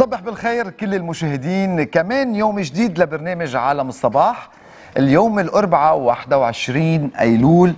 بصبح بالخير كل المشاهدين، كمان يوم جديد لبرنامج عالم الصباح. اليوم الأربعاء 21 أيلول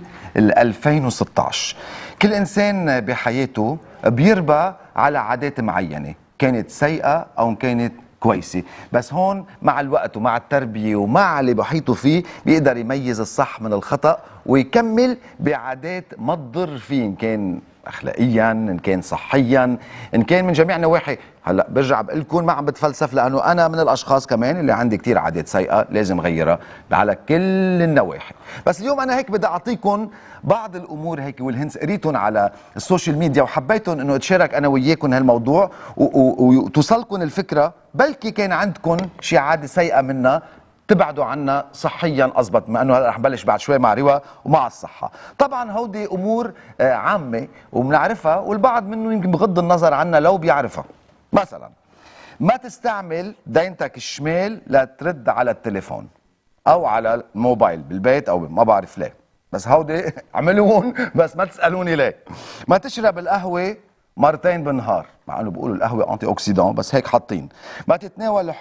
2016. كل إنسان بحياته بيربى على عادات معينة، كانت سيئة أو كانت كويسة، بس هون مع الوقت ومع التربية ومع اللي بحيطه فيه بيقدر يميز الصح من الخطأ ويكمل بعادات ما تضر فيه، إن كان اخلاقيا، ان كان صحيا، ان كان من جميع النواحي. هلا برجع بقول لكم ما عم بتفلسف، لانه انا من الاشخاص كمان اللي عندي كثير عادات سيئه لازم غيرها على كل النواحي. بس اليوم انا هيك بدي اعطيكم بعض الامور هيك والهنس، قريتهم على السوشيال ميديا وحبيتهم انه اتشارك انا وياكم هالموضوع وتوصلكم الفكره. بلكي كان عندكم شي عاده سيئه منها تبعدوا عنا صحيا اضبط، ما انه رح نبلش بعد شوي مع روا ومع الصحه. طبعا هودي امور عامه وبنعرفها، والبعض منهم يمكن بغض النظر عنا لو بيعرفها. مثلا ما تستعمل دينتك الشمال لترد على التليفون او على الموبايل بالبيت، او ما بعرف ليه، بس هودي اعملوهم بس ما تسالوني ليه. ما تشرب القهوه مرتين بالنهار، مع انه بيقولوا القهوه انتي اوكسيدون بس هيك حاطين. ما تتناول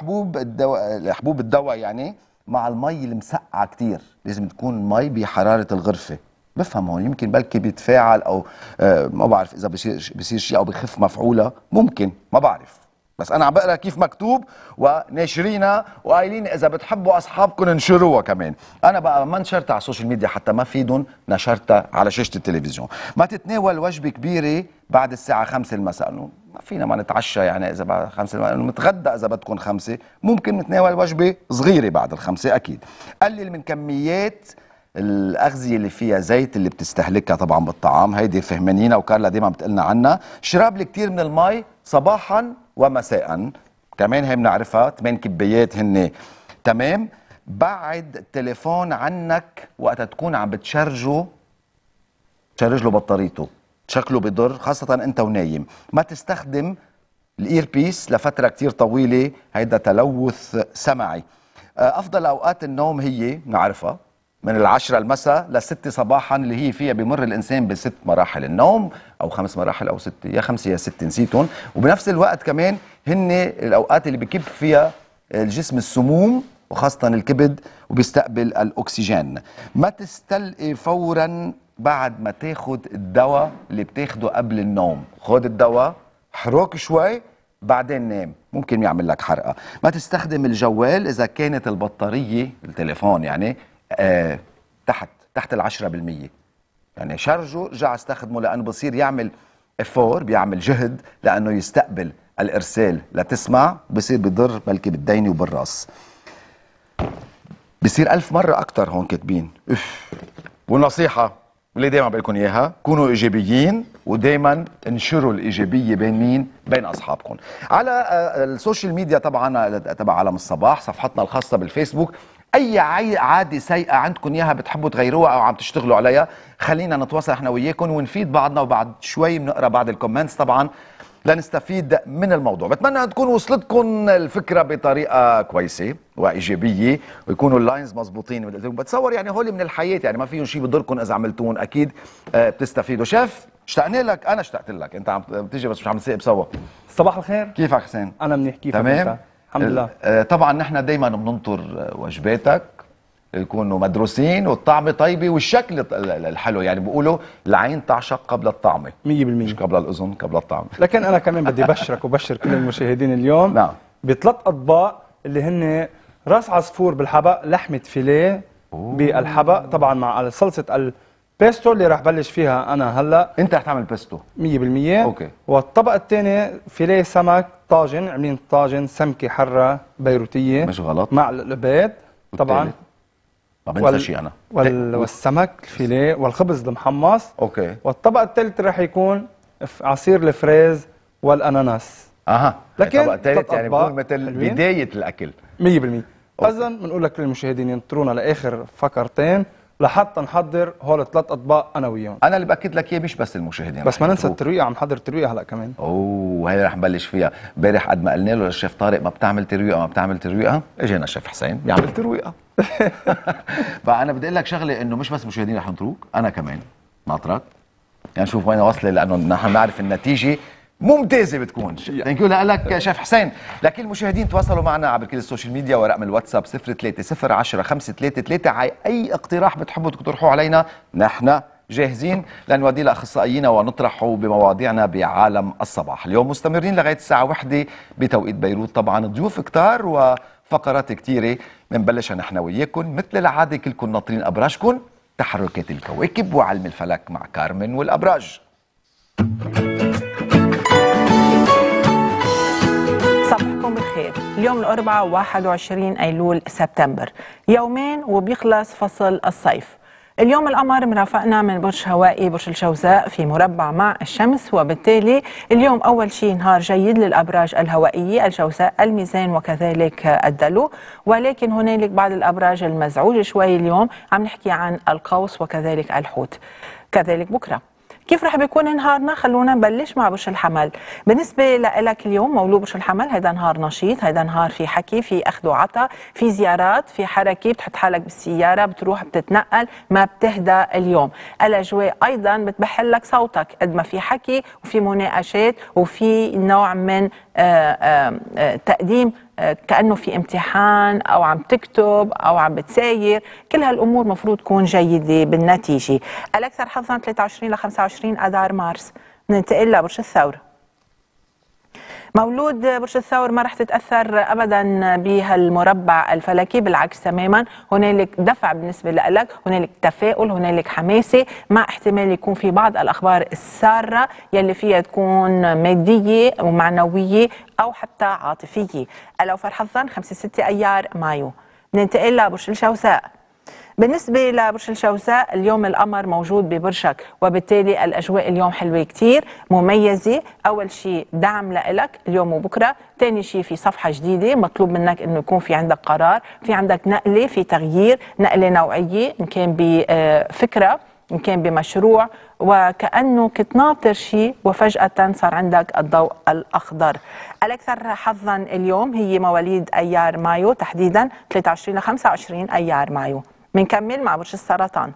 حبوب الدواء يعني مع المي المسقعه كثير، لازم تكون المي بحراره الغرفه. بفهم هون يمكن بلكي بيتفاعل او ما بعرف اذا بصير شيء او بخف مفعوله، ممكن ما بعرف، بس انا عم بقرا كيف مكتوب وناشرينها وقايلين اذا بتحبوا اصحابكم انشروها كمان. انا بقى ما نشرتها على السوشيال ميديا حتى ما فيدهم، نشرتها على شاشه التلفزيون. ما تتناول وجبه كبيره بعد الساعه 5 المساء، انه ما فينا ما نتعشى يعني اذا بعد 5 المساء، انه نتغدى اذا بدكم 5، ممكن نتناول وجبه صغيره بعد ال5 اكيد. قلل من كميات الأغذية اللي فيها زيت اللي بتستهلكها طبعا بالطعام، هيدي فهمانينا وكارلا ديما بتقلنا عنها. شرب الكثير من المي صباحا ومساء، كمان هي بنعرفها 8 كبايات هن تمام. بعد التليفون عنك وقت تكون عم بتشرجه، تشرج له بطاريته، شكله بضر خاصة انت ونايم. ما تستخدم الاير بيس لفترة كتير طويلة، هيدا تلوث سمعي. افضل اوقات النوم هي نعرفها من 10 المساء ل6 صباحا، اللي هي فيها بمر الانسان ب6 مراحل النوم، او 5 مراحل او 6، يا 5 يا 6 نسيتهم. وبنفس الوقت كمان هن الاوقات اللي بكب فيها الجسم السموم وخاصة الكبد وبيستقبل الاكسجين. ما تستلقي فورا بعد ما تاخد الدواء اللي بتاخده قبل النوم. خد الدواء، حرك شوي، بعدين نام، ممكن يعمل لك حرقة. ما تستخدم الجوال إذا كانت البطارية التليفون يعني تحت 10%، يعني شرجه رجع استخدمه، لأنه بصير يعمل افور، بيعمل جهد لأنه يستقبل الإرسال لتسمع، بصير بضر بلكي بالديني وبالراس، بصير 1000 مرة أكتر. هون كاتبين والنصيحة اللي دايما بقول لكم اياها، كونوا ايجابيين ودايما انشروا الايجابيه بين مين؟ بين اصحابكم. على السوشيال ميديا طبعا تبع عالم الصباح، صفحتنا الخاصه بالفيسبوك، اي عاده سيئه عندكم اياها بتحبوا تغيروها او عم تشتغلوا عليها، خلينا نتواصل احنا وياكم ونفيد بعضنا، وبعد شوي بنقرا بعض الكومنتس طبعا لنستفيد من الموضوع. بتمنى تكون وصلتكم الفكره بطريقه كويسه وايجابيه، ويكونوا اللاينز مزبوطين. بتصور يعني هول من الحياه، يعني ما فيهم شيء بضركم اذا عملتوهم، اكيد بتستفيدوا. شيف اشتقنا لك، انا اشتقت لك، انت عم بتيجي بس مش عم نسيب سوا. صباح الخير، كيفك حسين؟ انا منيح، كيفك تمام؟ انت؟ الحمد لله. طبعا نحن دائما بننطر وجباتك يكونوا مدروسين والطعمه طيبه والشكل الحلو، يعني بيقولوا العين تعشق قبل الطعمه 100%، مش قبل الاذن، قبل الطعمه. لكن انا كمان بدي بشرك وبشر كل المشاهدين اليوم نعم بثلاث اطباق اللي هن راس عصفور بالحبق، لحمه فيليه بالحبق طبعا مع صلصه البيستو اللي راح بلش فيها انا هلا. انت رح تعمل بيستو 100%. اوكي. والطبق الثاني فيليه سمك طاجن، عاملين طاجن سمكه حره بيروتيه مش غلط مع البيض طبعا، ما بنسى شيء انا والسمك الفيليه والخبز المحمص. اوكي. والطبق الثالث رح يكون عصير الفريز والاناناس. لكن الطبق الثالث يعني بيكون مثل حلوين. بدايه الاكل 100%. اذا بنقول لك للمشاهدين ينطرونا لاخر فقرتين لحتى نحضر هول الثلاث اطباق انا وياهم. انا اللي باكد لك اياه، مش بس المشاهدين، بس ما ننسى الترويقه، عم نحضر الترويقه هلا كمان. هي رح نبلش فيها. امبارح قد ما قلنا له للشيف طارق ما بتعمل ترويقه، اجينا الشيف حسين بيعمل ترويقه. فانا بدي اقول لك شغله، انه مش بس المشاهدين رح ينطروك، انا كمان ناطرك، يعني نشوف وين واصله، لانه نحن نعرف النتيجه ممتازه بتكون. ثانك يو لك شيف حسين. لكل المشاهدين تواصلوا معنا عبر كل السوشيال ميديا ورقم الواتساب 03010 533. على اي اقتراح بتحبوا تقترحوه علينا نحن جاهزين لنوديه لاخصائينا ونطرحه بمواضيعنا بعالم الصباح. اليوم مستمرين لغايه الساعه 1 بتوقيت بيروت، طبعا ضيوف كتار وفقرات كتيره. بنبلش نحن وياكم مثل العاده، كلكم ناطرين ابراجكم، تحركات الكواكب وعلم الفلك مع كارمن والابراج. صباحكم بالخير. اليوم الأربعاء 21 أيلول سبتمبر، يومين وبيخلص فصل الصيف. اليوم القمر مرافقنا من برج هوائي برج الجوزاء في مربع مع الشمس، وبالتالي اليوم أول شيء نهار جيد للأبراج الهوائية الجوزاء الميزان وكذلك الدلو، ولكن هنالك بعض الأبراج المزعوجة شوي اليوم، عم نحكي عن القوس وكذلك الحوت. كذلك بكرة كيف رح بيكون نهارنا؟ خلونا نبلش مع برج الحمل. بالنسبة لك اليوم مولود برج الحمل، هيدا نهار نشيط، هيدا نهار في حكي، في أخذ وعطاء، في زيارات، في حركة، بتحط حالك بالسيارة، بتروح بتتنقل، ما بتهدى اليوم. الأجواء أيضا بتبحل لك صوتك قد ما في حكي وفي مناقشات وفي نوع من تقديم كأنه في امتحان أو عم تكتب أو عم بتساير. كل هالأمور مفروض تكون جيدة بالنتيجة. الأكثر حظا 23 ل 25 أذار مارس. ننتقل لبرج الثور. مولود برج الثور ما رح تتأثر أبدا بهالمربع الفلكي، بالعكس تماما. هنالك دفع بالنسبة لك، هنالك تفاؤل، هنالك حماسة، مع احتمال يكون في بعض الأخبار السارة يلي فيها تكون مادية ومعنوية أو حتى عاطفية. الأوفر حظا 5-6 أيار مايو. ننتقل لبرج الجوزاء. بالنسبة لبرج الجوزاء اليوم القمر موجود ببرجك، وبالتالي الأجواء اليوم حلوة كتير مميزة. أول شيء دعم لإلك اليوم وبكرة، تاني شيء في صفحة جديدة مطلوب منك إنه يكون في عندك قرار، في عندك نقلة، في تغيير، نقلة نوعية، إن كان بفكرة إن كان بمشروع، وكأنه كنت ناطر شيء وفجأة صار عندك الضوء الأخضر. الأكثر حظا اليوم هي مواليد أيار مايو، تحديدا 23 ل 25 أيار مايو. بنكمل مع برج السرطان.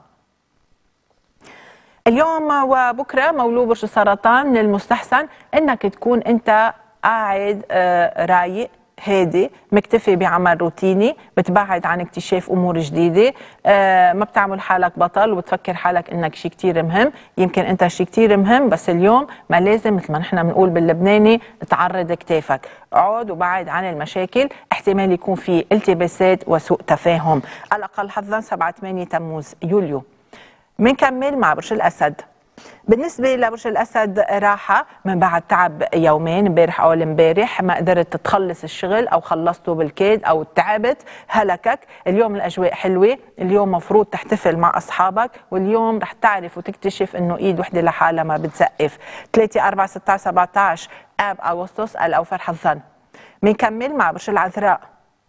اليوم وبكره مولود برج السرطان، من المستحسن انك تكون انت قاعد رايق هادي، مكتفي بعمل روتيني، بتبعد عن اكتشاف امور جديده، ما بتعمل حالك بطل وبتفكر حالك انك شيء كتير مهم. يمكن انت شيء كتير مهم، بس اليوم ما لازم مثل ما نحن بنقول باللبناني تعرض كتافك. اقعد وبعد عن المشاكل، احتمال يكون في التباسات وسوء تفاهم. الاقل حظا 7-8 تموز يوليو. بنكمل مع برج الاسد. بالنسبة لبرج الأسد راحة من بعد تعب يومين، امبارح أول امبارح ما قدرت تخلص الشغل أو خلصته بالكاد أو تعبت هلكك. اليوم الأجواء حلوة، اليوم مفروض تحتفل مع أصحابك، واليوم رح تعرف وتكتشف إنه إيد وحدة لحالها ما بتزقف. 3 4 16 17 آب أغسطس الأوفر حظا. بنكمل مع برج العذراء.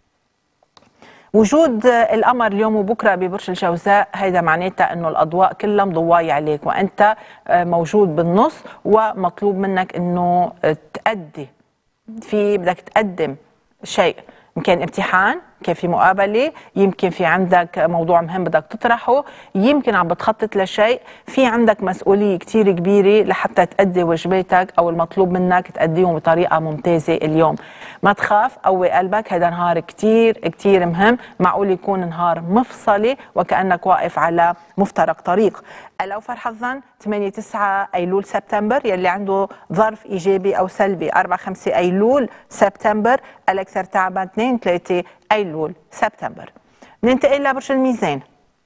وجود القمر اليوم وبكره ببرج الجوزاء، هيدا معناتها انه الاضواء كلها مضوايه عليك، وانت موجود بالنص، ومطلوب منك انه تأدي، بدك تقدم شيء. يمكن امتحان، يمكن في مقابله، يمكن في عندك موضوع مهم بدك تطرحه، يمكن عم بتخطط لشيء، في عندك مسؤوليه كتير كبيره لحتى تأدي واجباتك او المطلوب منك تأديهم بطريقه ممتازه اليوم. ما تخاف، قوي قلبك، هذا نهار كتير كتير مهم، معقول يكون نهار مفصلي وكأنك واقف على مفترق طريق. الأوفر حظا 8-9 أيلول سبتمبر، يلي عنده ظرف إيجابي أو سلبي 4-5 أيلول سبتمبر. الأكثر تعبا 2-3 أيلول سبتمبر. ننتقل لبرج الميزان.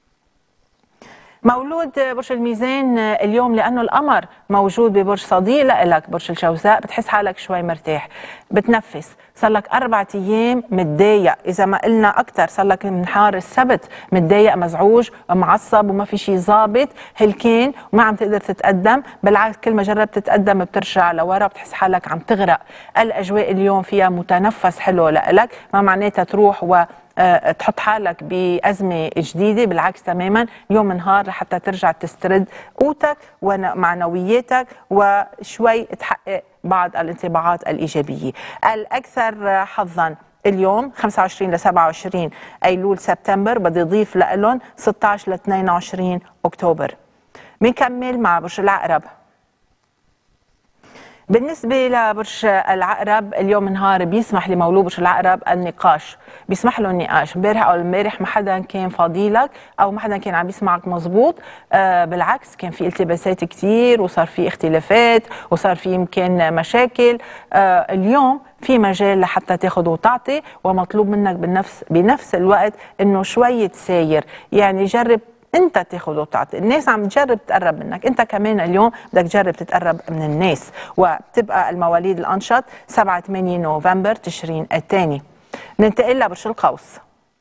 مولود برج الميزان اليوم لأنه القمر موجود ببرج صديق لك برج الجوزاء، بتحس حالك شوي مرتاح، بتنفس. صار لك 4 أيام متضايق، إذا ما قلنا أكثر صار لك من نهار السبت متضايق، مزعوج، معصب، وما في شيء ظابط، هلكان وما عم تقدر تتقدم. بالعكس كل ما جربت تتقدم بترجع لورا، بتحس حالك عم تغرق. الأجواء اليوم فيها متنفس حلو لك، ما معناتها تروح تحط حالك بأزمة جديدة، بالعكس تماما. يوم نهار لحتى ترجع تسترد قوتك ومعنوياتك وشوي تحقق بعض الانطباعات الإيجابية. الأكثر حظا اليوم 25 ل 27 أيلول سبتمبر، بدي أضيف لهم 16 ل 22 أكتوبر. بنكمل مع برج العقرب. بالنسبة لبرج العقرب، اليوم نهار بيسمح لمولود برج العقرب النقاش، بيسمح له النقاش. امبارح او امبارح ما حدا كان فاضيلك او ما حدا كان عم يسمعك مزبوط، بالعكس كان في التباسات كتير وصار في اختلافات وصار في يمكن مشاكل. اليوم في مجال لحتى تاخذ وتعطي، ومطلوب منك بنفس الوقت انه شوية ساير، يعني جرب انت تاخذ وتعطي. الناس عم تجرب تقرب منك، انت كمان اليوم بدك تجرب تتقرب من الناس. وبتبقى المواليد الانشط 7-8 نوفمبر تشرين الثاني. ننتقل لبرج القوس.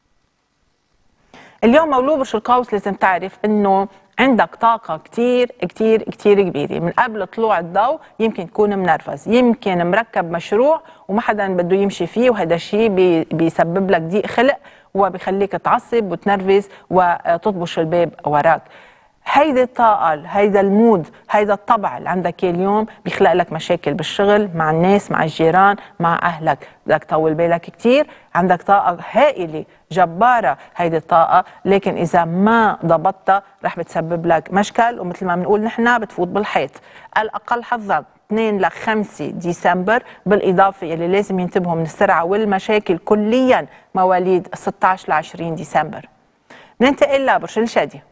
اليوم مولود برج القوس لازم تعرف انه عندك طاقة كتير كتير كتير كبيرة. من قبل طلوع الضوء يمكن تكون منرفز، يمكن مركب مشروع وما حدا بده يمشي فيه، وهذا الشيء بيسبب لك ضيق خلق وبيخليك تعصب وتنرفز وتطبش الباب وراك. هيدي الطاقة، هيدا المود، هيدا الطبع اللي عندك اليوم بيخلق لك مشاكل بالشغل، مع الناس، مع الجيران، مع أهلك. بدك طول بالك كتير، عندك طاقة هائلة جبارة هيدي الطاقة، لكن إذا ما ضبطتها رح بتسبب لك مشكل، ومثل ما بنقول نحن بتفوت بالحيط. الأقل حظا 2-5 ديسمبر، بالإضافة يلي لازم ينتبهوا من السرعة والمشاكل كليا مواليد 16-20 ديسمبر. ننتقل لبرج الجدي.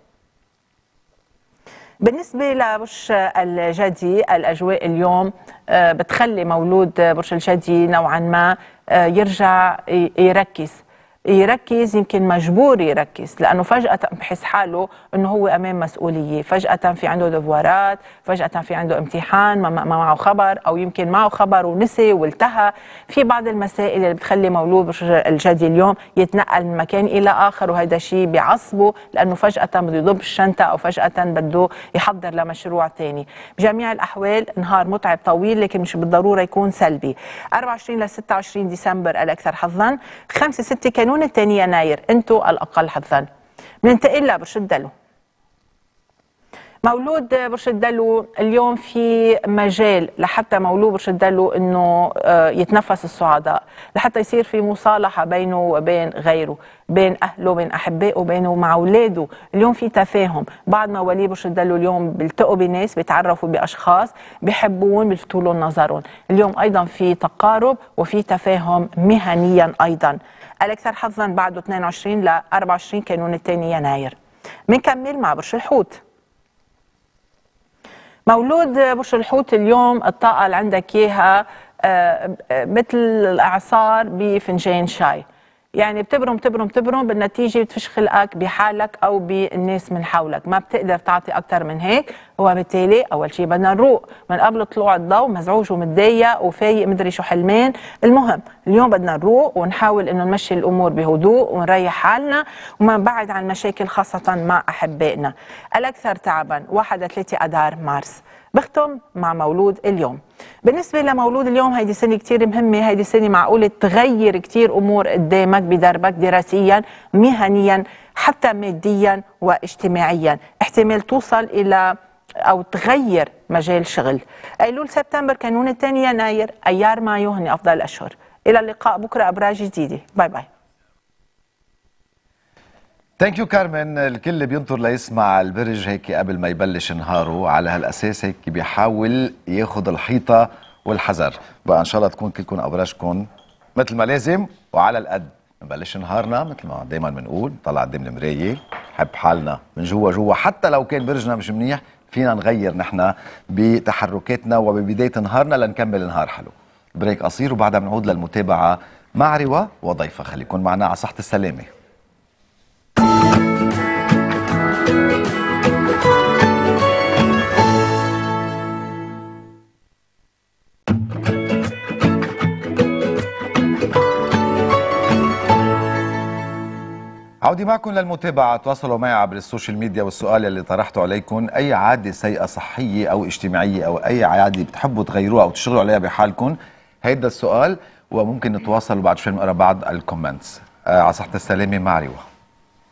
بالنسبة لبرج الجدي، الأجواء اليوم بتخلي مولود برج الجدي نوعا ما يرجع يركز، يمكن مجبور يركز، لأنه فجأة بحس حاله أنه هو أمام مسؤولية، فجأة في عنده دفوارات، فجأة في عنده امتحان ما معه خبر، أو يمكن معه خبر ونسي والتهى. في بعض المسائل اللي بتخلي مولود برج الجدي اليوم يتنقل من مكان إلى آخر، وهذا الشيء بيعصبه لأنه فجأة بده يضب الشنطة أو فجأة بده يحضر لمشروع ثاني. بجميع الأحوال نهار متعب طويل، لكن مش بالضرورة يكون سلبي. 24-26 ديسمبر الأكثر حظا، 5-6 كانون الثاني يناير انتو الأقل حظا. بننتقل لبرج الدلو. مولود برج الدلو اليوم في مجال لحتى مولود برج الدلو انه يتنفس الصعداء، لحتى يصير في مصالحه بينه وبين غيره، بين اهله، بين احبائه، بينه ومع اولاده. اليوم في تفاهم. بعض مواليد برج الدلو اليوم بيلتقوا بناس، بيتعرفوا باشخاص بيحبون، بيلفتوا لهم نظرهم. اليوم ايضا في تقارب وفي تفاهم مهنيا ايضا. الاكثر حظا بعده 22-24 كانون الثاني يناير. بنكمل مع برج الحوت. مولود برج الحوت اليوم الطاقة اللي عندك إياها مثل الإعصار بفنجان شاي، يعني بتبرم بالنتيجة بتفش خلقك بحالك أو بالناس من حولك، ما بتقدر تعطي أكتر من هيك. وبالتالي أول شيء بدنا نروق من قبل طلوع الضوء، مزعوج ومتضايق وفايق مدري شو حلمان. المهم اليوم بدنا نروق ونحاول إنه نمشي الأمور بهدوء ونريح حالنا وما نبعد عن المشاكل خاصة مع أحبائنا. الأكثر تعبا 1-3 أدار مارس. بختم مع مولود اليوم. بالنسبة لمولود اليوم، هيدي سنة كتير مهمة، هيدي سنة معقولة تغير كتير أمور قدامك بدربك، دراسيا، مهنيا، حتى ماديا واجتماعيا. احتمال توصل إلى أو تغير مجال شغل. أيلول سبتمبر كانون الثاني يناير، أيار مايو هن أفضل الأشهر. إلى اللقاء بكرة أبراج جديدة. باي باي. ثانك يو كارمن. الكل بينطر ليسمع البرج هيك قبل ما يبلش نهاره، على هالاساس هيك بيحاول ياخذ الحيطه والحذر. بقى ان شاء الله تكون كلكم ابراجكم مثل ما لازم وعلى القد. نبلش نهارنا مثل ما دائما بنقول، طلع قدام المرايه، حب حالنا من جوا، حتى لو كان برجنا مش منيح فينا نغير نحن بتحركاتنا وببدايه نهارنا لنكمل نهار حلو. بريك قصير وبعدها بنعود للمتابعه مع روا وضيفه. خليكم معنا على صحه السلامه. عودي معكم للمتابعة. تواصلوا معي عبر السوشيال ميديا، والسؤال اللي طرحته عليكم: أي عادة سيئة صحية أو اجتماعية أو أي عادة بتحبوا تغيروها أو تشتغلوا عليها بحالكم؟ هيدا السؤال، وممكن نتواصل بعد شوي نقرا بعض الكومنتس. على صحة السلامة مع روا.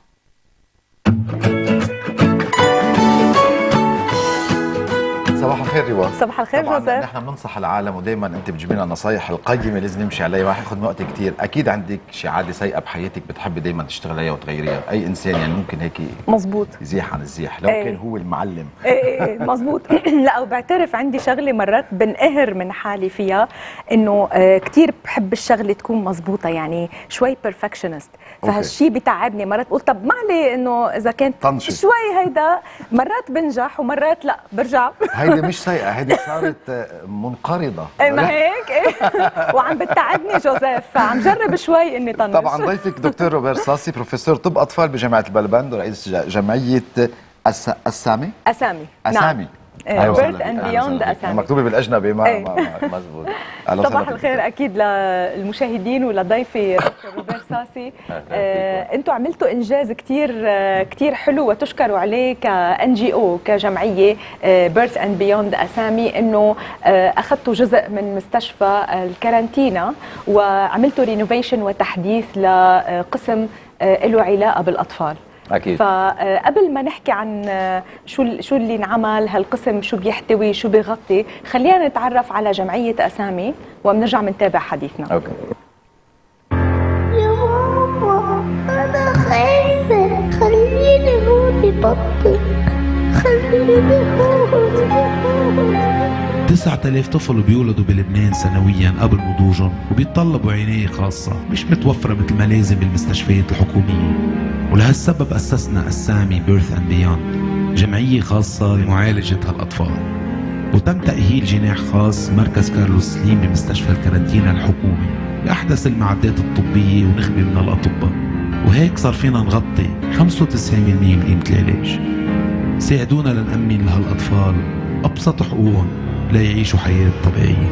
صباح الخير. الخير روا. صباح الخير طبعا جوزيف. نحن بننصح العالم ودائما انت بتجيبي لنا النصايح القيمه لازم نمشي عليها، ما ياخذ وقت كثير. اكيد عندك شي عاده سيئه بحياتك بتحبي دائما تشتغلي عليها وتغيريها، اي انسان يعني ممكن هيك مزبوط يزيح عن الزيح لو إيه. كان هو المعلم. ايه مزبوط. لا وبعترف عندي شغله مرات بنقهر من حالي فيها، انه كثير بحب الشغله تكون مزبوطه، يعني شوي بيرفكشنست، فهالشيء بتعبني مرات. بقول طب ما عليه انه اذا كانت طنشي. شوي هيدا، مرات بنجح ومرات لا برجع. هيدي مش سيئه، هيدي صارت منقرضه. ايه ما هيك ايه. وعم بتعبني جوزيف، عم جرب شوي اني طنش. طبعا ضيفك دكتور روبرت صاسي، بروفيسور طب اطفال بجامعه البلبند ورئيس جمعيه اسامي. نعم. بيرث اند بيوند اسامي، مكتوبه بالاجنبي ما مزبوط. صباح الخير اكيد للمشاهدين ولضيفي دكتور روبرت صاسي. انتم عملتوا انجاز كثير حلو وتشكروا عليه كان جي او كجمعيه بيرث اند بيوند اسامي، انه اخذتوا جزء من مستشفى الكارانتينا وعملتوا رينوفيشن وتحديث لقسم له علاقه بالاطفال. اكيد. فقبل ما نحكي عن شو اللي انعمل هالقسم، شو بيحتوي، شو بيغطي، خلينا نتعرف على جمعية أسامي وبنرجع بنتابع حديثنا. اوكي. يا ماما أنا خايفة، خليني هون ببطل، خليني هون. 9000 طفل بيولدوا بلبنان سنويا قبل نضوجهم وبيتطلبوا عناية خاصة مش متوفرة مثل ما لازم بالمستشفيات الحكومية، ولهالسبب أسسنا أسامي بيرث أند بيوند، جمعية خاصة لمعالجة هالأطفال، وتم تأهيل جناح خاص مركز كارلوس سليم بمستشفى الكارنتينا الحكومي بأحدث المعدات الطبية ونخبة من الأطباء، وهيك صار فينا نغطي 95% من قيمة العلاج. ساعدونا لنأمن لهالأطفال أبسط حقوقهم ليعيشوا حياة طبيعية.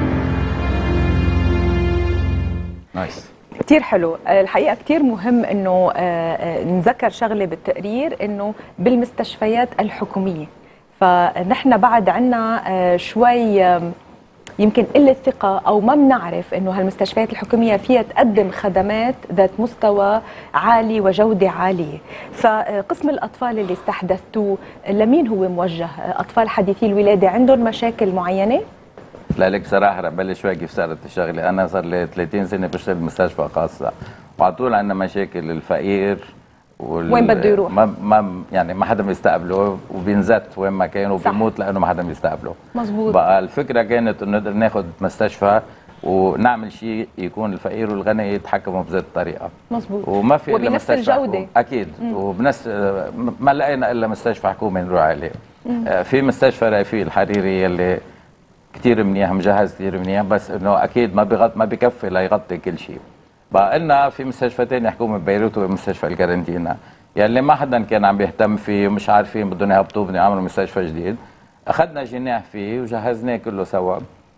نايس. كتير حلو الحقيقة. كتير مهم انه نذكر شغلة بالتقرير، انه بالمستشفيات الحكومية فنحن بعد عنا شوي يمكن قلة ثقة أو ما بنعرف إنه هالمستشفيات الحكومية فيها تقدم خدمات ذات مستوى عالي وجودة عالية. فقسم الأطفال اللي استحدثتوه لمين هو موجه؟ أطفال حديثي الولادة عندهم مشاكل معينة؟ لا لك صراحه رح بلش شوي كيف صارت الشغله. انا صار لي 30 سنه بشتغل بمستشفى خاصه، وعلى طول عندنا مشاكل. الفقير وين بده يروح؟ ما حدا بيستقبله، وبينزت وين ما كان وبيموت لانه ما حدا بيستقبله. مزبوط. بقى الفكره كانت انه نقدر ناخذ مستشفى ونعمل شيء يكون الفقير والغني يتحكموا بذات الطريقه. مزبوط. وما في الا وبنفس مستشفى الجوده حكومي. اكيد. وبنفس ما لقينا الا مستشفى حكومي نروح عليه. في مستشفى رفيق الحريري اللي كثير منيح، مجهز كثير منيح، بس انه اكيد ما بكفي ليغطي كل شيء. بقى لنا في مستشفى ثاني حكومي ببيروت ومستشفى الكارنتينا يلي ما حدا كان عم بيهتم فيه ومش عارفين بدهم يهبطوه، بدهم يعملوا مستشفى جديد. اخذنا جناح فيه وجهزناه كله سوا.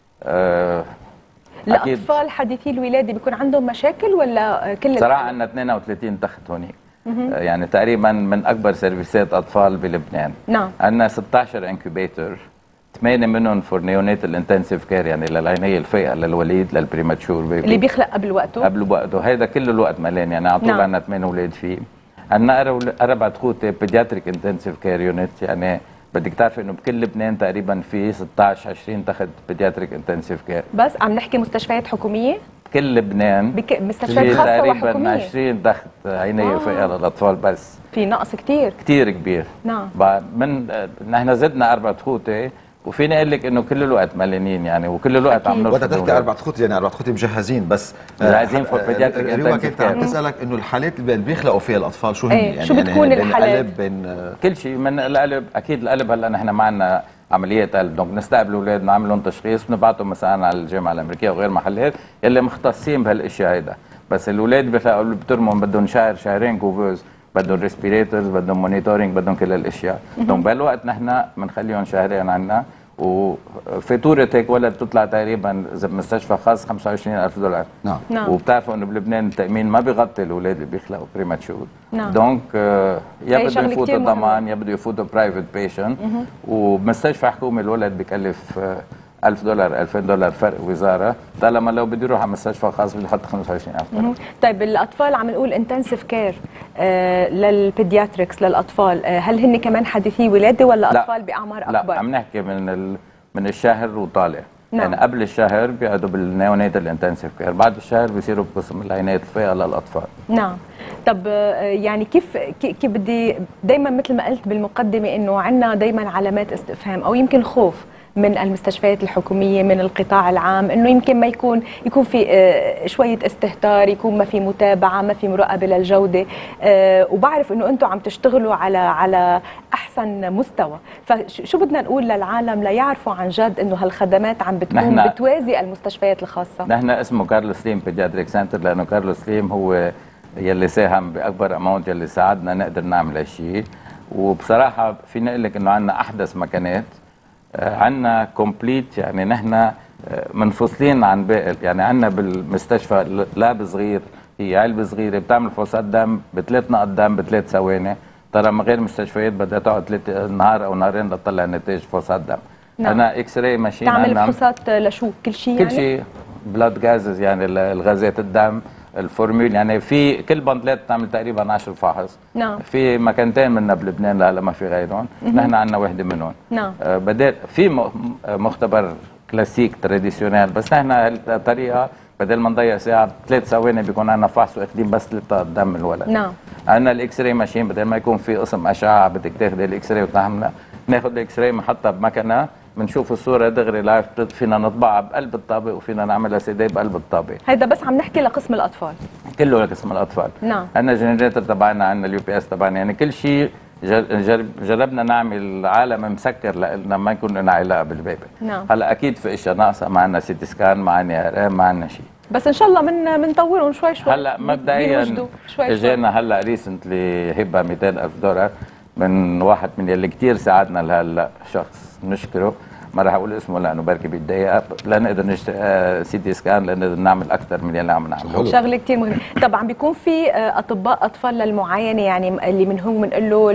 الأطفال حديثي الولادة بيكون عندهم مشاكل ولا كل صراحة عندنا 32 تخت هونيك. يعني تقريبا من أكبر سيرفيسات أطفال بلبنان. نعم. عندنا 16 انكوبيتر، 8 منهم فور نيونيتال انتنسيف كير، يعني للعناية الفائقة للوليد للبريماتشور بيبي اللي بيخلق قبل وقته. قبل وقته، هيدا كل الوقت ملان، يعني على طول. نعم. عندنا 8 أولاد فيه. عندنا 4 خوته بيدياتريك انتنسيف كير يونت، يعني بدك تعرفي انه بكل لبنان تقريبا في 16 20 تخت بيدياتريك انتنسيف كير. بس عم نحكي مستشفيات حكوميه؟ كل لبنان مستشفيات خاصه تقريبا وحكوميه 20 تخت عنايه فائقه للاطفال، بس في نقص كثير كبير. نعم. من نحن زدنا 4 خوته، وفيني اقول لك انه كل الوقت مليانين يعني، وكل الوقت عم نرفض. وقت تحكي 4 خوت يعني 4 خوت مجهزين، بس جاهزين فور بيدياتريك انتنسيف كير. كنت عم تسالك انه الحالات اللي بيخلقوا فيها الاطفال شو هن؟ يعني شو بتكون يعني الحالات؟ بين كل شيء، من القلب. اكيد القلب هلا نحن ما عندنا عمليات قلب، دونك نستقبل الاولاد نعمل لهم تشخيص، بنبعتهم مثلا على الجامعه الامريكيه وغير محلات يلي مختصين بهالاشياء هيدا. بس الاولاد بتلاقوا بترموا بدهم شهرين كوفوز، بدهم ريسبيريتورز، بدهم مونيتورينج، بدهم كل الاشياء. دونك بهالوقت نحن بنخليهم شهرين عندنا، وفاتوره هيك ولد بتطلع تقريبا اذا بمستشفى خاص $25,000. نعم. وبتعرفوا انه بلبنان التامين ما بيغطي الاولاد اللي بيخلقوا بريماتشور. نعم. دونك يا بده يفوت الضمان يا بده يفوت برايفت بيشنت. وبمستشفى حكومي الولد بكلف $1,000 $2,000 فرق وزاره، طالما لو بده يروح على مستشفى خاص بده يحط $25,000. طيب الاطفال عم نقول انتنسيف كير للبيدياتريكس للاطفال، هل هن كمان حديثي ولاده ولا اطفال باعمار اكبر؟ لا، عم نحكي من من الشهر وطالع. نعم. يعني قبل الشهر بيقعدوا بالنيونيتال انتنسيف كير، بعد الشهر بيصيروا بقسم العنايه الفائقه للاطفال. نعم. طب يعني كيف بدي دائما مثل ما قلت بالمقدمه انه عندنا دائما علامات استفهام او يمكن خوف من المستشفيات الحكوميه، من القطاع العام، انه يمكن ما يكون في شويه استهتار، يكون ما في متابعه، ما في مراقبه للجوده، وبعرف انه انتم عم تشتغلوا على احسن مستوى، فشو بدنا نقول للعالم ليعرفوا عن جد انه هالخدمات عم بتكون بتوازي المستشفيات الخاصه؟ نحن اسمه كارلوس سليم بيدياتريك سنتر، لانه كارلوس سليم هو يلي ساهم باكبر اماونت يلي ساعدنا نقدر نعمل هالشيء. وبصراحه فيني اقول لك انه عندنا احدث مكانات، عندنا كومبليت، يعني نحن منفصلين عن باقي. يعني عندنا بالمستشفى لاب صغير، هي علبه صغيره بتعمل فحوصات دم ب3 نقط دم ب3 ثواني، ترى من غير مستشفيات بدها تقعد 3 نهار او نهارين لتطلع نتائج فحوصات دم. نعم. انا اكس راي ماشين تعمل فحوصات لشو؟ كل شيء يعني؟ كل شيء، بلاد جازز يعني الغازات الدم، الفورمول، يعني في كل بندلات بتعمل تقريبا 10 فحص. نعم. في مكانتين منا بلبنان لهلا ما في غيرهم، نحن عندنا وحده منهم. نعم. بدل في مختبر كلاسيك تراديشنال، بس نحن الطريقه بدل ما نضيع ساعه 3 ثواني بيكون عندنا فحص واخذين بس 3 دم الولد. نعم. عندنا الاكس راي ماشين، بدل ما يكون في قسم اشعه بدك تاخذي الاكس راي وتعملها، ناخذ الاكس راي بنحطها بمكنه، بنشوف الصوره دغري لايف، فينا نطبعها بقلب الطابق وفينا نعملها سيدي بقلب الطابق. هيدا بس عم نحكي لقسم الاطفال، كله لقسم الاطفال. نعم. عندنا جنريتر تبعنا، عندنا اليو بي اس تبعنا، يعني كل شيء جربنا نعمل عالم مسكر لنا ما يكون لنا علاقه بالبيبي. نعم. هلا اكيد في اشياء ناقصه، ما عندنا سي تي سكان، ما عندنا ما عندنا شيء، بس ان شاء الله بنطورهم شوي. هلا مبدئيا اجينا هلا ريسنتلي هبه $200,000 من واحد من يلي كثير ساعدنا لهلا، شخص نشكره، ما راح اقول اسمه لانه بركي بيتضايق، لنقدر نشتغل سي تي سكان، لنقدر نعمل اكثر من يلي عم نعمله. شغله كثير مهمه. طبعا بيكون في اطباء اطفال للمعاينه، يعني اللي منهم بنقول له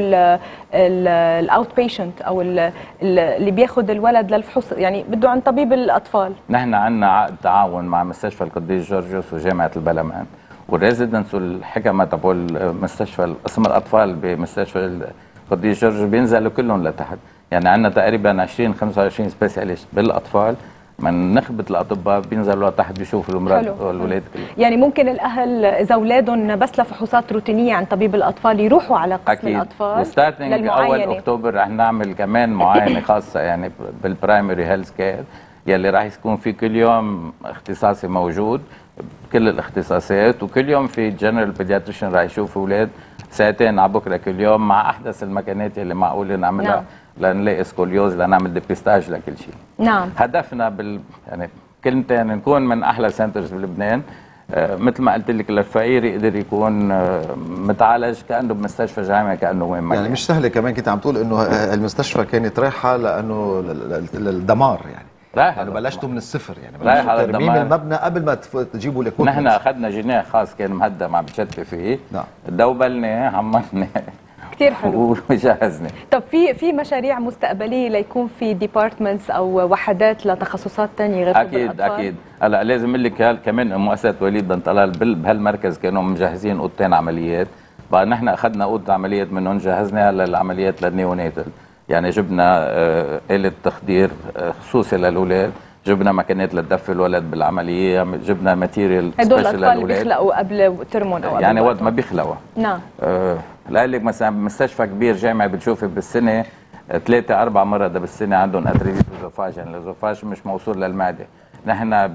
الاوت بيشنت او اللي بياخذ الولد للفحوص، يعني بده عن طبيب الاطفال. نحن عندنا عقد تعاون مع مستشفى القديس جورجيوس وجامعه البلمان، والريزيدنس والحكمه تبع مستشفى قسم الاطفال بمستشفى القديس جورجيوس بينزلوا كلهم لتحت. يعني عندنا تقريبا 20-25 سبيشاليست بالاطفال، من نخبه الاطباء بينزلوا لتحت بيشوفوا المرض والولاد كلهم. يعني ممكن الاهل اذا اولادهم بس لفحوصات روتينيه عن طبيب الاطفال يروحوا على قسم أكيد. الاطفال. وستارتنج اول اكتوبر رح نعمل كمان معاينه خاصه يعني بالبرايمري هيلث كير، يلي راح يكون في كل يوم اختصاصي موجود بكل الاختصاصات، وكل يوم في جنرال بيدياتريشن راح يشوف اولاد ساعتين على بكره كل يوم، مع احدث المكانات اللي معقول نعملها. نعم. لنلاقي سكوليوز، لنعمل ديبيستاج لكل شيء. نعم. هدفنا يعني كلمتين، نكون من احلى سنترز بلبنان، مثل ما قلت لك، للفقير يقدر يكون متعالج كانه بمستشفى جامعي، كانه وين ما يعني مش سهله. كمان كنت عم تقول انه المستشفى كانت رايحه لانه للدمار، يعني بلشتوا من الصفر، يعني بلشتوا ترميم المبنى قبل ما تجيبوا لكم. نحن اخذنا جناح خاص كان مهدم عم بتشتي فيه. نعم. دوبلنا عملنا كثير حلو وجهزنا. طب في مشاريع مستقبليه ليكون في ديبارتمنتس او وحدات لتخصصات ثانيه غير طب اكيد اكيد. هلا لازم اقول لك كمان مؤسسه وليد بن طلال بهالمركز كانوا مجهزين اوضتين عمليات، بقى نحن اخذنا اوضه عمليات منهم جهزناها للعمليات للنيونيتال، يعني جبنا آلة تخدير خصوصي للاولاد، جبنا مكانات لتدفي الولد بالعمليه، جبنا ماتيريال سبيشال للاولاد. هدول الاطفال بيخلقوا قبل ترمون او قبل يعني وقت ما بيخلقوا. نعم. لقال لك مثلا مستشفى كبير جامعي بتشوفي بالسنه 3-4 مرضى بالسنه عندهم اتريتيس وزوفاج، يعني الزوفاج مش موصول للمعده. نحن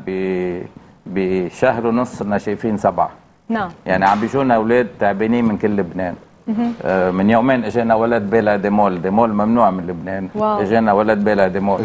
بشهر ونص صرنا شايفين 7. نعم. يعني عم بيجونا اولاد تعبانين من كل لبنان. من يومين اجانا ولد بالع ديمول ممنوع من لبنان. اجانا ولد بالع ديمول.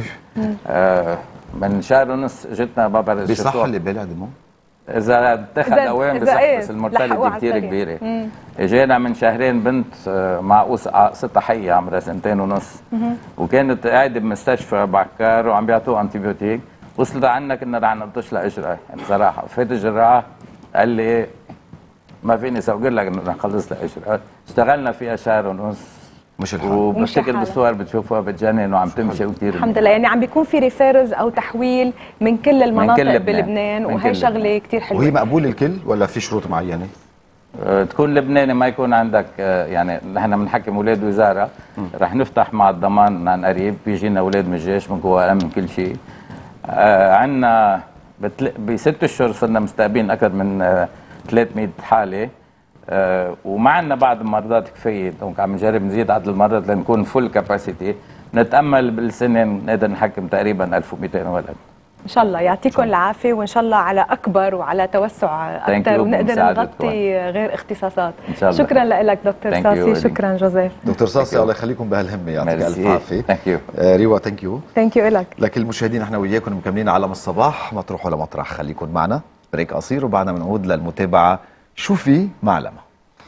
من شهر ونص اجتنا بابا بصح اللي بالع ديمول؟ اذا اتخذ اوان بصح، بس المورتاليتي كثير كبيره. اجينا من شهرين بنت معقوس قصتها حيه عمرها 2.5 سنين، وكانت قاعده بمستشفى بعكار وعم بيعطوها انتيبيوتيك، وصلت عنا كنا رح ننطش لها اجرها، يعني صراحه فات الجراح قال لي ما فيني اسوي لك انه نخلص لها اجرها، اشتغلنا فيها شهر ونص. مش الحال. وبفتكر بالصور بتشوفوها بتجنن وعم تمشي وكثير الحمد لله. يعني عم بيكون في ريفيرز او تحويل من كل المناطق بلبنان، وهي شغله كثير حلوه. وهي مقبول الكل ولا في شروط معينه؟ تكون لبناني، ما يكون عندك يعني نحن بنحكم اولاد وزاره. رح نفتح مع الضمان عن قريب، بيجينا اولاد من الجيش من قوى امن كل شيء. عندنا ب6 اشهر صرنا مستقبلين اكثر من 300 حاله، وما عندنا بعض المرضات كفايه، دونك عم نجرب نزيد عدد المرضى لنكون فول كاباسيتي. نتامل بالسنه نقدر نحكم تقريبا 1200 ولد. ان شاء الله يعطيكم العافيه، وان شاء الله على اكبر وعلى توسع اكثر، ونقدر نغطي غير اختصاصات. إن شاء الله. شكرا لك دكتور صاصي. شكرا جوزيف. دكتور صاصي الله يخليكم بهالهمه، يعطيك الف عافيه. ثانك يو ريوا. ثانك يو. ثانك يو لك. لكل المشاهدين احنا وياكم مكملين عالم الصباح، ما تروحوا لمطرح، خليكم معنا بريك قصير وبعدنا بنعود للمتابعه شو في معلمه.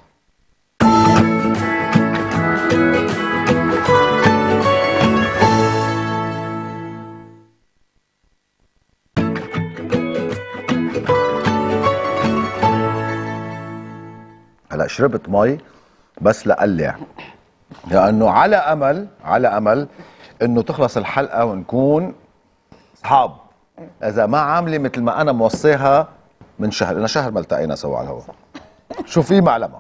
هلا شربت مي بس لقلع، لانه على امل انه تخلص الحلقه ونكون اصحاب. اذا ما عامله مثل ما انا موصيها من شهر، لنا شهر ما التقينا سوا على الهواء. شو في معلمه؟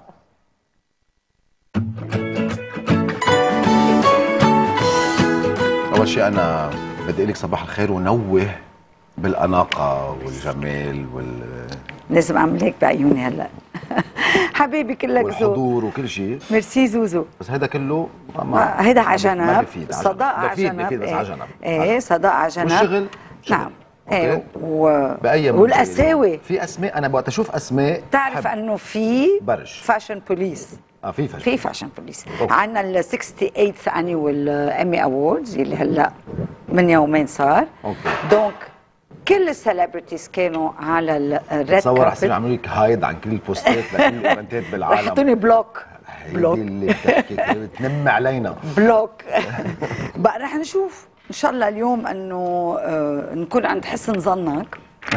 اول شيء انا بدي اقول لك صباح الخير ونوه بالاناقه والجمال لازم اعمل هيك بعيوني هلا. حبيبي كلك ذوق والحضور وكل شيء. ميرسي زوزو. بس هيدا كله هيدا على جنب، الصداقه على جنب. بفيد بس على جنب. ايه صداقه على جنب. والشغل نعم. ايه بأي والاساوي. في اسماء انا وقت اشوف اسماء تعرف انه في برش فاشن بوليس. في فاشن بوليس. عندنا ال 68th annual Emmy Awards اللي هلا من يومين صار. دونك كل السليبرتيز كانوا على الريد كاربت. تصور حسين عملوا لك هايد عن كل البوستات لكل الايفنتات بالعالم. حطوني بلوك. بلوك اللي بتحكي بتنم علينا. بلوك. بقى رح نشوف ان شاء الله اليوم انه نكون عند حسن ظنك.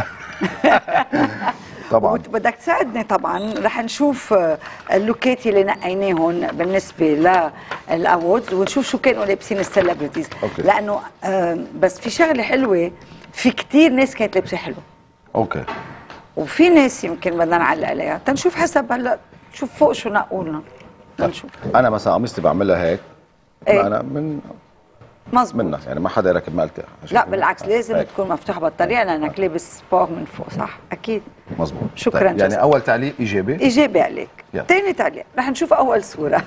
طبعا وبدك تساعدني طبعا. رح نشوف اللوكات اللي نقيناهم بالنسبه للاوردز، ونشوف شو كانوا لابسين السليبرتيز. لانه بس في شغله حلوه، في كتير ناس كانت لابسه حلو. اوكي. وفي ناس يمكن بدنا نعلق عليها، تنشوف حسب هلا شوف فوق شو نقولنا. نشوف. انا مثلا قميصتي بعملها هيك. ايه؟ انا من مظبوط منها يعني ما حدا راكب مالتي. لا بالعكس لازم تكون مفتوحه بالطريقه لانك لابس فوق من فوق. صح اكيد. مظبوط. شكرا طيب. يعني اول تعليق ايجابي عليك. ثاني تعليق رح نشوف اول صوره.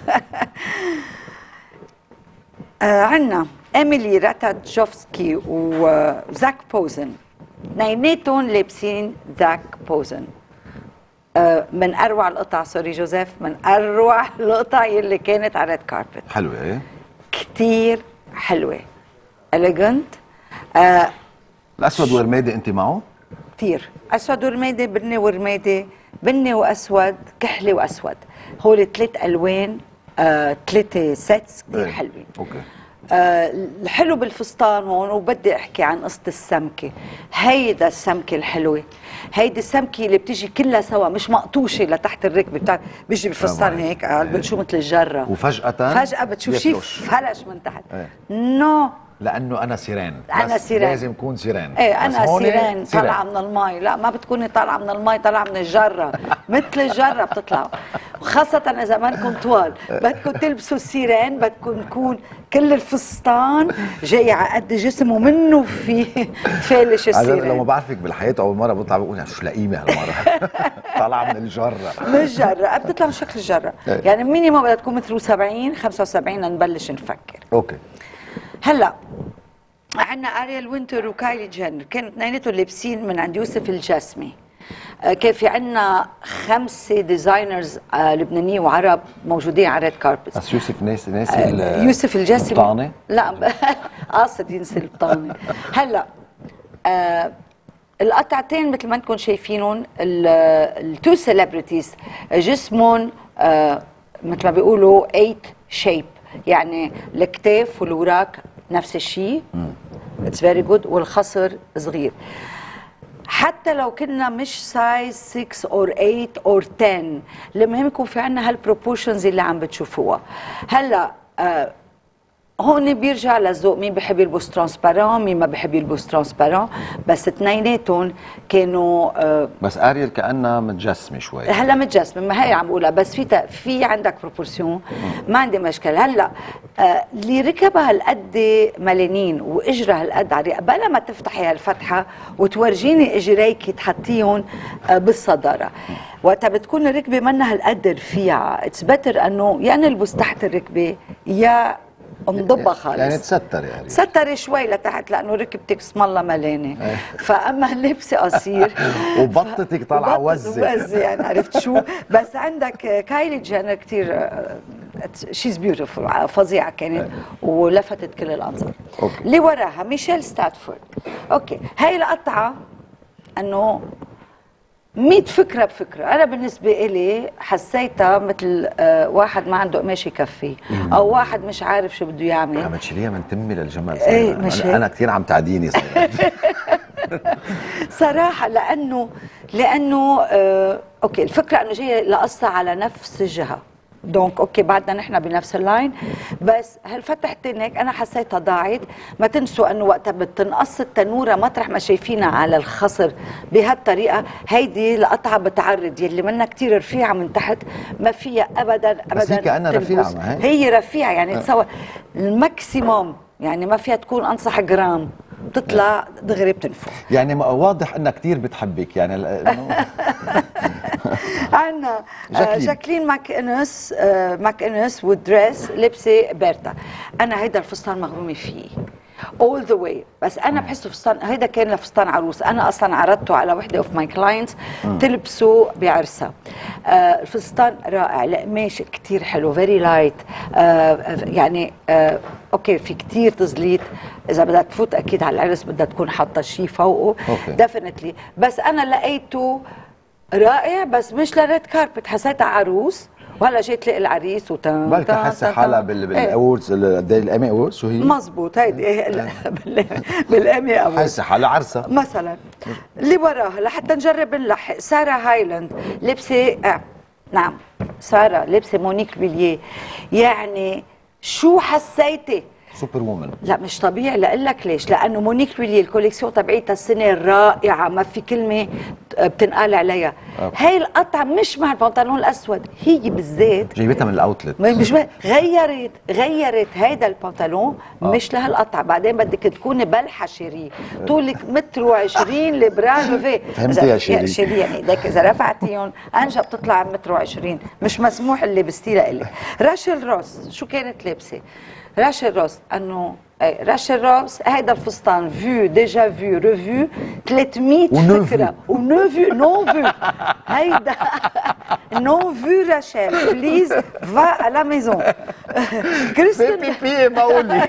عندنا ايميلي راتاتشوفسكي وزاك بوزن، اثنيناتهم لابسين زاك بوزن. من اروع القطع، سوري جوزيف، من اروع القطع اللي كانت على ريد كاربت. حلوه ايه؟ كثير حلوه، اليجنت. الاسود ورمادي انت معه؟ كثير اسود ورمادي، بني ورمادي، بني واسود، كحلي واسود. هول 3 الوان، 3 سيتس كثير حلوين. اوكي. الحلو بالفستان هون، وبدي احكي عن قصه السمكه. هيدا السمكه الحلوه، هيدي السمكه اللي بتيجي كلها سوا، مش مقطوشه لتحت الركبه بتاعت، بيجي بالفستان هيك بنشو مثل الجره، وفجاه بتشوف شيء فلش من تحت. نو لانه انا سيران. انا سيران، لازم اكون سيران. ايه انا سيران طالعه من المي. لا ما بتكوني طالعه من المي، طالعه من الجره. مثل الجره بتطلع، وخاصه اذا منكم طوال بدكم تلبسوا السيران، بدكم تكون كل الفستان جاي على قد جسم ومنه في فالش السيران. لو ما بعرفك بالحياه اول مره بطلع بقول شو لئيمه هالمره. طالعه من الجره. من الجره بتطلع من شكل الجره. يعني مينيموم بدها تكون مثل 70 75 لنبلش نفكر. اوكي. هلا عندنا اريال وينتر وكايلي جينر، كانوا اثنيناتهم لابسين من عند يوسف الجسمي. كان في عندنا 5 ديزاينرز لبنانيين وعرب موجودين على ريد كاربت. بس يوسف ناس يوسف الجسمي البطاني؟ لا قاصد ينسى البطاني. هلا القطعتين مثل ما انكم شايفينهم، التو سيلبرتيز جسمهم مثل ما بيقولوا 8 شيب، يعني الكتاف والوراك نفس الشيء. اتس فيري جود. والخصر صغير. حتى لو كنا مش سايز 6 اور 8 اور 10، المهم يكون في عنا هالبروبورشنز اللي عم بتشوفوها. هلا هون بيرجع للذوق، مين بحب يلبس ترانسبارون مين ما بحب يلبس ترانسبارون، بس اثنيناتهم كانوا بس اريل كانها متجسمه شوي. هلا متجسمه، ما هي عم بقولها، بس في عندك بروبورسيون، ما عندي مشكل. هلا اللي ركبها هالقد ملانين واجرها هالقد عريقه، بلا ما تفتحي هالفتحه وتورجيني اجريك تحطيهم بالصداره، وقتها بتكون الركبه منها هالقد رفيعه، اتس بتر انه يا نلبس تحت الركبه يا نضبها خالص، يعني تستر، يعني تستري شوي لتحت لانه ركبتك اسم الله ملانه. فاما لبسي قصير وبطتك طالعه وزه يعني عرفت شو. بس عندك كايلي جينر كثير شيز بيوتيفول، فظيعه كانت ولفتت كل الانظار. اللي وراها ميشيل ستاتفورد. اوكي، هاي القطعه انه 100 فكرة بفكرة. أنا بالنسبة إلي حسيتها مثل واحد ما عنده قماش يكفي، أو واحد مش عارف شو بده يعمل. عم تشيليها من تمي للجمال. إيه مش أنا كثير عم تعديني صراحة لأنه أوكي، الفكرة إنه جاية لقصة على نفس الجهة، دونك اوكي بعدنا نحن بنفس اللاين، بس هالفتحتين هيك انا حسيتها ضاعت. ما تنسوا انه وقتها بتنقص التنوره مطرح ما شايفينها على الخصر بهالطريقه، هيدي القطعه بتعرض يلي منها كثير رفيعه من تحت، ما فيها ابدا بس هي كأنها رفيعه. هي رفيعه يعني تصور الماكسيموم، يعني ما فيها تكون انصح جرام، بتطلع دغري بتنفخ. يعني واضح انها كثير بتحبك يعني. عندنا جاكلين ماك انس ودريس لبسه بيرتا. انا هيدا الفستان مغرومه فيه all the way، بس انا بحسه فستان، هيدا كان لفستان عروس، انا اصلا عرضته على وحده اوف ماي كلاينتس تلبسه بعرسها. الفستان رائع، القماش كثير حلو، فيري لايت، يعني اوكي في كثير تزليط. اذا بدها تفوت اكيد على العرس بدها تكون حاطه شيء فوقه ديفينتلي، بس انا لقيته رائع، بس مش لريد كاربت، حسيتها عروس. وهلا جيت لقي العريس بلكي حاسه حالها بالاوردز، الامي اوردز. شو هي؟ مزبوط، هيدي بالامي اوردز حاسه حالها عرسه مثلا. اللي وراها لحتى نجرب نلحق، سارة هايلاند لبسه نعم سارة لبسه مونيك بيليه. يعني شو حسيتي؟ سوبر وومن. لا مش طبيعي، لاقول لك ليش، لانه مونيك بيليه الكوليكسيون تبعيتها السنه رائعه، ما في كلمه بتنقال عليها. هاي القطعه مش مع البنطلون الاسود، هي بالذات جايبتها من الاوتلت، مش غيرت هيدا البنطلون مش لهالقطعه. بعدين بدك تكوني بلحه شيري، طولك 1.20 متر البرانوفي. فهمتي يا شيري؟ يعني ايديك اذا رفعتيهم انجا بتطلع 1.20 متر، مش مسموح اللي بستيلها الك. راشل روس شو كانت لابسه؟ راشل روس انه راشل روس هيدا الفستان فيو ديجا فيو ريفيو 300 فكره ونو فيو هيدا نو فيو. راشل بليز فا على ميزون. كريستن بي بقولي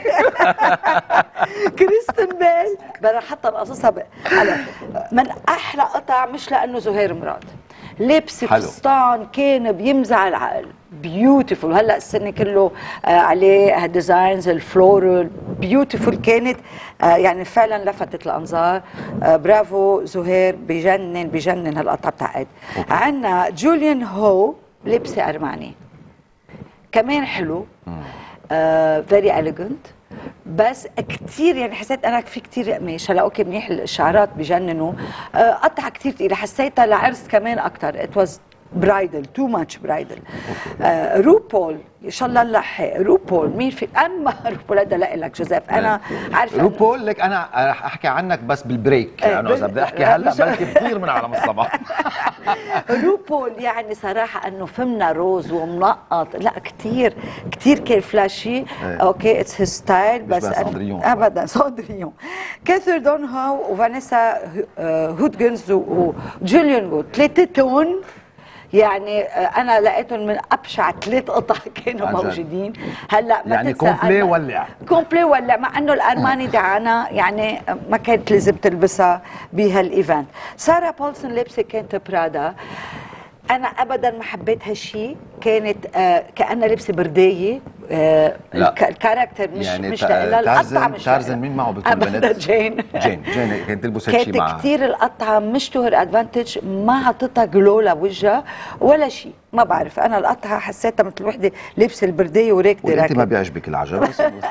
كريستن بيل بدها حتى بقصصها من احلى قطع، مش لانه زهير مراد، لبس فستان كان بيمزع العقل، بيوتيفول. هلا السنه كله عليه هالديزاينز الفلورال بيوتيفول كانت، يعني فعلا لفتت الانظار. برافو زهير، بجنن هالقطعه بتاعت. عندنا جوليان هو لبسه ارماني كمان حلو، فيري اليجنت، بس كثير يعني حسيت انا في كثير قماش. هلا اوكي منيح الشعرات بجننوا، قطعه كثير ثقيله، حسيتها لعرس كمان اكثر. ات واز برايدل، تو ماتش برايدل. روبول ان شاء الله نلحق روبول. مين في؟ اما روبول هذا لا لك جوزيف، انا عارفه روبول لك انا رح احكي عنك بس بالبريك، لانه اذا بدي احكي هلا بلكي بطير من عالم الصباح. روبول يعني صراحه انه فمنا روز ومنقط، لا كثير كان فلاشي. اوكي اتس هيز ستايل، بس ابدا ساندريون. كاثر دونهاو وفانيسا هودجنز وجوليان وود، ثلاثه تون. يعني انا لقيتهم من ابشع 3 قطع كانوا موجودين. هلا ما يعني كومبلي ولع، مع انه الارماني دعانا يعني ما كانت لازم تلبسها بهالايفنت. سارة بولسون لابسه كانت برادا. انا ابدا ما حبيت هالشيء، كانت كأنها لبسه بردايه. الكاركتر مش لها، القطعه مش تارزن مين معه بكل ابدا بنت؟ جين جين كانت تلبس هيك شيء معها. كانت كثير القطعه مش تو هير ادفانتج، ما عطتها جلو لوجهها ولا شيء. ما بعرف، انا القطعه حسيتها مثل وحده لبسه البرديه وراكده. انت ما بيعجبك العجب؟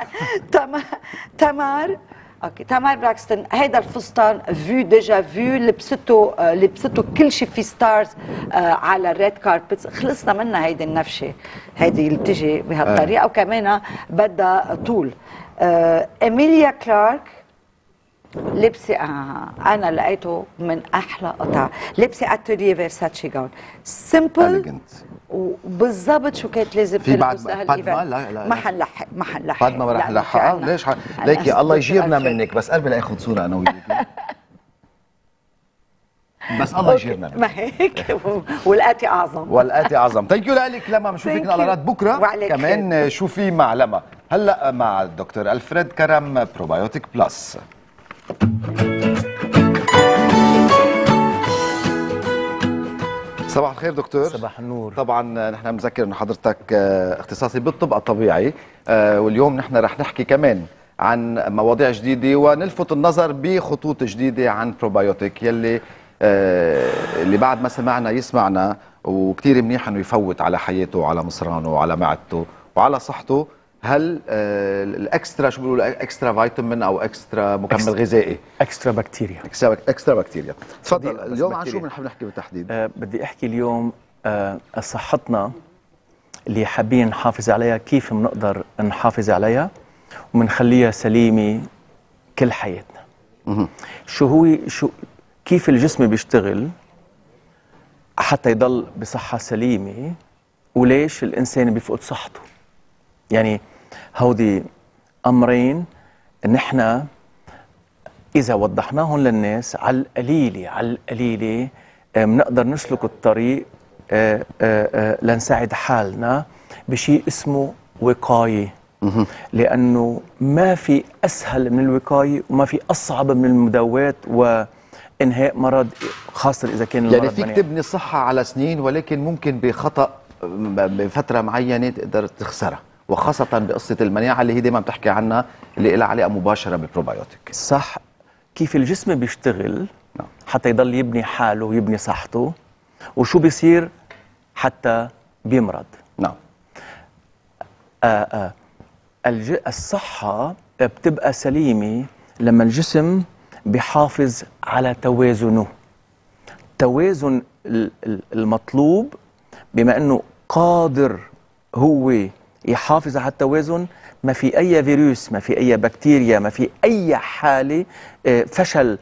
تمار اوكي، تمار براكستون، هيدا الفستان فيو ديجا فيو، لبسته كل شيء في ستارز على الريد كاربتس. خلصنا منها هيدي النفشه، هيدي اللي بتجي بهالطريقه وكمان بدها طول. إيميليا كلارك لبسي انا لقيته من احلى قطع. لبسي اتوليه فيرساتشي جاون سمبل وبالضبط شو كانت لازم تلبس. في بعد فاطمه؟ لا ما حنلحق فاطمه ما رح نلحقها. ليش ليكي الله يجيرنا منك، بس قلبي لاخذ صوره انا وياكي. بس الله يجيرنا منك. ما هيك والآتي اعظم. والآتي اعظم. ثانك يو لك لما بنشوفك نقلات بكره كمان. شو في مع لما هلا مع الدكتور ألفريد كرم بروبايوتيك بلس. صباح الخير دكتور. صباح النور. طبعا نحن بنذكر انه حضرتك اختصاصي بالطب الطبيعي، واليوم نحن رح نحكي كمان عن مواضيع جديده ونلفت النظر بخطوط جديده عن بروبايوتيك يلي اللي بعد ما سمعنا يسمعنا، وكثير منيح انه يفوت على حياته وعلى مصرانه وعلى معدته وعلى صحته. هل الاكسترا شو بيقولوا اكسترا فيتامين او اكسترا مكمل غذائي؟ اكسترا بكتيريا. اكسترا بكتيريا. تفضل. اليوم عن شو بنحب نحكي بالتحديد؟ بدي احكي اليوم صحتنا اللي حابين نحافظ عليها، كيف بنقدر نحافظ عليها وبنخليها سليمه كل حياتنا. شو كيف الجسم بيشتغل حتى يضل بصحه سليمه، وليش الانسان بيفقد صحته. يعني هودي أمرين نحن إذا وضحناهم للناس على القليلة بنقدر نسلك الطريق لنساعد حالنا بشيء اسمه وقاية. لأنه ما في أسهل من الوقاية وما في أصعب من المداوات وإنهاء مرض، خاصة إذا كان المرض يعني فيك تبني الصحة على سنين، ولكن ممكن بخطأ بفترة معينة تقدر تخسرها، وخاصة بقصة المناعة اللي هي دايما بتحكي عنها اللي لها علاقة مباشرة بالبروبايوتيك. صح. كيف الجسم بيشتغل حتى يضل يبني حاله ويبني صحته، وشو بيصير حتى بيمرض. نعم. الصحة بتبقى سليمة لما الجسم بيحافظ على توازنه. توازن المطلوب، بما انه قادر هو يحافظ على التوازن، ما في أي فيروس، ما في أي بكتيريا، ما في أي حالة فشل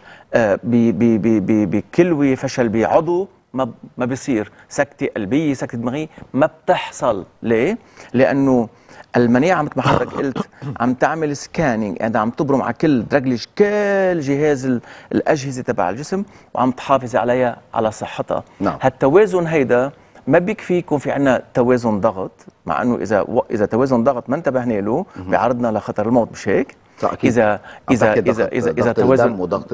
بكلوة، فشل بعضو ما بيصير. سكتة قلبية، سكتة دماغية ما بتحصل. ليه؟ لأنه المناعة مثل ما حضرتك قلت عم تعمل سكانينج، يعني عم تبرم على كل ترجلج كل جهاز الأجهزة تبع الجسم وعم تحافظ عليها على صحتها. نعم. هالتوازن هيدا ما بيكفي يكون في عنا توازن ضغط، مع انه اذا توازن ضغط ما انتبهنا له بيعرضنا لخطر الموت، مش هيك؟ اذا توازن وضغط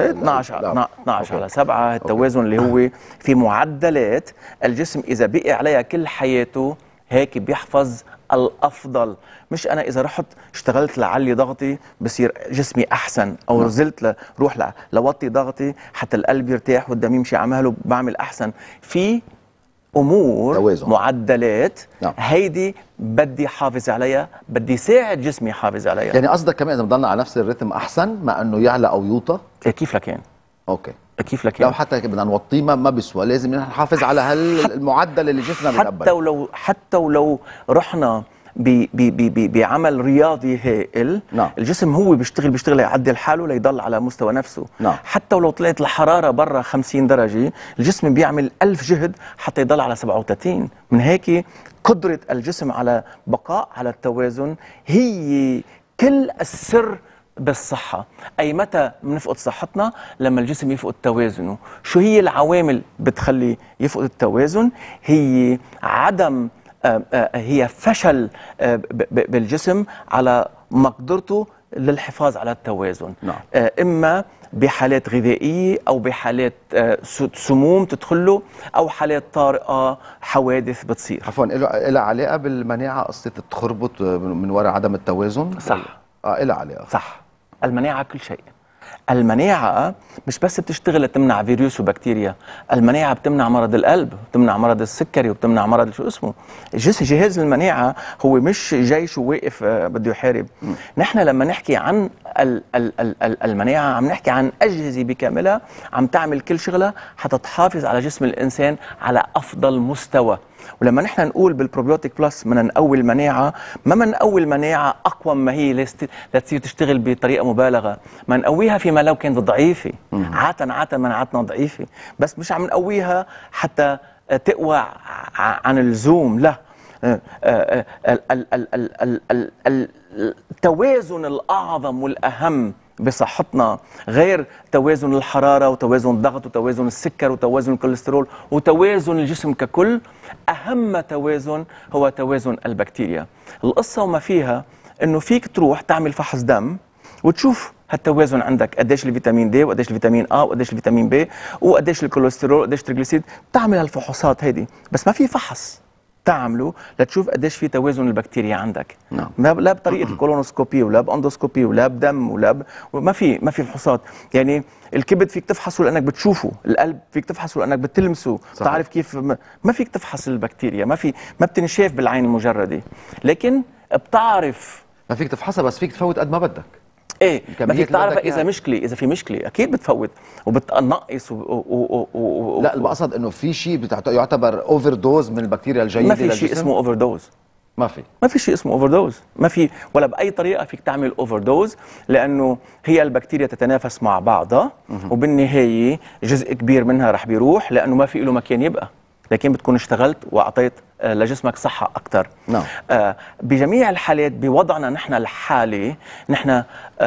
12/7 التوازن اللي هو في معدلات الجسم اذا بقي عليها كل حياته هيك بيحفظ الافضل. مش انا اذا رحت اشتغلت لعلي ضغطي بصير جسمي احسن، او نزلت روح لوطي ضغطي حتى القلب يرتاح والدم يمشي على مهله بعمل احسن. في امور توازن. معدلات. نعم. هيدي بدي حافظ عليها، بدي ساعد جسمي يحافظ عليها. يعني قصدك كمان اذا بضلنا على نفس الرتم احسن ما انه يعلى او يوطى؟ كيف لكان. اوكي. كيف لكان. لو حتى بدنا نوطيه ما بيسوى، لازم نحافظ على هالمعدل اللي جسمنا بيقبله. حتى ولو رحنا بعمل رياضي هائل. نعم. الجسم هو بيشتغل يعدل حاله ليضل على مستوى نفسه. نعم. حتى ولو طلعت الحرارة برا 50 درجة الجسم بيعمل 1000 جهد حتى يضل على 37. من هيك قدرة الجسم على بقاء على التوازن هي كل السر بالصحة. أي متى بنفقد صحتنا؟ لما الجسم يفقد توازنه. شو هي العوامل بتخلي يفقد التوازن؟ هي عدم هي فشل بالجسم على مقدرته للحفاظ على التوازن. نعم. اما بحالات غذائيه او بحالات سموم تدخله او حالات طارئه حوادث بتصير. عفوا، لها علاقه بالمناعه قصه تخربط من وراء عدم التوازن؟ صح. لها علاقه. صح. المناعه كل شيء. المناعة مش بس بتشتغل تمنع فيروس وبكتيريا، المناعة بتمنع مرض القلب، بتمنع مرض السكري، وبتمنع مرض شو اسمه. جهاز المناعة هو مش جيش واقف بده يحارب. نحن لما نحكي عن المناعة عم نحكي عن أجهزة بكاملها عم تعمل كل شغلها حتى تحافظ على جسم الإنسان على أفضل مستوى. ولما نحن نقول بالبروبيوتيك بلس بدنا نقوي المناعة، ما نقوي المناعة أقوى ما هي لتصير تشتغل بطريقة مبالغة، ما نقويها فيما لو كانت ضعيفة. عادة مناعتنا ضعيفة، بس مش عم نقويها حتى تقوى عن اللزوم، لا. التوازن الأعظم والأهم بصحتنا غير توازن الحرارة وتوازن الضغط وتوازن السكر وتوازن الكوليسترول وتوازن الجسم ككل. أهم توازن هو توازن البكتيريا. القصة وما فيها إنه فيك تروح تعمل فحص دم وتشوف هالتوازن عندك، قديش الفيتامين دي وقديش الفيتامين A وقديش الفيتامين B وقديش الكوليسترول وقديش التريغليسيد. تعمل هالفحوصات هيدي، بس ما في فحص تعمله لتشوف قديش في توازن البكتيريا عندك. نعم. لا بطريقه الكولونوسكوبي ولا باندوسكوبي ولا بدم ولا ما في فحوصات. يعني الكبد فيك تفحصه لانك بتشوفه، القلب فيك تفحصه لانك بتلمسه، تعرف كيف. ما فيك تفحص البكتيريا، ما بتنشاف بالعين المجرده، لكن بتعرف. ما فيك تفحصها، بس فيك تفوت قد ما بدك. ايه، ما فيك تعرف اذا في مشكله اكيد بتفوت وبتنقص لا، المقصد انه في شيء يعتبر اوفر دوز من البكتيريا الجيده. ما في شيء اسمه اوفر دوز. ما في شيء اسمه اوفر دوز، ما في ولا باي طريقه فيك تعمل اوفر دوز، لانه هي البكتيريا تتنافس مع بعضها وبالنهايه جزء كبير منها رح بيروح لانه ما في له مكان يبقى، لكن بتكون اشتغلت واعطيت لجسمك صحه اكثر. نعم. بجميع الحالات بوضعنا نحن الحالي، نحن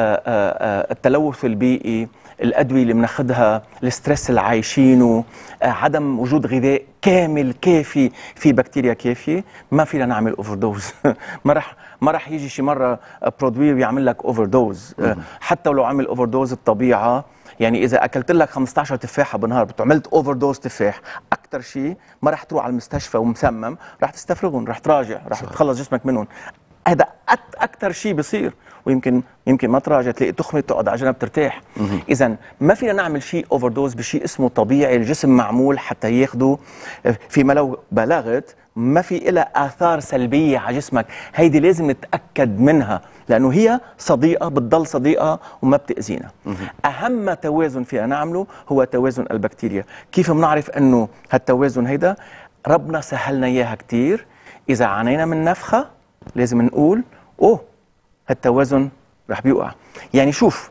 التلوث البيئي، الادويه اللي بناخذها، الستريس اللي عايشينه، عدم وجود غذاء كامل كافي في بكتيريا كافيه، ما فينا نعمل اوفر دوز. ما رح يجي شي مره برودوي ويعمل لك اوفر دوز. حتى ولو عمل اوفر دوز الطبيعه، يعني اذا اكلت لك 15 تفاحه بالنهار عملت اوفر دوز تفاح، اكثر شيء ما رح تروح على المستشفى ومسمم، رح تستفرغهم، رح تراجع، رح تخلص جسمك منهم. هذا اكثر شيء بيصير، ويمكن ما تراجع تلاقي تخمه تقعد على جنب ترتاح. اذا ما فينا نعمل شيء اوفر دوز بشيء اسمه طبيعي، الجسم معمول حتى ياخده. فيما لو بلغت ما في إلها آثار سلبية على جسمك، هيدي لازم نتأكد منها، لأنه هي صديقة، بتضل صديقة وما بتأذينا. أهم توازن فينا نعمله هو توازن البكتيريا. كيف بنعرف أنه هالتوازن هيدا ربنا سهلنا إياها كتير؟ إذا عانينا من نفخة لازم نقول هالتوازن رح بيوقع. يعني شوف،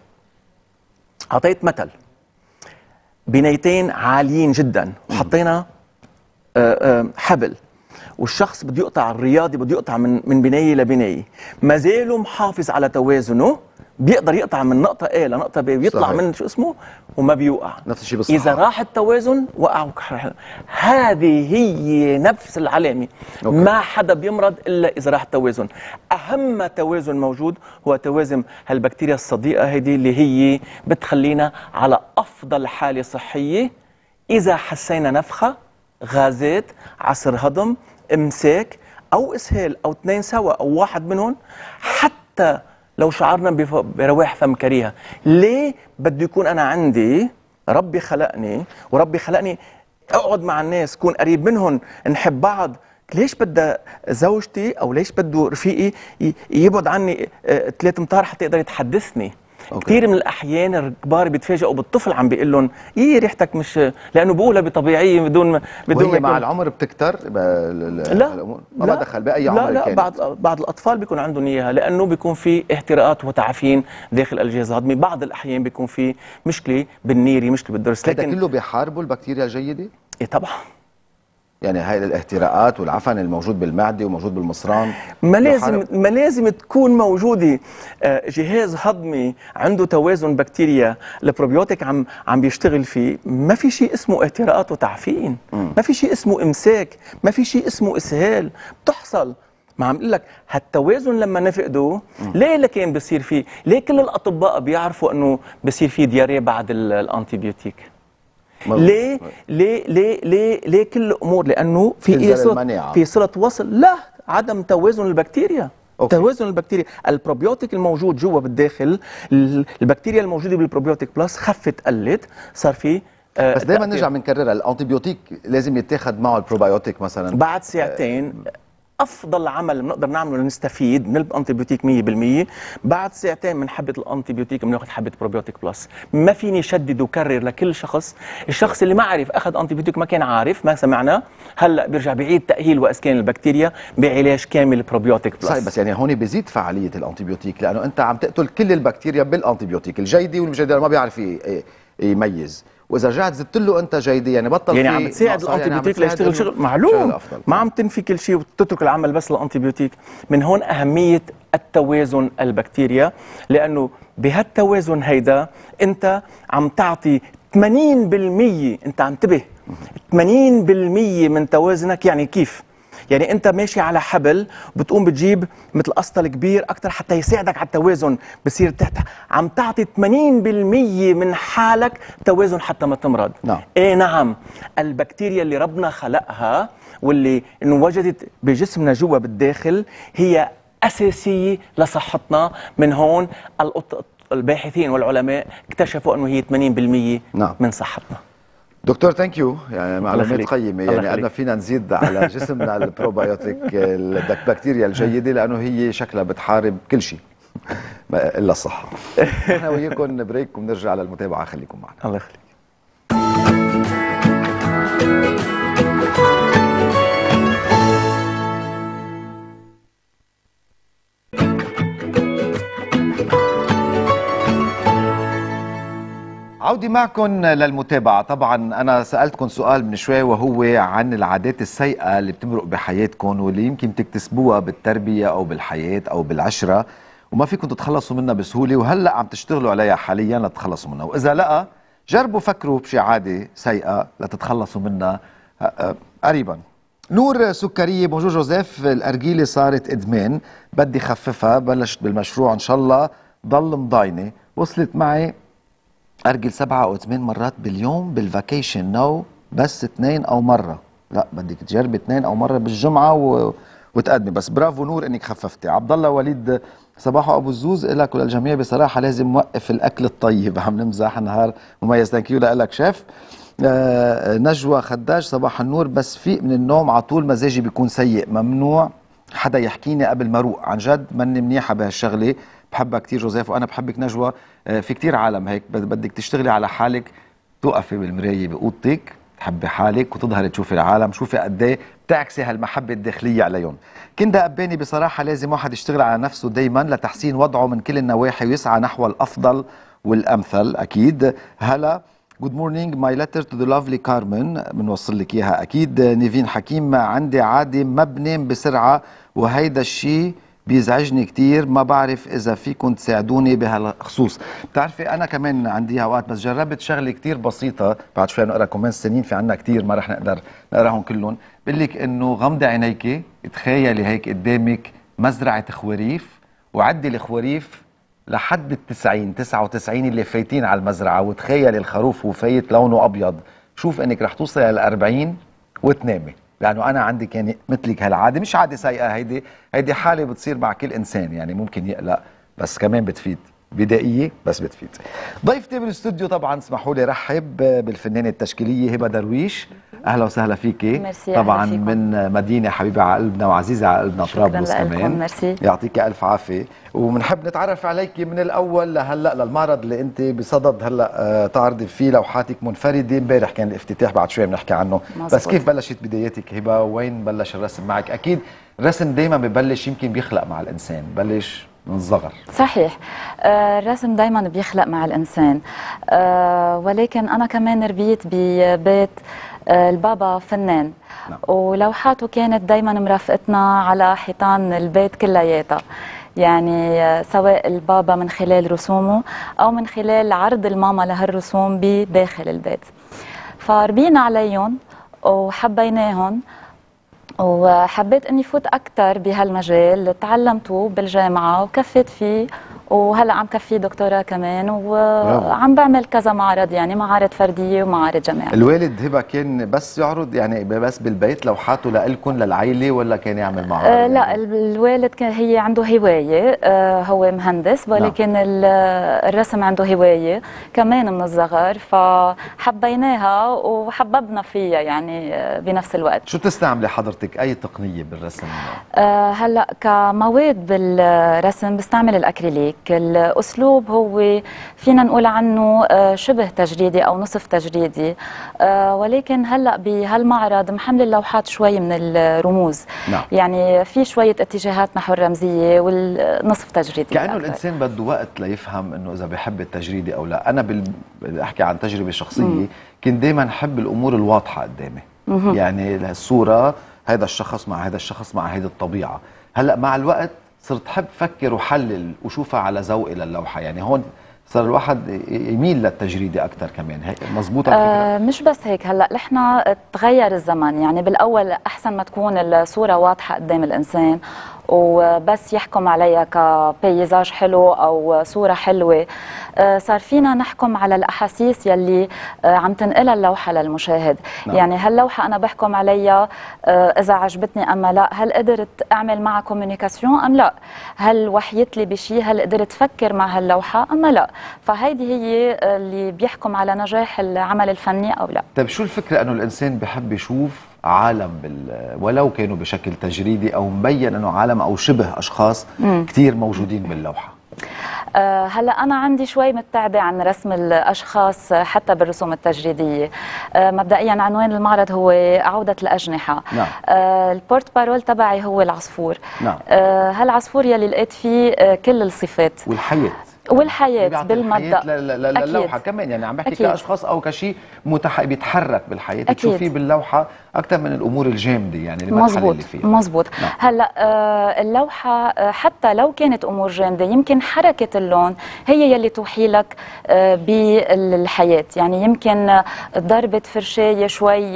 أعطيت مثل بنايتين عاليين جدا وحطينا حبل، والشخص بده يقطع، الرياضي بده يقطع من بنايه لبنايه، ما زاله محافظ على توازنه، بيقدر يقطع من نقطه A لنقطه B ويطلع من شو اسمه وما بيوقع. نفس الشيء بالصحة. اذا راح التوازن وقع. هذه هي نفس العلامه. ما حدا بيمرض الا اذا راح التوازن. اهم توازن موجود هو توازن هالبكتيريا الصديقه هذه اللي هي بتخلينا على افضل حاله صحيه. اذا حسينا نفخه، غازات، عسر هضم، امساك او اسهال او اثنين سوا او واحد منهم، حتى لو شعرنا برواح فم كريهه، ليه بده يكون انا عندي ربي خلقني وربي خلقني اقعد مع الناس، كون قريب منهم، نحب بعض. ليش بدها زوجتي او ليش بده رفيقي يبعد عني 3 امتار حتى يقدر يتحدثني؟ كثير من الاحيان الكبار بيتفاجئوا بالطفل عم بيقول لهم ريحتك مش، لانه بقولها بطبيعيه بدون ما مع العمر بتكتر الامور. ما دخل باي عمر. لا بعض الاطفال بيكون عندهم اياها، لانه بيكون في احتراقات وتعفين داخل الجهاز الهضمي. بعض الاحيان بيكون في مشكله بالنيري، مشكله بالضرس. لكن كله بيحاربوا البكتيريا الجيده؟ ايه طبعا. يعني هاي الاحتراقات والعفن الموجود بالمعده وموجود بالمصران ما لازم تكون موجوده. جهاز هضمي عنده توازن بكتيريا، البروبيوتيك عم بيشتغل فيه، ما في شيء اسمه احتراقات وتعفين، ما في شيء اسمه امساك، ما في شيء اسمه اسهال. بتحصل ما عم اقول لك هالتوازن لما نفقده ليه لكن بصير فيه، ليه كل الاطباء بيعرفوا انه بصير فيه دياريه بعد الانتيبيوتيك؟ ليه كل الامور؟ لانه في صله وصل لا عدم توازن البكتيريا. توازن البكتيريا، البروبيوتيك الموجود جوا بالداخل، البكتيريا الموجوده بالبروبيوتيك بلس خفت قلت، صار في بس دائما نرجع بنكررها، الانتيبيوتيك لازم يتاخذ معه البروبيوتيك مثلا بعد ساعتين. افضل عمل بنقدر نعمله لنستفيد من الانتيبيوتيك 100%، بعد ساعتين من حبه الانتيبيوتيك بناخذ حبه بروبيوتيك بلس. ما فيني شدد وكرر لكل شخص، الشخص اللي ما عرف اخذ انتيبيوتيك ما كان عارف ما سمعنا، هلا بيرجع بيعيد تاهيل واسكان البكتيريا بعلاج كامل بروبيوتيك بلس. صحيح، بس يعني هون بيزيد فعاليه الانتيبيوتيك لانه انت عم تقتل كل البكتيريا بالانتيبيوتيك، الجيدي والمجيدي ما بيعرف يميز، واذا رجعت زدت له انت جيدي يعني بطل يعني عم تساعد الانتيبيوتيك ليشتغل شغل معلوم، ما عم تنفي كل شيء وتترك العمل بس للانتيبيوتيك. من هون اهميه التوازن البكتيريا، لانه بهالتوازن هيدا انت عم تعطي 80%، انت عم انتبه 80% من توازنك. يعني كيف؟ يعني انت ماشي على حبل بتقوم بتجيب مثل اسطل كبير اكثر حتى يساعدك على التوازن، بصير تحت عم تعطي 80% من حالك توازن حتى ما تمرض. نعم. ايه نعم، البكتيريا اللي ربنا خلقها واللي انوجدت بجسمنا جوا بالداخل هي اساسيه لصحتنا. من هون الباحثين والعلماء اكتشفوا انه هي 80% نعم. من صحتنا. دكتور ثانك يو، يعني معلومات قيمه، يعني قد فينا نزيد على جسمنا البروبايوتيك البكتيريا الجيده لانه هي شكلها بتحارب كل شيء الا الصحه. نحن وياكم بريك وبنرجع للمتابعه، خليكم معنا. الله يخليك. عودي معكم للمتابعة. طبعا أنا سألتكم سؤال من شوي وهو عن العادات السيئة اللي بتمرق بحياتكم واللي يمكن تكتسبوها بالتربية أو بالحياة أو بالعشرة وما فيكم تتخلصوا منها بسهولة، وهلأ عم تشتغلوا عليها حاليا لتتخلصوا منها، وإذا لا جربوا فكروا بشي عادة سيئة لتتخلصوا منها قريبا. نور سكرية، بونجور جوزيف، الأرجيلة صارت إدمان، بدي خففها، بلشت بالمشروع إن شاء الله ضل مضاينة، وصلت معي أرجل 7 أو 8 مرات باليوم بالفاكيشن، نو بس 2 أو مرة، لا بدك تجربي 2 أو مرة بالجمعة وتقدمي. بس برافو نور إنك خففتي. عبد الله وليد صباحو أبو الزوز، إلك وللجميع بصراحة لازم نوقف الأكل الطيب، عم نمزح، نهار مميز، ثانك يو لك شيف. نجوى خداج صباح النور، بس فيق من النوم على طول مزاجي بيكون سيء، ممنوع حدا يحكيني قبل ما اروق، عن جد ماني منيحة بهالشغلة. بحبها كتير جوزيف وانا بحبك نجوى. في كتير عالم هيك، بدك تشتغلي على حالك، توقفي بالمرايه باوضتك، تحبي حالك وتظهري تشوفي العالم، شوفي قد ايه بتعكسي هالمحبه الداخليه عليهم. كندا قباني، بصراحه لازم واحد يشتغل على نفسه دائما لتحسين وضعه من كل النواحي ويسعى نحو الافضل والامثل اكيد. هلا Good morning, my letter to the lovely Carmen، بنوصل لك اياها اكيد. نيفين حكيم، عندي عاده ما بنام بسرعه وهيدا الشيء بيزعجني كتير، ما بعرف اذا فيكم تساعدوني بهالخصوص. بتعرفي انا كمان عندي اوقات بس جربت شغله كتير بسيطه، بعد شوي نقرا كومنتس ثانيين، في عنا كتير ما رح نقدر نقراهم كلهم. بقول لك انه غمضي عينيكي، تخيلي هيك قدامك مزرعه خواريف وعدي الخواريف لحد 90 99 اللي فايتين على المزرعه، وتخيلي الخروف وفايت لونه ابيض، شوف انك رح توصلي ل 40 وتنامي. لانه انا عندي يعني مثلك هالعاده، مش عاده سيئه، هيدي حاله بتصير مع كل انسان، يعني ممكن يقلق بس كمان بتفيد، بدائيه بس بتفيد. ضيفتي بالاستوديو طبعا اسمحوا لي رحب بالفنانه التشكيليه هبه درويش، اهلا وسهلا فيكي. ميرسي، طبعا من مدينه حبيبه على قلبنا وعزيزه على قلبنا، طرابلس كمان. ميرسي. يعطيك الف عافيه، وبنحب نتعرف عليكي من الاول لهلا للمعرض اللي انت بصدد هلا تعرضي فيه لوحاتك منفرده. امبارح كان الافتتاح، بعد شوي بنحكي عنه. مزبوط. بس كيف بلشت بداياتك هبه؟ وين بلش الرسم معك؟ اكيد الرسم دايما ببلش يمكن بيخلق مع الانسان، بلش من الصغر. صحيح، الرسم دايما بيخلق مع الانسان، ولكن انا كمان ربيت ببيت البابا فنان. نعم. ولوحاته كانت دايما مرافقتنا على حيطان البيت كلياتها، يعني سواء البابا من خلال رسومه او من خلال عرض الماما لهالرسوم بداخل البيت، فربينا عليهم وحبيناهم وحبيت اني فوت اكثر بهالمجال، تعلمته بالجامعه وكفيت فيه، وهلا عم كفي دكتوراه كمان، وعم بعمل كذا معرض، يعني معارض فرديه ومعارض جماعيه. الوالد هبه كان بس يعرض يعني بس بالبيت لوحاته لإلكم للعائله، ولا كان يعمل معارض؟ لا، الوالد كان هي عنده هوايه، هو مهندس، ولكن الرسم عنده هوايه كمان من الصغر، فحبيناها وحببنا فيها يعني بنفس الوقت. شو تستعملي حضرتك؟ اي تقنيه بالرسم؟ هلا كمواد بالرسم بستعمل الاكريليك. الاسلوب هو فينا نقول عنه شبه تجريدي او نصف تجريدي، ولكن هلا بهالمعرض محمل اللوحات شوي من الرموز. نعم. يعني في شويه اتجاهات نحو الرمزيه والنصف تجريدي. كأنه الانسان بده وقت ليفهم انه اذا بحب التجريدي او لا. انا بحكي عن تجربه شخصيه، كنت دائما احب الامور الواضحه قدامي. يعني الصوره، هذا الشخص مع هذا الشخص مع هذه الطبيعه. هلا مع الوقت صرت حب فكر وحلل وشوفها على ذوقي للوحه. يعني هون صار الواحد يميل للتجريدي اكثر كمان. هيك مزبوطه الفكره؟ مش بس هيك، هلا نحن تغير الزمن. يعني بالاول احسن ما تكون الصوره واضحه قدام الانسان وبس يحكم عليها كبيزاج حلو او صوره حلوه. صار فينا نحكم على الاحاسيس يلي عم تنقلها اللوحه للمشاهد. نعم. يعني هاللوحه انا بحكم عليها اذا عجبتني ام لا، هل قدرت اعمل معها كوميونيكاسيون ام لا، هل وحيت لي بشيء، هل قدرت افكر مع هاللوحه ام لا. فهيدي هي اللي بيحكم على نجاح العمل الفني او لا. طيب شو الفكره انه الانسان بحب يشوف عالم ولو كانوا بشكل تجريدي او مبين انه عالم او شبه اشخاص كثير موجودين باللوحه؟ هلا انا عندي شوي مبتعده عن رسم الاشخاص حتى بالرسوم التجريديه. مبدئيا عنوان المعرض هو عوده الاجنحه. نعم. البورت بارول تبعي هو العصفور. نعم. هالعصفور يلي لقيت فيه كل الصفات والحياه بالمبدا للوحه كمان. يعني عم بحكي كاشخاص او كشيء بيتحرك بالحياه، تشوفيه باللوحه اكثر من الامور الجامده يعني المرحله اللي فيها. مزبوط. نعم. هلا اللوحه حتى لو كانت امور جامده، يمكن حركه اللون هي يلي توحي لك بالحياه. يعني يمكن ضربه فرشايه شوي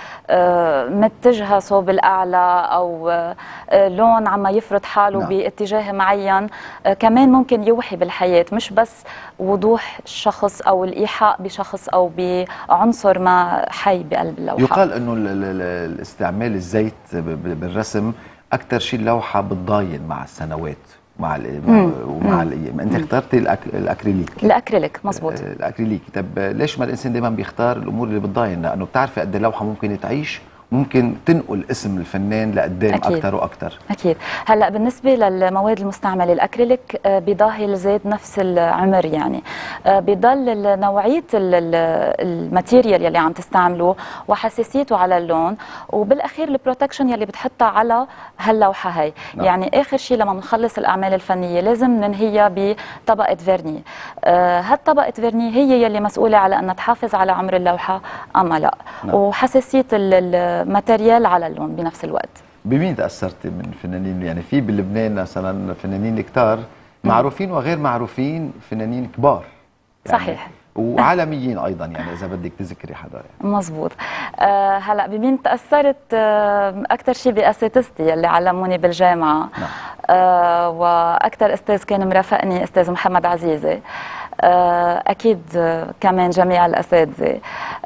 متجهه صوب الاعلى، او لون عم يفرض حاله نعم. باتجاه معين، كمان ممكن يوحي بالحياه، مش بس وضوح الشخص او الايحاء بشخص او بعنصر ما حي بقلب اللوحه. يقال انه الاستعمال الزيت بالرسم اكثر شيء اللوحه بتضاين مع السنوات ومع الايام. انت اخترتي الاكريليك مزبوط. الاكريليك. طب ليش ما الانسان دائما بيختار الامور اللي بتضاين؟ لانه بتعرفي قد اللوحه ممكن تعيش، ممكن تنقل اسم الفنان لقدام اكثر واكثر. اكيد. هلا بالنسبه للمواد المستعمله الاكريليك بيضاهي الزيت نفس العمر. يعني بيضل نوعيه الماتيريال يلي عم تستعمله وحساسيته على اللون، وبالاخير البروتكشن يلي بتحطها على هاللوحه هي. نعم. يعني اخر شيء لما بنخلص الاعمال الفنيه لازم ننهيها بطبقه فيرني. هالطبقه فيرني هي يلي مسؤوله على انها تحافظ على عمر اللوحه اما لا. نعم. وحساسيه ماتيريال على اللون بنفس الوقت. بمين تأثرتي من فنانين؟ يعني في بلبنان مثلا فنانين كتار معروفين وغير معروفين، فنانين كبار يعني صحيح، وعالميين ايضا، يعني اذا بدك تذكري حدا يعني. مزبوط. هلا بمين تأثرت؟ اكثر شيء باساتذتي اللي علموني بالجامعه. نعم. واكثر استاذ كان مرافقني استاذ محمد عزيزي. اكيد كمان جميع الاساتذه،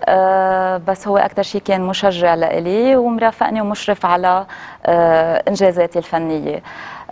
بس هو اكثر شيء كان مشجع لإلي ومرافقني ومشرف على انجازاتي الفنيه.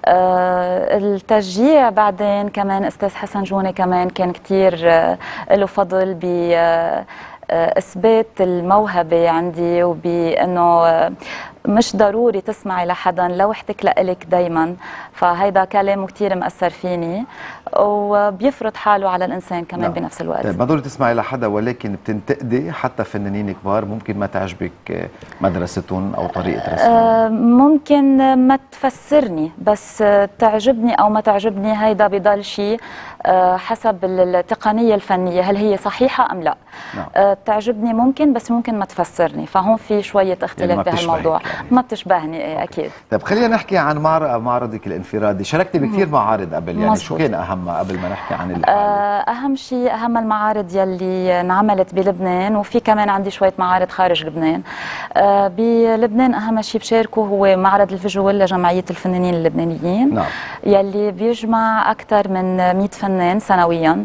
التشجيع بعدين كمان استاذ حسن جوني كمان كان كثير له فضل بإثبات الموهبه عندي، وبانه مش ضروري تسمعي لحدا، لوحدك لإلك دايما. فهيدا كلامه كثير مأثر فيني وبيفرض حاله على الانسان كمان. نعم. بنفس الوقت. طيب ما ضروري تسمعي لحدا، ولكن بتنتقدي حتى فنانين كبار ممكن ما تعجبك مدرستهم او طريقه رسمهم؟ ممكن ما تفسرني، بس تعجبني او ما تعجبني هيدا بضل شيء حسب التقنيه الفنيه، هل هي صحيحه ام لا. نعم. تعجبني ممكن، بس ممكن ما تفسرني، فهون في شويه اختلاف بهالموضوع. ما بتشبهني ايه اكيد. طيب خلينا نحكي عن معرضك الانفرادي، شاركتي بكثير معارض قبل، يعني مزبوط. شو كان اهمها قبل ما نحكي عن اهم شيء، اهم المعارض يلي انعملت بلبنان، وفي كمان عندي شويه معارض خارج لبنان. بلبنان اهم شيء بشاركه هو معرض الفيجوال لجمعيه الفنانين اللبنانيين. نعم. يلي بيجمع اكثر من 100 فنان سنويا،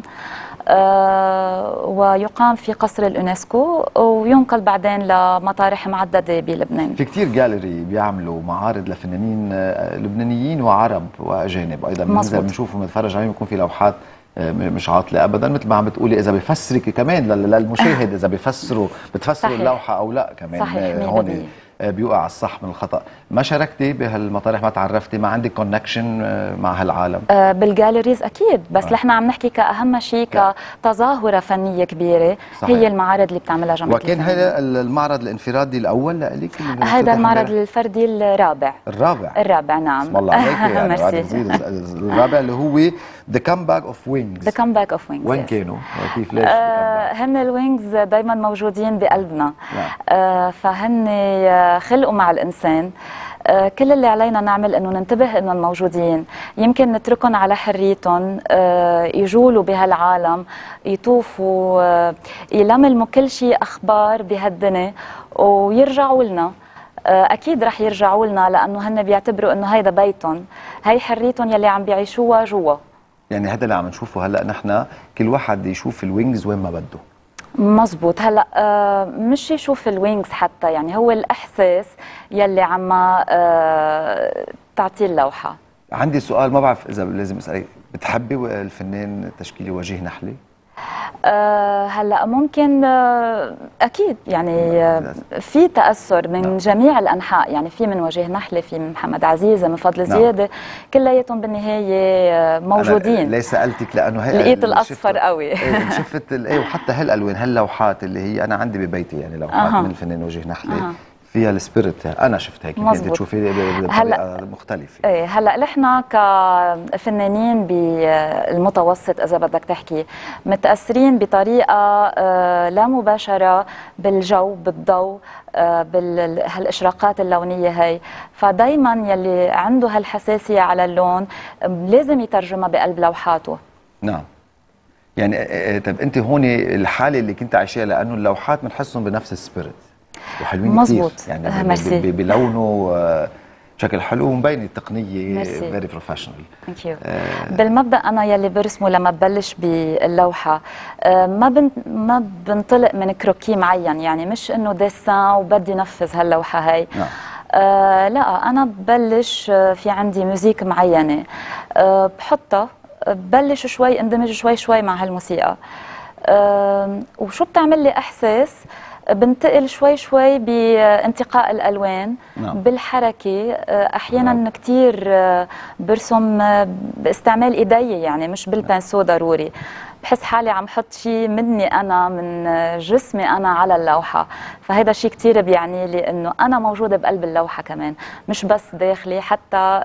ويقام في قصر اليونسكو وينقل بعدين لمطارح معدده بلبنان. في كتير جاليري بيعملوا معارض لفنانين لبنانيين وعرب واجانب ايضا، بننزل بنشوف وبنتفرج عليهم، بيكون في لوحات مش عاطله ابدا، مثل ما عم بتقولي اذا بفسرك كمان للمشاهد اذا بتفسروا اللوحه او لا كمان. صحيح. هون بيوقع الصح من الخطا. ما شاركتي بهالمطارح، ما تعرفتي، ما عندك كونكشن مع هالعالم؟ بالجاليريز اكيد، بس نحن عم نحكي كاهم شيء كتظاهره فنيه كبيره. صحيح. هي المعارض اللي بتعملها جمعيه. وكان هذا المعرض الانفرادي الاول لك؟ هذا المعرض الفردي الرابع. الرابع نعم. بسم الله عليك. يعني ميرسي. الرابع اللي هو The Comeback of Wings. The Comeback of Wings. وين كانوا؟ كيف ليش؟ هن الوينجز دايما موجودين بقلبنا. فهن خلقوا مع الإنسان. كل اللي علينا نعمل انه ننتبه انهم موجودين، يمكن نتركهم على حريتهم، يجولوا بهالعالم، يطوفوا، يلملموا كل شيء اخبار بهالدنيا ويرجعوا لنا. اكيد رح يرجعوا لنا لانه هن بيعتبروا انه هيدا بيتهم، هي حريتهم يلي عم بيعيشوها جوا. يعني هذا اللي عم نشوفه هلا نحن، كل واحد يشوف الوينجز وين ما بده. مزبوط. هلا مش يشوف الوينجز حتى، يعني هو الاحساس يلي عم تعطيه اللوحه. عندي سؤال، ما بعرف اذا لازم اسالك، بتحبي الفنان التشكيلي وجيه نحلي؟ هلا ممكن اكيد، يعني في تاثر من جميع الانحاء، يعني في من وجيه نحله، في من محمد عزيزه، من فضل زياده، كلياتهم بالنهايه موجودين. ليس سالتك لانه هي لقيت الاصفر قوي. شفت وحتى هالالوان، هاللوحات اللي هي انا عندي ببيتي، يعني لوحات من الفنان وجيه نحله فيها السبيريت، انا شفت هيك، انت تشوفي بطريقه مختلفه. ايه هلا نحن كفنانين بالمتوسط اذا بدك تحكي متاثرين بطريقه لا مباشره بالجو، بالضوء، بهالاشراقات اللونيه هي، فدايما يلي عنده هالحساسيه على اللون لازم يترجمها بقلب لوحاته. نعم. يعني طب انت هون الحاله اللي كنت عايشاها، لانه اللوحات بنحسهم بنفس السبيريت وحلوين كثير، يعني بلونه بشكل حلو ومبين التقنيه فيري بروفيشنال. ثانك يو. بالمبدا انا يلي برسمه لما ببلش باللوحه ما بنطلق من كروكي معين، يعني مش انه ديسان وبدي نفذ هاللوحه هي. لا، انا ببلش في عندي موسيقى معينه بحطها، ببلش شوي اندمج شوي مع هالموسيقى، وشو بتعمل لي احساس، بنتقل شوي بانتقاء الالوان. بالحركه، احيانا كثير برسم باستعمال ايدي، يعني مش بالبانسو ضروري، بحس حالي عم حط شيء مني انا، من جسمي انا على اللوحه، فهذا شيء كثير بيعني لي انه انا موجوده بقلب اللوحه كمان، مش بس داخلي، حتى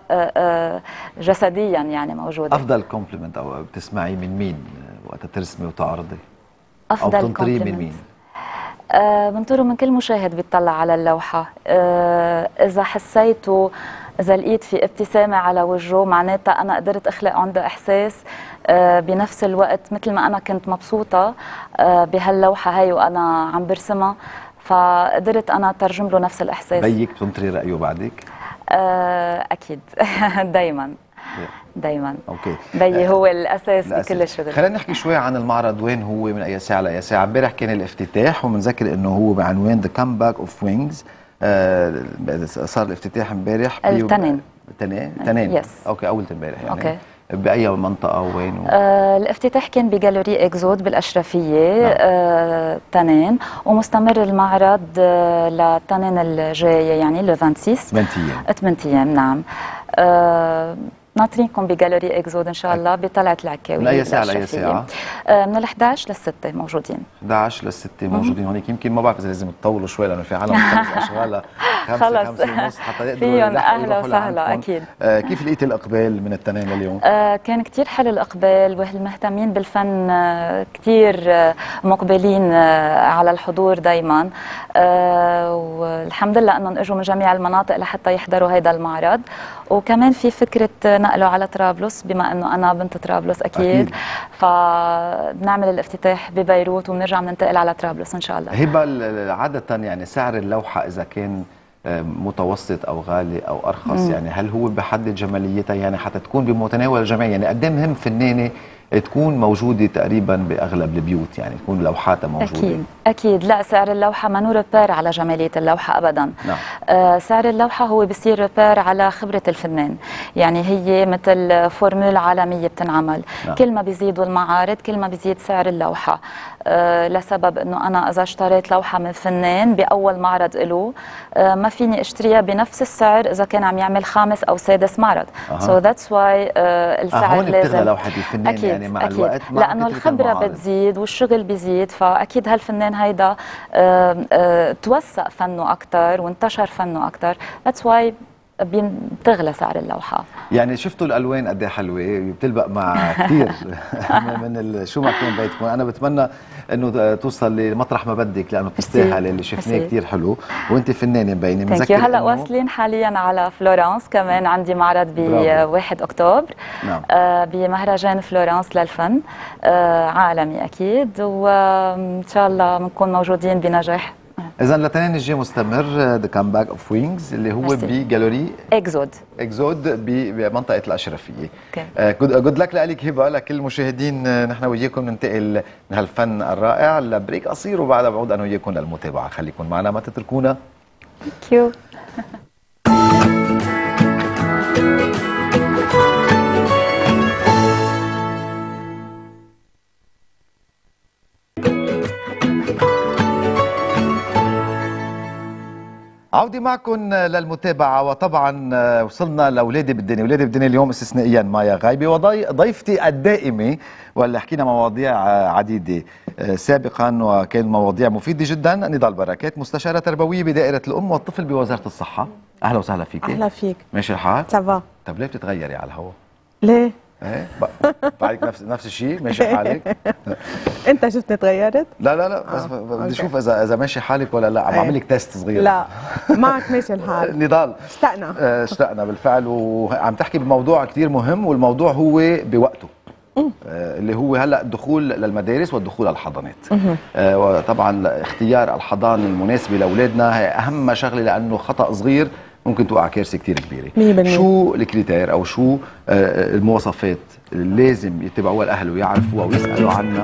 جسديا يعني موجوده. افضل كومبلمنت او بتسمعي من مين وقت ترسمي وتعرضي؟ افضل او تنطري من مين؟ بنطره من كل مشاهد بيطلع على اللوحة. إذا حسيته، إذا لقيت في ابتسامة على وجهه، معناتها أنا قدرت أخلق عنده إحساس بنفس الوقت مثل ما أنا كنت مبسوطة بهاللوحة هاي وأنا عم برسمها، فقدرت أنا أترجم له نفس الإحساس. بيك بتنطري رأيه بعدك؟ أكيد. دايما. اوكي. بيي هو الاساس بكل الشغل. خلينا نحكي شوي عن المعرض، وين هو، من اي ساعه لاي ساعه؟ امبارح كان الافتتاح، وبنذكر انه هو بعنوان ذا كامباك اوف وينجز. صار الافتتاح امبارح تنين. يس. اوكي، اول امبارح يعني. اوكي. باي منطقه وين؟ الافتتاح كان بجاليري اكزود بالاشرفيه. تنين، ومستمر المعرض لتنين الجايه، يعني لو 26 8 ايام. نعم. ناطرينكم بجاليري اكزود ان شاء الله بطلعة العكاوي. من اي ساعه لاي ساعه؟ من ال 11 لل 6 موجودين. 11 لل 6 موجودين هونيك. يمكن ما بعرف اذا لازم تطولوا شوي لانه في عالم بتخلص اشغالها 5 ونص حتى يقدروا فيهم. اهلا وسهلا. اكيد. كيف لقيت الاقبال من التنين لليوم؟ كان كثير حلو الاقبال، والمهتمين بالفن كثير مقبلين على الحضور دائما، والحمد لله انهم اجوا من جميع المناطق لحتى يحضروا هذا المعرض. وكمان في فكره نقله على طرابلس، بما انه انا بنت طرابلس اكيد. فبنعمل الافتتاح ببيروت وبنرجع بننتقل على طرابلس ان شاء الله. هبه عاده يعني سعر اللوحه اذا كان متوسط او غالي او ارخص، يعني هل هو بحدد جماليتها يعني حتى تكون بمتناول الجميع؟ يعني قد ايه مهم فنانه تكون موجوده تقريبا باغلب البيوت، يعني تكون لوحاتها موجوده؟ اكيد. لا، سعر اللوحه ما ريبير على جماليه اللوحه ابدا. نعم. سعر اللوحه هو بصير ريبير على خبره الفنان، يعني هي مثل فورمول عالميه بتنعمل. نعم. كل ما بيزيدوا المعارض كل ما بيزيد سعر اللوحه، لسبب انه انا اذا اشتريت لوحه من فنان باول معرض له ما فيني اشتريها بنفس السعر اذا كان عم يعمل خامس او سادس معرض. سو ذاتس واي السعر هون لازم بتغلى لوحه الفنان. أكيد. يعني مع أكيد. الوقت لانه الخبره بتزيد والشغل بيزيد، فاكيد هالفنان هيدا توثق فنه اكثر وانتشر فنه اكثر. ذاتس واي بتغلى سعر اللوحه. يعني شفتوا الالوان قد ايه حلوه، بتلبق مع كثير من شو ما كان بيتكم. انا بتمنى انه توصل لمطرح ما بدك لانه بتستاهل. اللي شفناه كثير حلو، وانت فنانه مبينه. متذكر هلا واصلين حاليا على فلورنس، كمان عندي معرض ب 1 اكتوبر. نعم. بمهرجان فلورنس للفن عالمي اكيد، وان شاء الله بنكون موجودين بنجاح. إذا لتنين الجاي مستمر ذا كامباك اوف وينجز اللي هو بجاليري اكزود بمنطقة الأشرفية. جود لك لك هبة. لكل المشاهدين نحن وياكم ننتقل من هالفن الرائع لبريك قصير، وبعدها بعود أنا وياكم للمتابعة. خليكم معنا ما تتركونا. Thank you. عودي معكم للمتابعة. وطبعا وصلنا لأولادي بالدنيا. أولادي بالدنيا اليوم استثنائيا مايا غايبة، وضيفتي الدائمة، واللي حكينا مواضيع عديدة سابقا وكان مواضيع مفيدة جدا. نضال بركات، مستشارة تربوية بدائرة الأم والطفل بوزارة الصحة. أهلا وسهلا فيك. أهلا فيك. ماشي الحال؟ سافا. طب ليه بتتغيري على الهواء؟ ليه؟ ايه بعدك نفس الشيء ماشي حالك؟ انت شفتني تغيرت؟ لا بس بدي اشوف اذا ماشي حالك ولا لا. عم اعمل لك تيست صغير. لا معك ماشي الحال. نضال اشتقنا بالفعل، وعم تحكي بموضوع كثير مهم، والموضوع هو بوقته اللي هو هلا الدخول للمدارس والدخول على الحضانات. وطبعا اختيار الحضانه المناسبه لاولادنا هي اهم شغله، لانه خطا صغير ممكن توقع كارثه كثير كبيره. شو الكريتير او شو المواصفات اللي لازم يتبعوها الاهل ويعرفوها ويسالوا عنها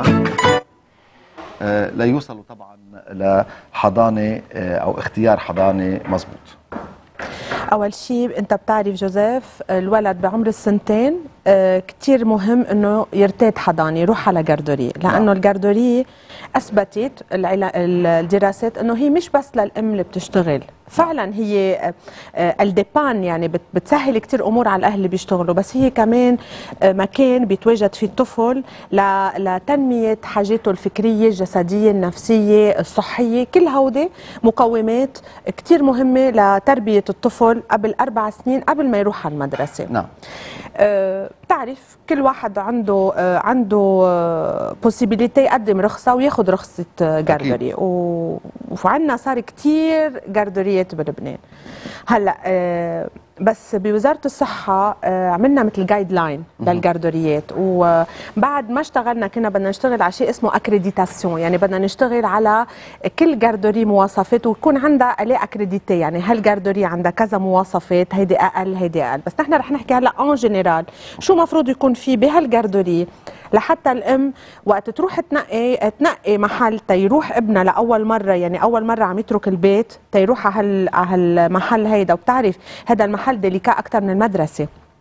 ليوصلوا طبعا لحضانه او اختيار حضانه مزبوط؟ اول شيء انت بتعرف جوزيف، الولد بعمر السنتين كثير مهم انه يرتاد حضانه، يروح على جاردوري، لانه الجاردوري اثبتت الدراسات انه هي مش بس للام اللي بتشتغل، فعلا هي الديبان يعني بتسهل كثير امور على الاهل اللي بيشتغلوا، بس هي كمان مكان بيتواجد فيه الطفل لتنميه حاجاته الفكريه، الجسديه، النفسيه، الصحيه. كل هودي مقومات كثير مهمه لتربيه الطفل قبل 4 سنين قبل ما يروح على المدرسه. نعم. بتعرف كل واحد عنده بوسيبيليتي يقدم رخصه وياخذ رخصه جاردوري، وعندنا صار كثير جاردوريات بلبنان. هلا بس بوزاره الصحه عملنا مثل جايد لاين للجاردوريات، وبعد ما اشتغلنا كنا بدنا نشتغل على شيء اسمه اكريديتاسيون، يعني بدنا نشتغل على كل جاردوري مواصفات ويكون عندها الي اكريديتي، يعني هالجاردوري عندها كذا مواصفات، هيدي اقل هيدي اقل. بس نحن رح نحكي هلا ان جنرال شو مفروض يكون في بهالجاردوري لحتى الام وقت تروح تنقي محل تيروح ابنها لاول مره، يعني اول مره عم يترك البيت تيروح على هالمحل هيدا. وبتعرف هذا المحل ديليكا اكثر من المدرسه،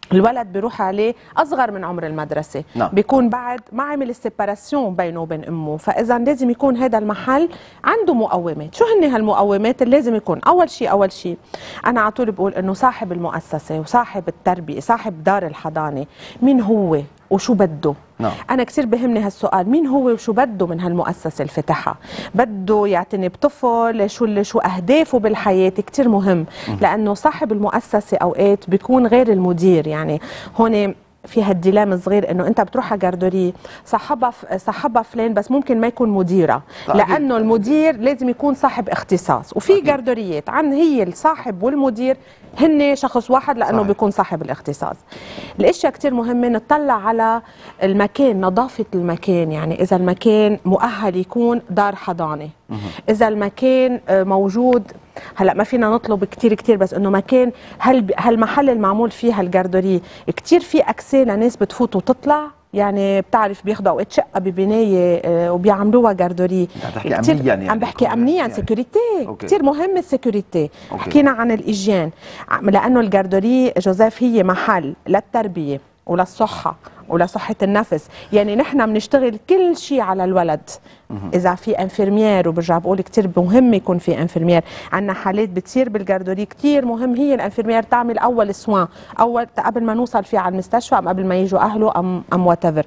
الولد بيروح عليه اصغر من عمر المدرسه، نعم. بيكون بعد ما عمل السيباراسيون بينه وبين امه، فاذا لازم يكون هذا المحل عنده مقومات. شو هن هالمقومات اللي لازم يكون؟ اول شيء انا على طول بقول انه صاحب المؤسسه وصاحب التربيه، صاحب دار الحضانه، مين هو وشو بده؟ نعم. أنا كثير بهمني هالسؤال، مين هو وشو بده من هالمؤسسة اللي فتحها؟ بده يعتني بطفل، شو أهدافه بالحياة؟ كثير مهم، لأنه صاحب المؤسسة أوقات بيكون غير المدير. يعني هون في هالديلام الصغير انه انت بتروح على جاردوري صاحبها فلان بس ممكن ما يكون مديره، لانه المدير لازم يكون صاحب اختصاص، وفي جاردوريات عن هي الصاحب والمدير هن شخص واحد لانه صحيح. بيكون صاحب الاختصاص. الاشياء كتير مهمه نطلع على المكان، نظافه المكان، يعني اذا المكان مؤهل يكون دار حضانه، اذا المكان موجود، هلا ما فينا نطلب كتير بس انه مكان هالمحل المعمول فيه هالجاردوري كتير في اكسي لناس بتفوت وتطلع، يعني بتعرف بياخذوا اوقات شقه ببنايه وبيعملوها جاردوري. كتير يعني عم بحكي امنيا يعني. سيكوريتي كتير مهم، السيكوريتي. حكينا عن الايجين، لانه الجاردوري جوزيف هي محل للتربيه وللصحه ولصحة النفس، يعني نحن بنشتغل كل شيء على الولد. إذا في انفرمير، وبرجع بقول كتير مهم يكون في انفرمير، عندنا حالات بتصير بالجاردوري كتير مهم هي الانفرمير تعمل أول سوان، أول قبل ما نوصل فيه على المستشفى، أم قبل ما يجوا أهله أم واتيفر.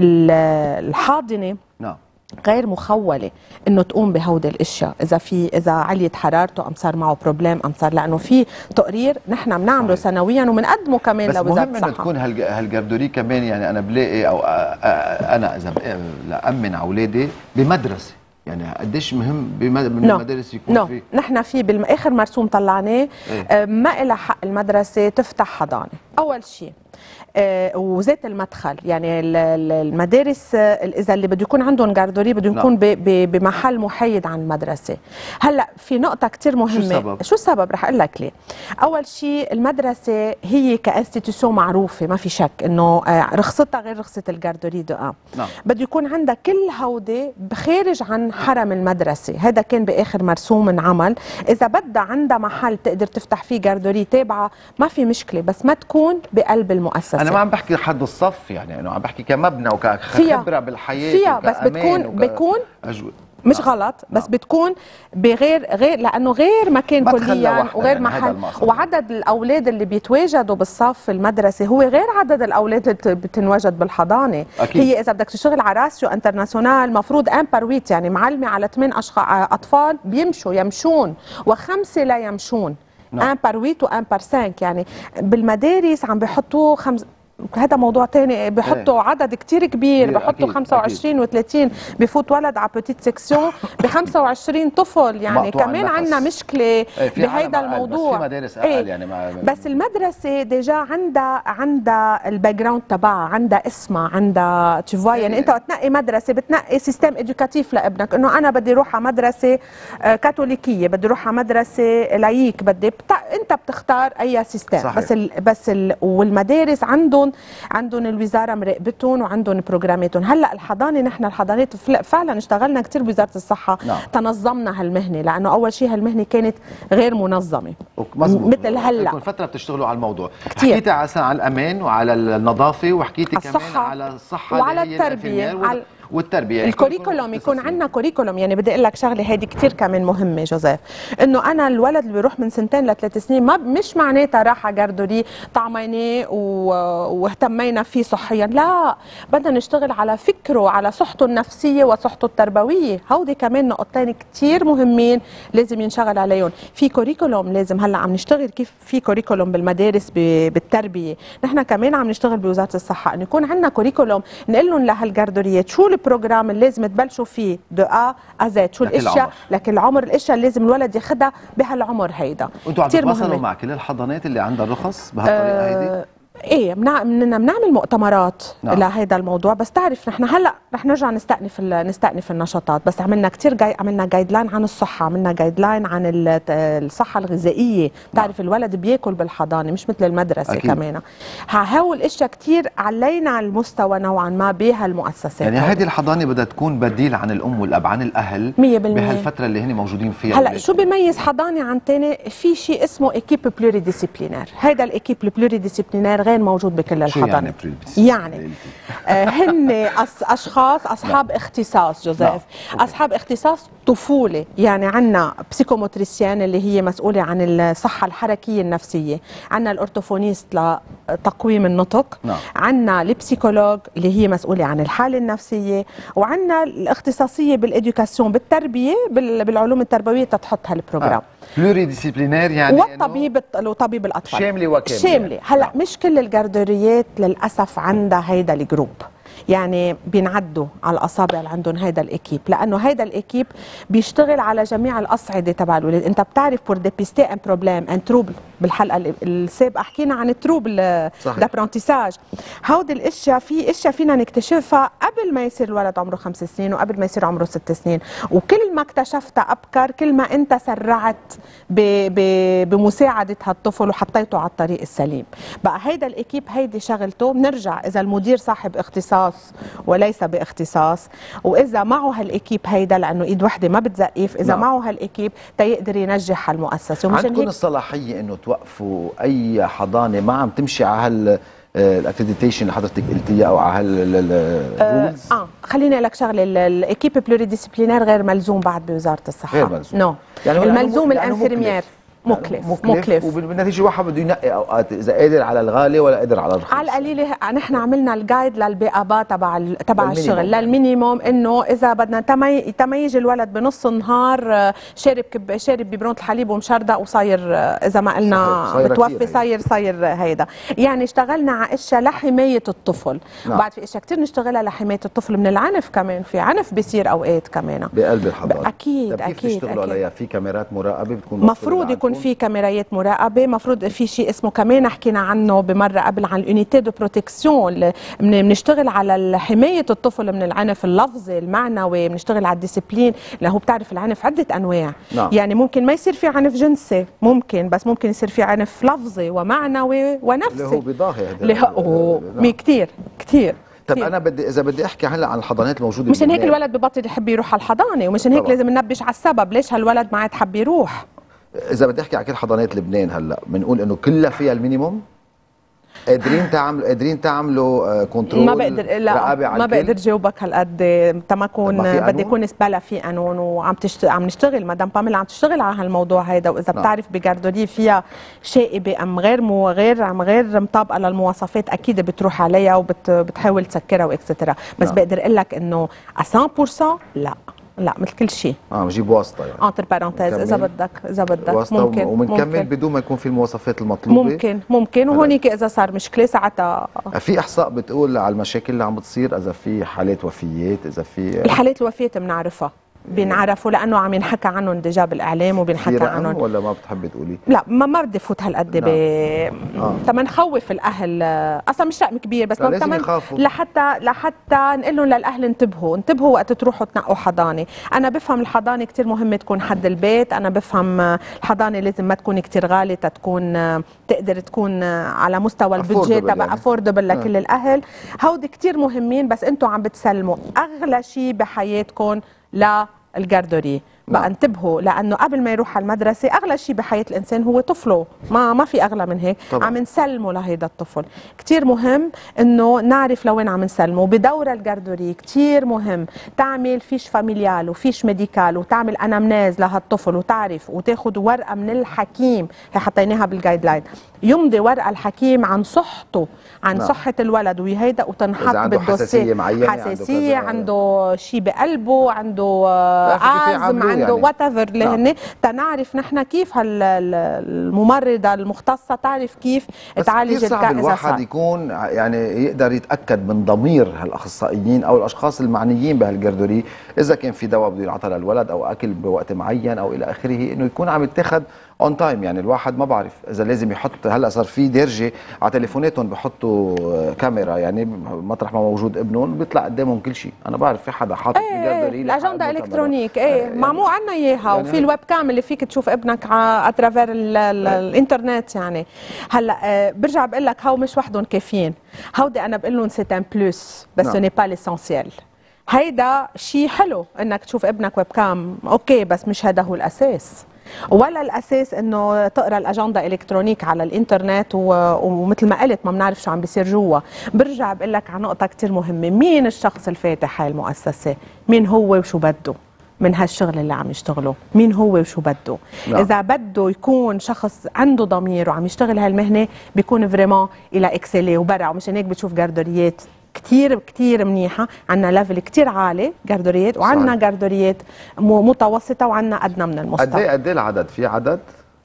الحاضنة نعم غير مخولة انه تقوم بهودي الاشياء، اذا عليت حرارته ام صار معه بروبليم ام صار، لانه في تقرير نحن بنعمله سنويا وبنقدمه كمان بس لوزاره مهم انه تكون هالجاردوري كمان. يعني انا بلاقي او انا اذا لامن على اولادي بمدرسه، يعني قديش مهم بالمدارس يكون في. نحن في بالاخر مرسوم طلعناه ما لها حق المدرسه تفتح حضانه اول شيء، وذات المدخل. يعني المدارس اذا اللي بده يكون عندهم جاردوري بده يكون بمحل محايد عن المدرسه. هلا في نقطه كثير مهمه. شو السبب؟ رح اقول لك ليه. اول شيء المدرسه هي كانستيتيوشن معروفه، ما في شك انه رخصتها غير رخصه الجاردوري دو نعم. بده يكون عندها كل هودي خارج عن حرم المدرسه، هذا كان باخر مرسوم انعمل. اذا بدها عندها محل تقدر تفتح فيه جاردوري تابعه ما في مشكله، بس ما تكون بقلب المؤسسه. انا ما عم بحكي حد الصف، يعني انه عم بحكي كمبنى وكخبره بالحياه فيها، بس بتكون مش غلط، بس بتكون بغير لانه غير مكان كليا وغير يعني محل، وعدد الاولاد اللي بيتواجدوا بالصف في المدرسه هو غير عدد الاولاد اللي بتنوجد بالحضانه. أكيد. هي اذا بدك تشتغل على راسيو انترناسيونال مفروض 1/8، يعني معلمه على 8 اطفال يمشون و5 لا يمشون. 1/8 و1/5. يعني بالمدارس عم بيحطوه هذا موضوع تاني، بحطوا عدد كتير كبير، بحطوا 25 و30، بفوت ولد على بوتيت سيكسيون ب 25 طفل. يعني كمان عندنا مشكله بهيدا الموضوع. بس في مدارس اقل يعني بس المدرسه ديجا عندها الباك جراوند تبعها، عندها اسمها، عندها تشوفوا. يعني انت بتنقي مدرسه بتنقي سيستم ادوكاتيف لابنك، انه انا بدي اروح على مدرسه كاثوليكيه، بدي اروح على مدرسه لايك، انت بتختار اي سيستم. صحيح. والمدارس عندهم الوزاره مراقبتهم وعندهم بروجراماتهم. هلا الحضانه، نحن الحضانات فعلا اشتغلنا كثير بوزاره الصحه. نعم. تنظمنا هالمهنه، لانه اول شيء هالمهنه كانت غير منظمه مثل هلا. كل فتره بتشتغلوا على الموضوع كتير. حكيتي على الامان وعلى النظافه، وحكيتي كمان على الصحه وعلى التربيه والتربيه. الكوريكولوم يكون عندنا كوريكولوم. يعني بدي اقول لك شغله هيدي كثير كمان مهمه جوزيف، انه انا الولد اللي بيروح من 2 ل3 سنين مش معناتها راح على جاردوري طعميناه واهتمينا فيه صحيا، لا، بدنا نشتغل على فكره، على صحته النفسيه وصحته التربويه. هودي كمان نقطتين كثير مهمين لازم ينشغل عليهم. في كوريكولوم لازم، هلا عم نشتغل كيف في كوريكولوم بالمدارس بالتربيه، نحن كمان عم نشتغل بوزاره الصحه انه يكون عندنا كوريكولوم نقول لهم لهالجاردوريات شو البروجرام اللي لازم تبلشوا فيه دو ا ازيت، شو الاشياء لكن العمر، الاشياء اللي لازم الولد ياخذها بهالعمر هيدا. انتوا عم تتواصلوا مع كل الحضانات اللي عندها رخص بهالطريقه هيدي؟ ايه، بنعمل مؤتمرات لهذا الموضوع. بس تعرف نحن هلا رح نرجع نستأنف النشاطات، بس عملنا كثير عملنا جايد لاين عن الصحه، عملنا جايد لاين عن الصحه الغذائيه. بتعرف الولد بياكل بالحضانه مش مثل المدرسه. أكيد. كمان هول اشياء كثير علينا على المستوى نوعا ما بهالمؤسسات. يعني هذه الحضانه بدها تكون بديل عن الام والاب، عن الاهل 100% بهالفتره اللي هن موجودين فيها. هلا شو بيميز حضانه عن ثاني؟ في شيء اسمه ايكيب بلوري ديسيبلينير. هذا الايكيب البلوري ديسيبلينير غير موجود بكل شو يعني الحضانات. بلوريديسيبلينير؟ يعني هن اشخاص اصحاب اختصاص جوزيف، اصحاب اختصاص طفوله. يعني عندنا بسيكوموتريسيان اللي هي مسؤوله عن الصحه الحركيه النفسيه، عندنا الأورتوفونيست لتقويم النطق، عندنا البسيكولوج اللي هي مسؤوله عن الحاله النفسيه، وعندنا الاختصاصيه بالاديوكاسيون بالتربيه بالعلوم التربويه تتحط هالبروجرام. بلوري ديسيبلينير يعني وطبيب الاطفال شامله وكامله. شامله. هلا مش كل الجاردوريات للاسف عندها هيدا الجروب، يعني بينعدوا على الاصابع اللي عندهم هيدا الاكيب، لانه هيدا الاكيب بيشتغل على جميع الاصعده تبع الولاد. انت بتعرف بور ديبيستي ان بروبليم ان تروبل، بالحلقه السابقه حكينا عن التروبل دابرونتيساج. هودي الاشياء في اشياء فينا نكتشفها قبل ما يصير الولد عمره 5 سنين وقبل ما يصير عمره 6 سنين، وكل ما اكتشفتها ابكر كل ما انت سرعت بمساعده هالطفل وحطيته على الطريق السليم. بقى هيدا الاكيب هيدي شغلته، بنرجع اذا المدير صاحب اختصاص وليس باختصاص، واذا معه هالاكيب هيدا لانه ايد وحده ما بتزقف، اذا معه هالاكيب تيقدر ينجح المؤسسه. عندكم الصلاحيه انه توقفوا اي حضانه ما عم تمشي على الاكريديتيشن اللي حضرتك قلتيها او على الرولز؟ خليني اقول لك شغله، الاكيب بلوري ديسيبلينير غير ملزوم بعد بوزاره الصحه. غير ملزوم. يعني الملزوم الانفيرمير مكلف وبالنتيجه واحد بده ينقي اوقات اذا قادر على الغالي ولا قادر على الرخيص. على القليله نحن عملنا الجايد للبيئابات تبع الشغل للمينيموم، انه اذا بدنا تميز الولد بنص النهار شارب ببرونة الحليب ومشردق وصاير اذا ما قلنا بتوفي صاير هيدا. يعني اشتغلنا على اشياء لحمايه الطفل. بعد في اشياء كثير نشتغلها لحمايه الطفل من العنف، كمان في عنف بيصير اوقات كمان بقلب الحضانه. اكيد كيف تشتغلوا عليها؟ في كاميرات مراقبه بتكون مفروض يكون في كاميرات مراقبه، مفروض في شيء اسمه كمان حكينا عنه بمره قبل عن اليونيتي دو بروتكسيون، بنشتغل على حمايه الطفل من العنف اللفظي المعنوي، بنشتغل على الديسيبلين اللي هو بتعرف العنف عده انواع. يعني ممكن ما يصير في عنف جنسي، بس ممكن يصير في عنف لفظي ومعنوي ونفسي اللي هو بضاهي اللي هو كثير. طب انا اذا بدي احكي هلا عن الحضانات الموجوده مشان هيك الولد ببطل يحب يروح على الحضانه، ومشان هيك لازم ننبش على السبب ليش هالولد ما عاد حب يروح. إذا بدي أحكي على كل حضانات لبنان هلا بنقول إنه كلها فيها المينيموم؟ قادرين تعملوا كنترول؟ ما بقدر، لا ما بقدر جاوبك هالقد، ما اكون بدي يكون بلا في قانون عم نشتغل. مدام باميلا عم تشتغل على هالموضوع هيدا، واذا بتعرف بجاردوريه فيها شائبه ام غير مطابقه للمواصفات اكيد بتروح عليها وبتحاول تسكرها واكسترا. بس بقدر اقول لك انه 100% لا مثل كل شيء. بجيب واسطه يعني انتر بارونتيز اذا بدك ممكن ومنكمل بدون ما يكون في المواصفات المطلوبه. ممكن وهونيك اذا صار مشكله ساعتها في احصاء بتقول على المشاكل اللي عم بتصير، اذا في حالات وفيات، اذا في الحالات الوفيات بنعرفوا لانه عم ينحكى عنهم ديجا بالاعلام وبنحكى عنهم. ولا ما بتحبي تقولي؟ لا ما بدي فوت هالقد تما نخوف الاهل. اصلا مش رقم كبير بس لحتى نقول لهم للاهل انتبهوا وقت تروحوا تنقوا حضانه. انا بفهم الحضانه كثير مهمه تكون حد البيت، انا بفهم الحضانه لازم ما تكون كثير غاليه تقدر تكون على مستوى البودجي تبع افوردبل لكل الاهل. هودي كثير مهمين، بس انتم عم بتسلموا اغلى شيء بحياتكم للجاردوري. بقى انتبهوا، لانه قبل ما يروح على المدرسه اغلى شيء بحياه الانسان هو طفله، ما في اغلى من هيك. طبعا. عم نسلمه لهيدا الطفل. كثير مهم انه نعرف لوين عم نسلمه. بدورة الجاردوري كثير مهم تعمل فيش فاميليال وفيش ميديكال وتعمل انامناز لهالطفل وتعرف وتاخذ ورقه من الحكيم، هي حطيناها بالجايد لاين، يمضي ورقه الحكيم عن صحته، عن صحه الولد وهيدا وتنحط بالدوسيه. حساسيه عنده شيء بقلبه، عنده ازم، عنده وات ايفر اللي هن تنعرف نحن كيف الممرضه المختصه تعرف كيف تعالج الكائن. صعب الواحد يكون يعني يقدر يتاكد من ضمير هالاخصائيين او الاشخاص المعنيين بهالجاردوري اذا كان في دواء بده ينعطى للولد او اكل بوقت معين او الى اخره، انه يكون عم يتخذ اون تايم. يعني الواحد ما بعرف اذا لازم يحط، هلا صار في درجه على تليفوناتهم بحطوا كاميرا، يعني مطرح ما موجود ابنهم بيطلع قدامهم كل شيء. انا بعرف في حدا حاطط بجاردوري الاجنده الكترونيك معمول عنا اياها يعني، وفي الويب كام اللي فيك تشوف ابنك اترافير الانترنت. يعني هلا برجع بقول لك هو مش وحدهم كافيين، هودي انا بقول لهم سي ان بلوس بس سو ني با ليسونسيال. هيدا شيء حلو انك تشوف ابنك ويب كام اوكي، بس مش هذا هو الاساس. ولا الاساس انه تقرا الاجنده الكترونيك على الانترنت ومثل ما قلت ما بنعرف شو عم بيصير جوا. برجع بقول لك على نقطه كثير مهمه، مين الشخص الفاتح هاي المؤسسه؟ مين هو وشو بده من هالشغل اللي عم يشتغله؟ مين هو وشو بده؟ نعم. اذا بده يكون شخص عنده ضمير وعم يشتغل هالمهنه بيكون فريمون الى اكسلي وبرع. ومشان هيك بتشوف جاردوريات كتير منيحه، عندنا ليفل كتير عالي جاردوريات، وعندنا جاردوريات متوسطه، وعندنا ادنى من المستوى. قد ايه العدد؟ في عدد؟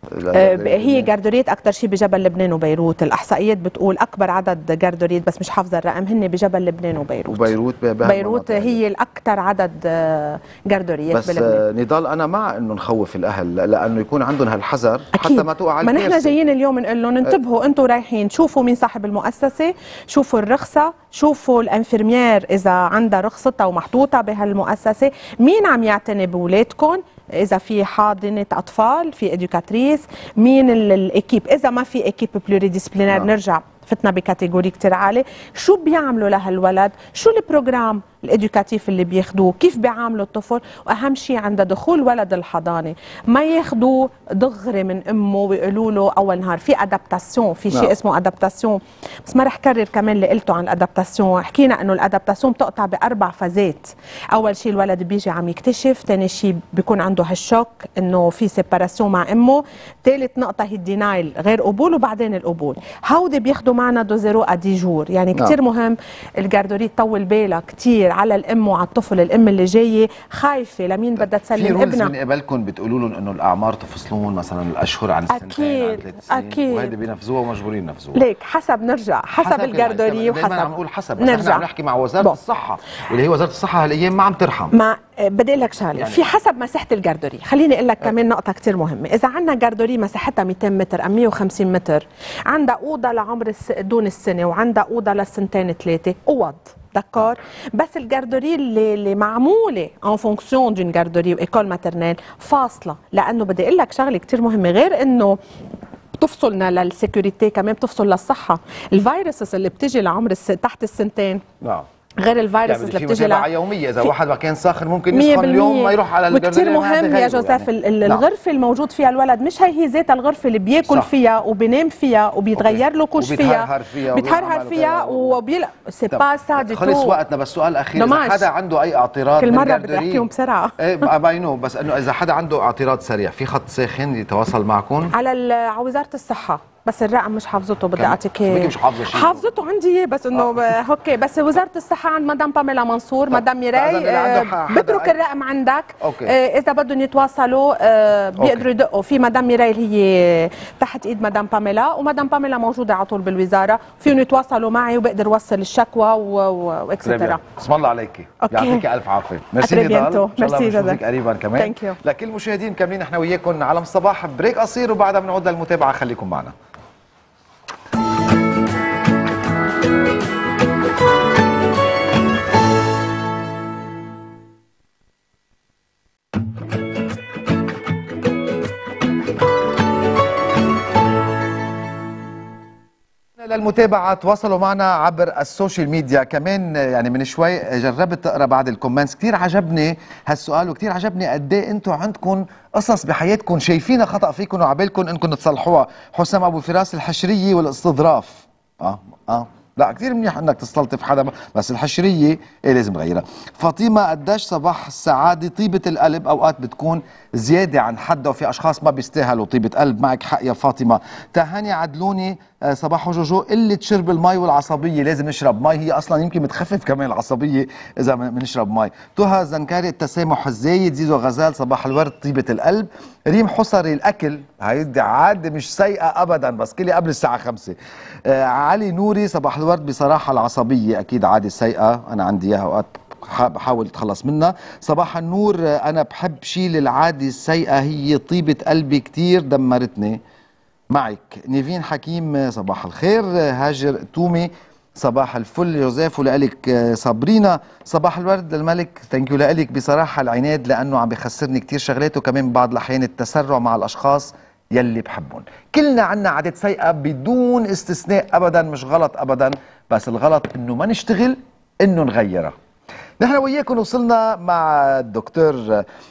هي جاردوريات اكثر شيء بجبل لبنان وبيروت. الاحصائيات بتقول اكبر عدد جاردوريات، بس مش حافظه الرقم، هن بجبل لبنان وبيروت. بيروت هي الاكثر عدد جاردوريات بس بلبنان. نضال انا مع انه نخوف الاهل لانه يكون عندهم هالحذر حتى ما توقع ما الكارثه. نحن جايين اليوم نقول لهم انتبهوا، انتم رايحين شوفوا مين صاحب المؤسسه، شوفوا الرخصه، شوفوا الانفرميير اذا عندها رخصتها ومحطوطه بهالمؤسسه، مين عم يعتني باولادكم، اذا في حاضنه اطفال، في ادوكاتريس، مين الاكيب، اذا ما في اكيب بلوري ديسبلينير نرجع فتنا بكاتيجوري كتير عالي، شو بيعملوا لهالولد، شو البروجرام الادوكاتيف اللي بياخدوه، كيف بيعاملوا الطفل، واهم شيء عند دخول ولد الحضانه ما ياخدوه دغري من امه ويقولوا له اول نهار في ادابتاسيون، في شيء اسمه ادابتاسيون. بس ما رح كرر كمان اللي قلته عن الادابتاسيون، حكينا انه الادابتاسيون بتقطع ب4 فازات. اول شيء الولد بيجي عم يكتشف، ثاني شيء بيكون عنده هالشوك انه في سيباراسيون مع امه، ثالث نقطه هي الدينايل غير قبول، وبعدين القبول. هودي بياخدوا معنا دو 0 à 10 jours. يعني كثير مهم الجاردوري تطول بالها كثير على الام وعلى الطفل. الام اللي جايه خايفه لمين بدها تسلم ابنها. في من قبلكم بتقولوا لهم انه الاعمار تفصلون مثلا الاشهر عن السنتين عن 3 سنين؟ اكيد وهيدي بينفذوها ومجبورين ينفذوها. ليك حسب نرجع حسب الجاردوري وحسب عم نقول حسب، بس نحن عم نحكي مع وزاره الصحه، واللي هي وزاره الصحه هالايام ما عم ترحم. ما بدي اقول لك شغله يعني، في حسب مساحه الجاردوري. خليني اقول لك كمان نقطه كثير مهمه، اذا عندنا جاردوري مساحتها 200 متر ام 150 متر، عندها اوضه لعمر دون السنه وعندها اوضه للسنتين 3 اوض دكار، بس الجاردوري اللي معموله ان فونكسيون دون جاردوري وايكول ماترنيل فاصله. لانه بدي اقول لك شغله كثير مهمه، غير انه بتفصلنا للسيكوريتي كمان بتفصل للصحه. الفيروسز اللي بتجي لعمر تحت السنتين غير الفيروس اللي بتجي لها يوميه. اذا واحد ما كان ساخن ممكن يسخن اليوم ما يروح على الجاردوري. وكثير مهم يا جوزيف يعني. الغرفه الموجود فيها الولد مش هي ذات الغرفه اللي بياكل فيها وبينام فيها وبيتغير له كوش فيها بيتهرهر فيها سي با سا دي تو. خلص وقتنا، بس سؤال اخير، اذا حدا عنده اي اعتراض كل مره بدي احكيهم بسرعه باينو، بس انه اذا حدا عنده اعتراض سريع في خط ساخن يتواصل معكم على وزاره الصحه، بس الرقم مش حافظته بدي اعطيك مش حافظه شيء، حافظته عندي بس انه اوكي. بس وزاره الصحه عند مدام باميلا منصور، مدام ميراي، بترك الرقم عندك. اذا بدهم يتواصلوا بيقدروا يدقوا في مدام ميراي اللي هي تحت ايد مدام باميلا، ومدام باميلا موجوده على طول بالوزاره، فيهم يتواصلوا معي وبقدر اوصل الشكوى واكسترا. اسم الله عليكي، يعطيك الف عافيه. ميرسي نضال، ميرسي جدا قريبا كمان. لكل المشاهدين كاملين احنا وياكم عالم الصباح، بريك قصير وبعدها بنعود للمتابعه، خليكم معنا. للمتابعة تواصلوا معنا عبر السوشيال ميديا كمان. يعني من شوي جربت تقرا بعض الكومنتس، كثير عجبني هالسؤال وكثير عجبني قد ايه انتم عندكم قصص بحياتكم شايفينها خطأ فيكم وعبالكم انكم تصلحوها. حسام ابو فراس، الحشرية والاستظراف. لا كثير منيح انك تستلطف حدا، بس الحشريه ايه لازم تغيرها. فاطمه قداش صباح السعاده، طيبه القلب اوقات بتكون زياده عن حدها وفي اشخاص ما بيستاهلوا طيبه قلب. معك حق يا فاطمه. تهاني عدلوني صباح جوجو، قله شرب المي والعصبيه، لازم نشرب مي، هي اصلا يمكن بتخفف كمان العصبيه اذا بنشرب مي. تهى زنكاري، التسامح الزايد. زيزو غزال، صباح الورد، طيبه القلب. ريم حصري، الاكل هيدي عاده مش سيئه ابدا بس كلي قبل الساعه 5. علي نوري، صباح الورد، بصراحه العصبيه اكيد عاده سيئه، انا عندي اياها اوقات بحاول اتخلص منها. صباح النور، انا بحب شيل العاده السيئه، هي طيبه قلبي كتير دمرتني. معك. نيفين حكيم، صباح الخير. هاجر تومي، صباح الفل جوزيف ولك. صابرينا، صباح الورد للملك، ثانك يو لك. بصراحه العناد لانه عم بخسرني كثير شغلات، وكمان بعض الاحيان التسرع مع الاشخاص يلي بحبهم. كلنا عنا عادات سيئه بدون استثناء ابدا، مش غلط ابدا، بس الغلط انه ما نشتغل انه نغيرها. نحن وياكم وصلنا مع الدكتور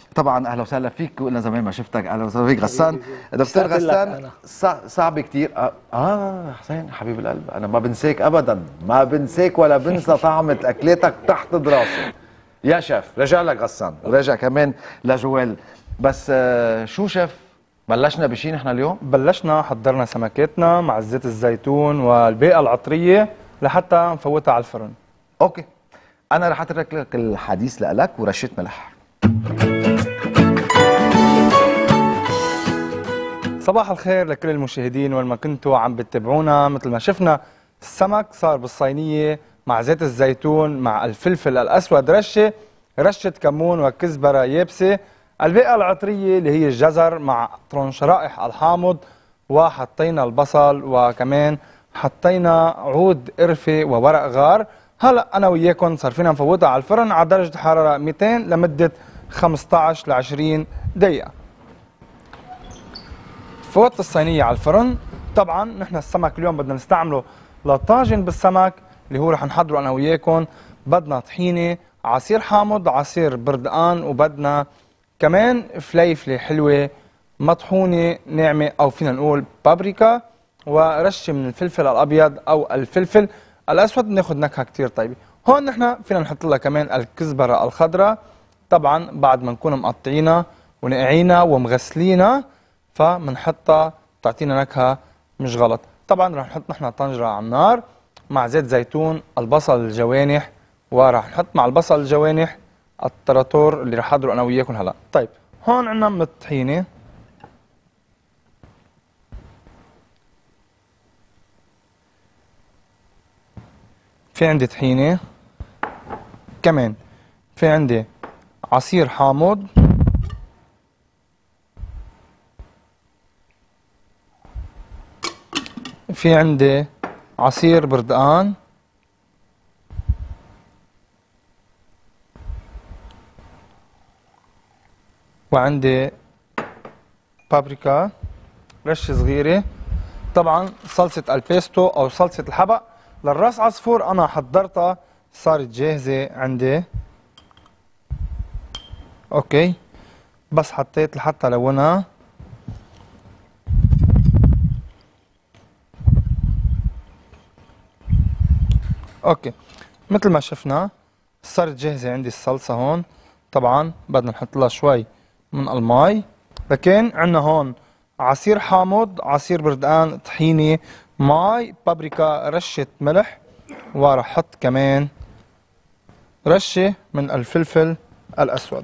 طبعا اهلا وسهلا فيك، وقلنا زمان ما شفتك. اهلا وسهلا فيك غسان. دكتور غسان، صعب كثير. حسين حبيب القلب، انا ما بنساك ابدا، ما بنساك ولا بنسى طعمه اكلاتك تحت دراسه يا شيف. رجع لك غسان ورجع كمان لجوال. بس شو شيف، بلشنا بشي نحن اليوم؟ بلشنا حضرنا سمكاتنا مع زيت الزيتون والبيئة العطرية لحتى نفوتها على الفرن. اوكي، انا رح اترك لك الحديث لك ورشه ملح. صباح الخير لكل المشاهدين وين ما كنتوا عم بتتابعونا. مثل ما شفنا السمك صار بالصينية مع زيت الزيتون مع الفلفل الأسود، رشة كمون وكزبرة يابسة، البيئة العطرية اللي هي الجزر مع شرائح الحامض، وحطينا البصل وكمان حطينا عود قرفة وورق غار. هلا أنا وياكم صار فينا نفوتها على الفرن على درجة حرارة 200 لمدة 15 ل 20 دقيقة. فوت الصينية على الفرن. طبعا نحن السمك اليوم بدنا نستعمله لطاجن بالسمك اللي هو رح نحضره انا وياكم. بدنا طحينة، عصير حامض، عصير بردقان، وبدنا كمان فليفلة حلوة مطحونة ناعمة او فينا نقول بابريكا، ورشة من الفلفل الابيض او الفلفل الاسود، بناخذ نكهة كتير طيبة. هون نحن فينا نحط لها كمان الكزبرة الخضراء، طبعا بعد ما نكون مقطعينها ونقعينها ومغسلينها فمنحطها تعطينا نكهة مش غلط. طبعا رح نحط نحن طنجرة على النار مع زيت زيتون، البصل الجوانح، ورح نحط مع البصل الجوانح التراتور اللي رح احضره انا وياكم هلا. طيب هون عندنا من الطحينة، في عندي طحينة، كمان في عندي عصير حامض، في عندي عصير بردقان، وعندي بابريكا رشة صغيرة. طبعا صلصة البيستو او صلصة الحبق للراس عصفور انا حضرتها صارت جاهزة عندي. اوكي، بس حطيت لحتى لونها. اوكي، مثل ما شفنا صارت جاهزة عندي الصلصة هون. طبعا بدنا نحط لها شوي من الماء، لكن عندنا هون عصير حامض، عصير بردقان، طحينة، ماي، بابريكا، رشة ملح، ورح احط كمان رشة من الفلفل الأسود.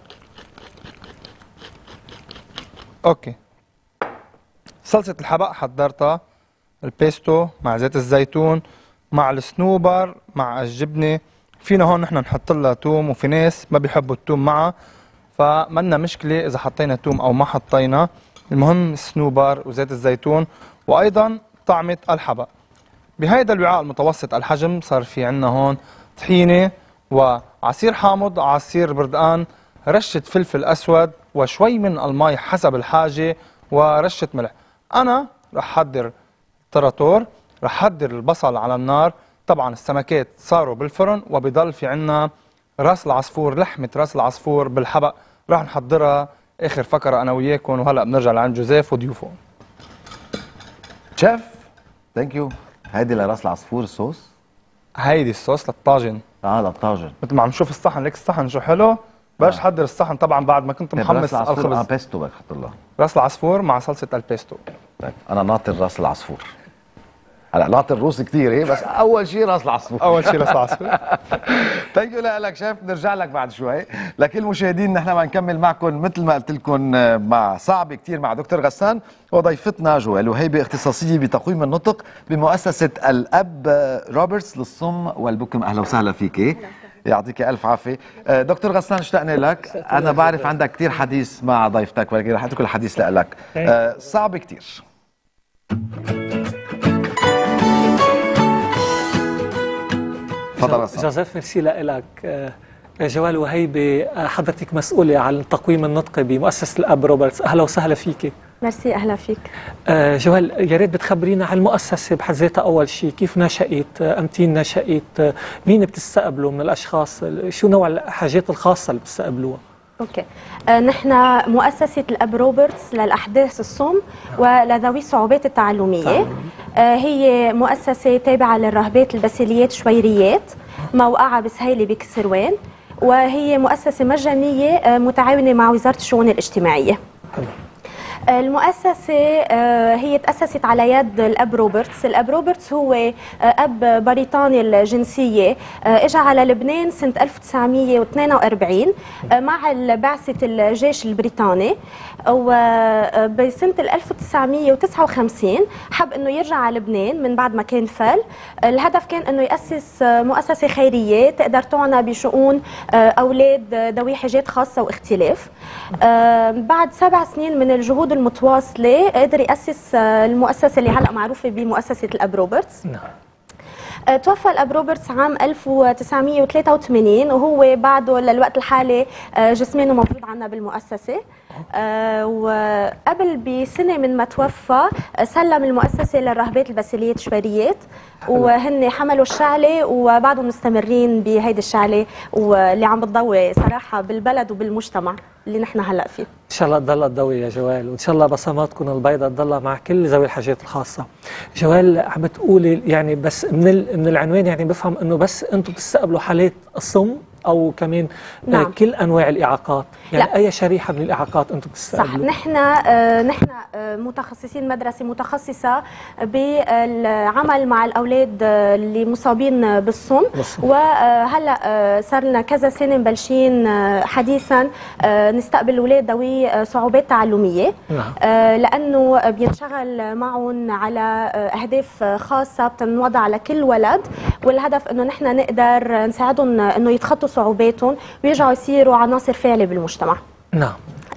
اوكي، صلصة الحبق حضرتها، البيستو مع زيت الزيتون مع الصنوبر مع الجبنة. فينا هون نحن نحط لها توم، وفي ناس ما بيحبوا التوم معها، فمنا مشكلة إذا حطينا توم أو ما حطينا. المهم الصنوبر وزيت الزيتون وأيضا طعمة الحبق. بهيدا الوعاء المتوسط الحجم صار في عنا هون طحينة وعصير حامض، عصير بردقان، رشة فلفل أسود، وشوي من الماء حسب الحاجة، ورشة ملح. أنا رح حضر تراتور، رح حضر البصل على النار. طبعا السمكات صاروا بالفرن، وبضل في عنا راس العصفور، لحمة راس العصفور بالحبق رح نحضرها اخر فقرة انا وياكم، وهلا بنرجع لعند جوزيف وضيوفه. شيف ثانك يو. هيدي لراس العصفور الصوص؟ هيدي الصوص للطاجن. للطاجن. مثل ما عم نشوف الصحن، ليك الصحن شو حلو. بلاش حضر الصحن طبعا بعد ما كنت محمص الخبز. بيستو بدك تحط لها راس العصفور مع صلصة البيستو. طيب انا ناطر راس العصفور. هلا ناطر روس كثير ايه، بس اول شيء راس العصفور. اول شيء راس العصفور. ثانك يو لك شيف. نرجع لك بعد شوي. لكل المشاهدين نحن ما نكمل معكم مثل ما قلت لكم مع صعب كثير مع دكتور غسان وضيفتنا جوال وهيبه، اختصاصيه بتقويم النطق بمؤسسه الاب روبرتس للصم والبكم. اهلا وسهلا فيك. يعطيك الف عافيه دكتور غسان. اشتقنا لك. انا بعرف عندك كثير حديث مع ضيفتك، ولكن رح اترك الحديث لك. صعب كثير. جوزيف ميرسي لك. جوال وهيبة، حضرتك مسؤولة عن تقويم النطق بمؤسسة الأب روبرتس، أهلا وسهلا فيك. ميرسي، أهلا فيك. جوال، يا ريت بتخبرينا عن المؤسسة بحد ذاتها. أول شيء كيف نشأت، أمتين نشأت، مين بتستقبلوا من الأشخاص، شو نوع الحاجات الخاصة اللي بتستقبلوها؟ اوكي. نحن مؤسسة الأب روبرتس للأحداث الصم ولذوي الصعوبات التعلمية. هي مؤسسة تابعة للراهبات الباسيليات شويريات، موقعها بسهيلة بكسروان، وهي مؤسسة مجانية متعاونة مع وزارة الشؤون الاجتماعية. المؤسسة هي تأسست على يد الأب روبرتس. الأب روبرتس هو أب بريطاني الجنسية، اجى على لبنان سنة 1942 مع بعثة الجيش البريطاني، وبسنة 1959 حب انه يرجع على لبنان من بعد ما كان فل. الهدف كان انه يأسس مؤسسة خيرية تقدر تعنى بشؤون أولاد ذوي حاجات خاصة واختلاف. بعد 7 سنين من الجهود المتواصلة قدر يأسس المؤسسة اللي هلأ معروفة بمؤسسة الأب روبرتس. توفى الأب روبرتس عام 1983 وهو بعده للوقت الحالي جسمانه موجود عنا بالمؤسسة. وقبل بسنة من ما توفى سلم المؤسسة للراهبات الباسيليات شويريات، وهن حملوا الشعلة وبعدهم مستمرين بهيدي الشعلة واللي عم بتضوي صراحة بالبلد وبالمجتمع اللي نحن هلأ فيه. إن شاء الله تضل تضوي يا جوال، وإن شاء الله بصماتكم البيضاء تضل مع كل ذوي الحاجات الخاصة. جوال عم تقولي يعني بس من العنوان يعني بفهم إنه بس أنتم بتستقبلوا حالات الصم أو كمان نعم. كل أنواع الإعاقات، يعني لا. أي شريحة من الإعاقات أنتم بتستقبلوا؟ صح. نحن متخصصين، مدرسة متخصصة بالعمل مع الأولاد اللي مصابين بالصم، وهلأ صار لنا كذا سنة مبلشين حديثا نستقبل أولاد ذوي صعوبات تعلمية. لأنه بينشغل معهم على أهداف خاصة بتنوضع على كل ولد، والهدف أنه نحن نقدر نساعدهم أنه يتخطوا صعوباتهم ويرجعوا يصيروا عناصر فاعلة بالمجتمع. نعم.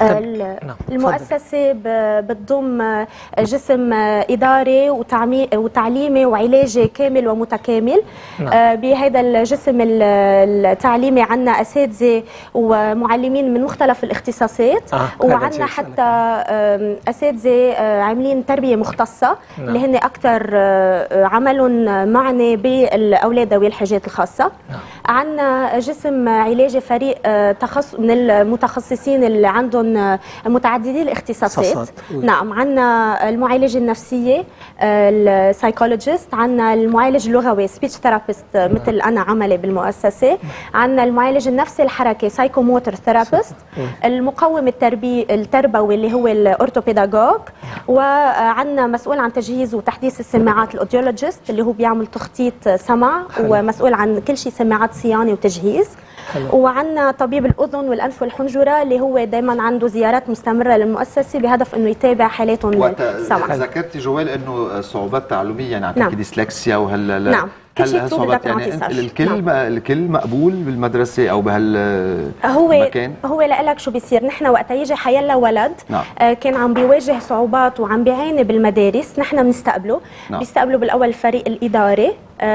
المؤسسة بتضم جسم إداري وتعليمي وعلاجي كامل ومتكامل. بهذا الجسم التعليمي عنا أساتذة ومعلمين من مختلف الاختصاصات، وعنا حتى أساتذة عاملين تربية مختصة اللي هن أكثر عملهم معني بالأولاد ذوي الحاجات الخاصة. عنا جسم علاجي فريق من المتخصصين اللي عندهم متعددي الاختصاصات. نعم. عنا المعالجة النفسية السايكولوجيست، عنا المعالج اللغوي سبيتش ثيرابيست مثل أنا عملي بالمؤسسة، عنا المعالج النفسي الحركي سايكوموتر ثيرابيست، المقوم التربوي اللي هو الأورثوبيداغوج، وعنا مسؤول عن تجهيز وتحديث السماعات الأوديولوجيست اللي هو بيعمل تخطيط سمع ومسؤول عن كل شيء سماعات صيانة وتجهيز. وعنا طبيب الأذن والأنف والحنجرة اللي هو دائما عنده زيارات مستمرة للمؤسسة بهدف انه يتابع حالاتهم السمع. ذكرتي جوال انه صعوبات تعلميه يعني عندك ديسلكسيا نعم. كل شيء صعوبات يعني الكل مقبول بالمدرسه او بهالمكان؟ هو لك شو بيصير، نحن وقت يجي حيلا ولد كان عم بيواجه صعوبات وعم بيعاني بالمدارس، نحن بنستقبله. بيستقبلوا بالاول الفريق الاداري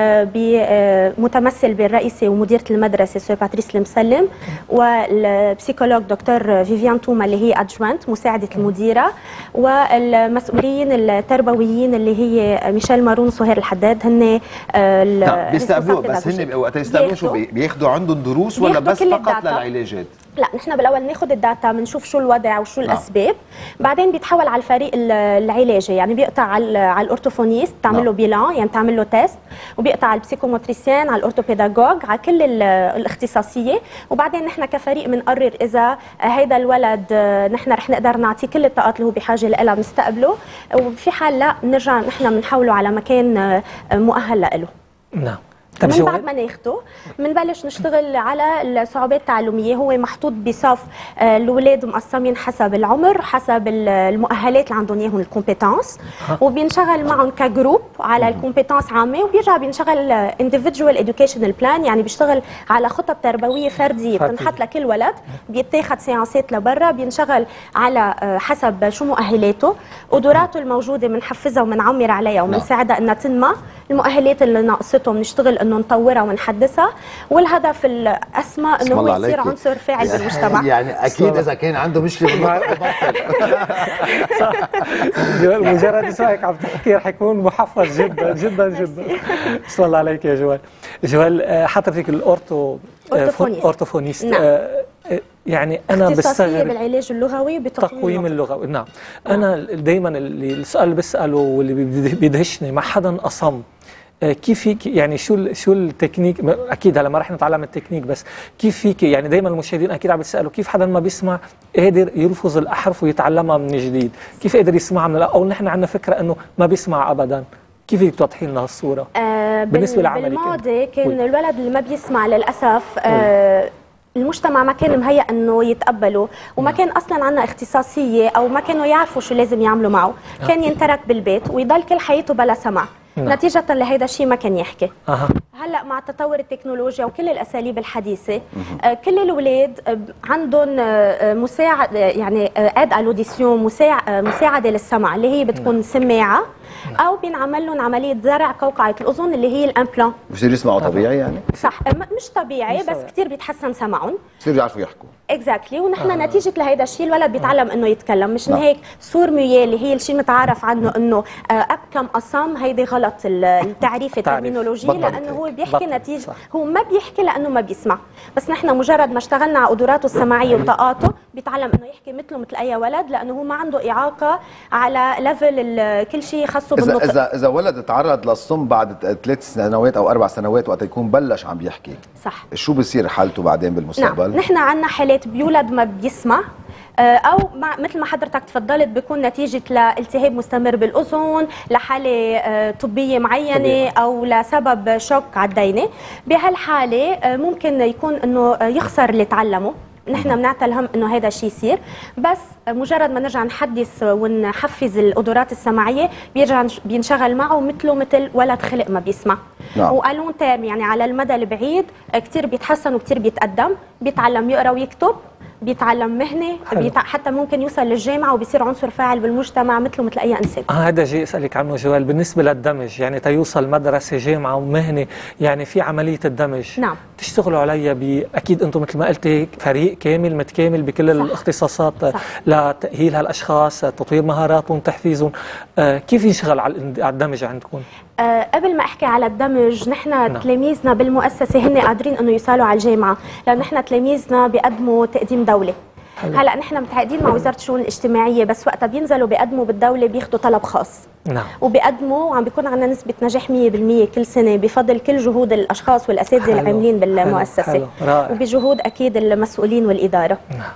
متمثل بالرئيسة ومديرة المدرسة سو باتريس المسلم، والبسيكولوج دكتور فيفيان توما اللي هي ادجوانت مساعدة المديرة، والمسؤولين التربويين اللي هي ميشيل مارون وسهير الحداد. هن بيستقبلوا، بس هن وقت يستقبلوا شو بياخذوا عندهم دروس ولا بس فقط للعلاجات؟ لا، نحن بالاول ناخذ الداتا، بنشوف شو الوضع وشو الاسباب، بعدين بيتحول على الفريق العلاجي، يعني بيقطع على الاورتوفونيست تعمل له بيلان، يعني تعمل له تيست، وبيقطع على البسيكوموتريسيان، على الاورثوبيداغوج، على كل الاختصاصيه، وبعدين نحن كفريق بنقرر اذا هيدا الولد نحن رح نقدر نعطيه كل الطاقات اللي هو بحاجه لها بنستقبله، وفي حال لا بنرجع نحن بنحوله على مكان مؤهل له. نعم. من بعد ما ناخده بنبلش نشتغل على الصعوبات التعلميه. هو محطوط بصف الاولاد مقسمين حسب العمر، حسب المؤهلات اللي عندهم اياهم الكومبيتنس، وبينشغل معهم كجروب على الكومبيتنس عامه، وبيرجع بينشغل انديفيدوال اديوكيشنال بلان، يعني بيشتغل على خطط تربويه فرديه بتنحط لكل ولد، بيتاخذ سيانسات لبرا، بينشغل على حسب شو مؤهلاته، قدراته الموجوده بنحفزها وبنعمر عليها وبنساعدها انها تنمى، المؤهلات اللي ناقصته بنشتغل انه نطورها ونحدثها، والهدف الاسمى انه هو يصير عنصر فاعل بالمجتمع. يعني اكيد اذا كان عنده مشكله مجرد اسمعك عم تحكي رح يكون محفز جدا جدا جدا. صلى الله عليك يا جوال. جوال حضرتك الاورثوفونيست. يعني انا اختصاصيه بستغرب بالعلاج اللغوي تقويم اللغوي. نعم. انا دائما السؤال اللي بساله واللي بيدهشني، مع حدا اصم كيف فيك يعني شو التكنيك؟ اكيد هلا ما رح نتعلم التكنيك، بس كيف فيك يعني دائما المشاهدين اكيد عم يتسالوا كيف حدا ما بيسمع قادر يلفظ الاحرف ويتعلمها من جديد؟ كيف قادر يسمعها من او نحن عندنا فكره انه ما بيسمع ابدا؟ كيف فيك توضحي لنا هالصوره؟ بالنسبه لعملك بالماضي كان الولد اللي ما بيسمع للاسف المجتمع ما كان مهيأ انه يتقبله، وما كان اصلا عندنا اختصاصيه او ما كانوا يعرفوا شو لازم يعملوا معه، كان ينترك بالبيت ويضل كل حياته بلا سمع. نتيجة لهيدا الشيء ما كان يحكي. هلا مع تطور التكنولوجيا وكل الاساليب الحديثه كل الاولاد عندهم مساعد يعني اد الوديسيون مساعده للسمع اللي هي بتكون سماعه او بينعمل لهم عمليه زرع قوقعه الاذن اللي هي الامبلان. بصير يسمعوا طبيعي يعني؟ صح، مش طبيعي بس كثير بيتحسن سمعهم، بصيروا يعرفوا يحكوا. اكزاكتلي. ونحن نتيجه لهيدا الشيء الولد بيتعلم انه يتكلم، مشان هيك سور مياه اللي هي الشيء متعارف عنه انه ابكم اصم، هيدي غلط التعريف الترمينولوجي، لانه هو بيحكي نتيجه هو ما بيحكي لانه ما بيسمع، بس نحن مجرد ما اشتغلنا على قدراته السمعيه وطاقاته بيتعلم انه يحكي مثله مثل اي ولد، لانه هو ما عنده اعاقه على ليفل كل شيء خاصه بالنطق. اذا ولد تعرض للصم بعد 3 سنوات او 4 سنوات وقت يكون بلش عم بيحكي، صح، شو بصير حالته بعدين بالمستقبل؟ نعم. نحن عندنا حالات بيولد ما بيسمع، او مثل ما حضرتك تفضلت بيكون نتيجه لالتهاب مستمر بالاذن، لحاله طبيه معينه او لسبب شوك على الدينه. بهالحاله ممكن يكون انه يخسر اللي تعلمه. نحن بنعتل هم انه هذا الشيء يصير، بس مجرد ما نرجع نحدث ونحفز القدرات السمعيه بيرجع بينشغل معه مثله مثل ولد خلق ما بيسمع. وقالون تام يعني على المدى البعيد كثير بيتحسن وكثير بيتقدم، بيتعلم يقرا ويكتب، بيتعلم مهنه، حتى ممكن يوصل للجامعه وبيصير عنصر فاعل بالمجتمع مثله مثل اي انسان. هذا جاي اسالك عنه جوال، بالنسبه للدمج يعني تيوصل مدرسه جامعه ومهنه، يعني في عمليه الدمج. نعم. تشتغلوا عليها اكيد انتم مثل ما قلتي فريق كامل متكامل بكل الاختصاصات لتاهيل هالاشخاص، تطوير مهاراتهم، تحفيزهم. كيف ينشغل على الدمج عندكم؟ قبل ما احكي على الدمج، نحن تلاميذنا بالمؤسسه هن قادرين انه يوصلوا على الجامعه، لانه نحن تلاميذنا بيقدموا تقديم دولي. هلا نحن متعاقدين مع وزاره الشؤون الاجتماعيه، بس وقتها بينزلوا بيقدموا بالدوله بياخذوا طلب خاص. نعم. وبيقدموا وعم بيكون عندنا نسبه نجاح 100% كل سنه بفضل كل جهود الاشخاص والاساتذه العاملين بالمؤسسه. وبجهود اكيد المسؤولين والاداره. نعم.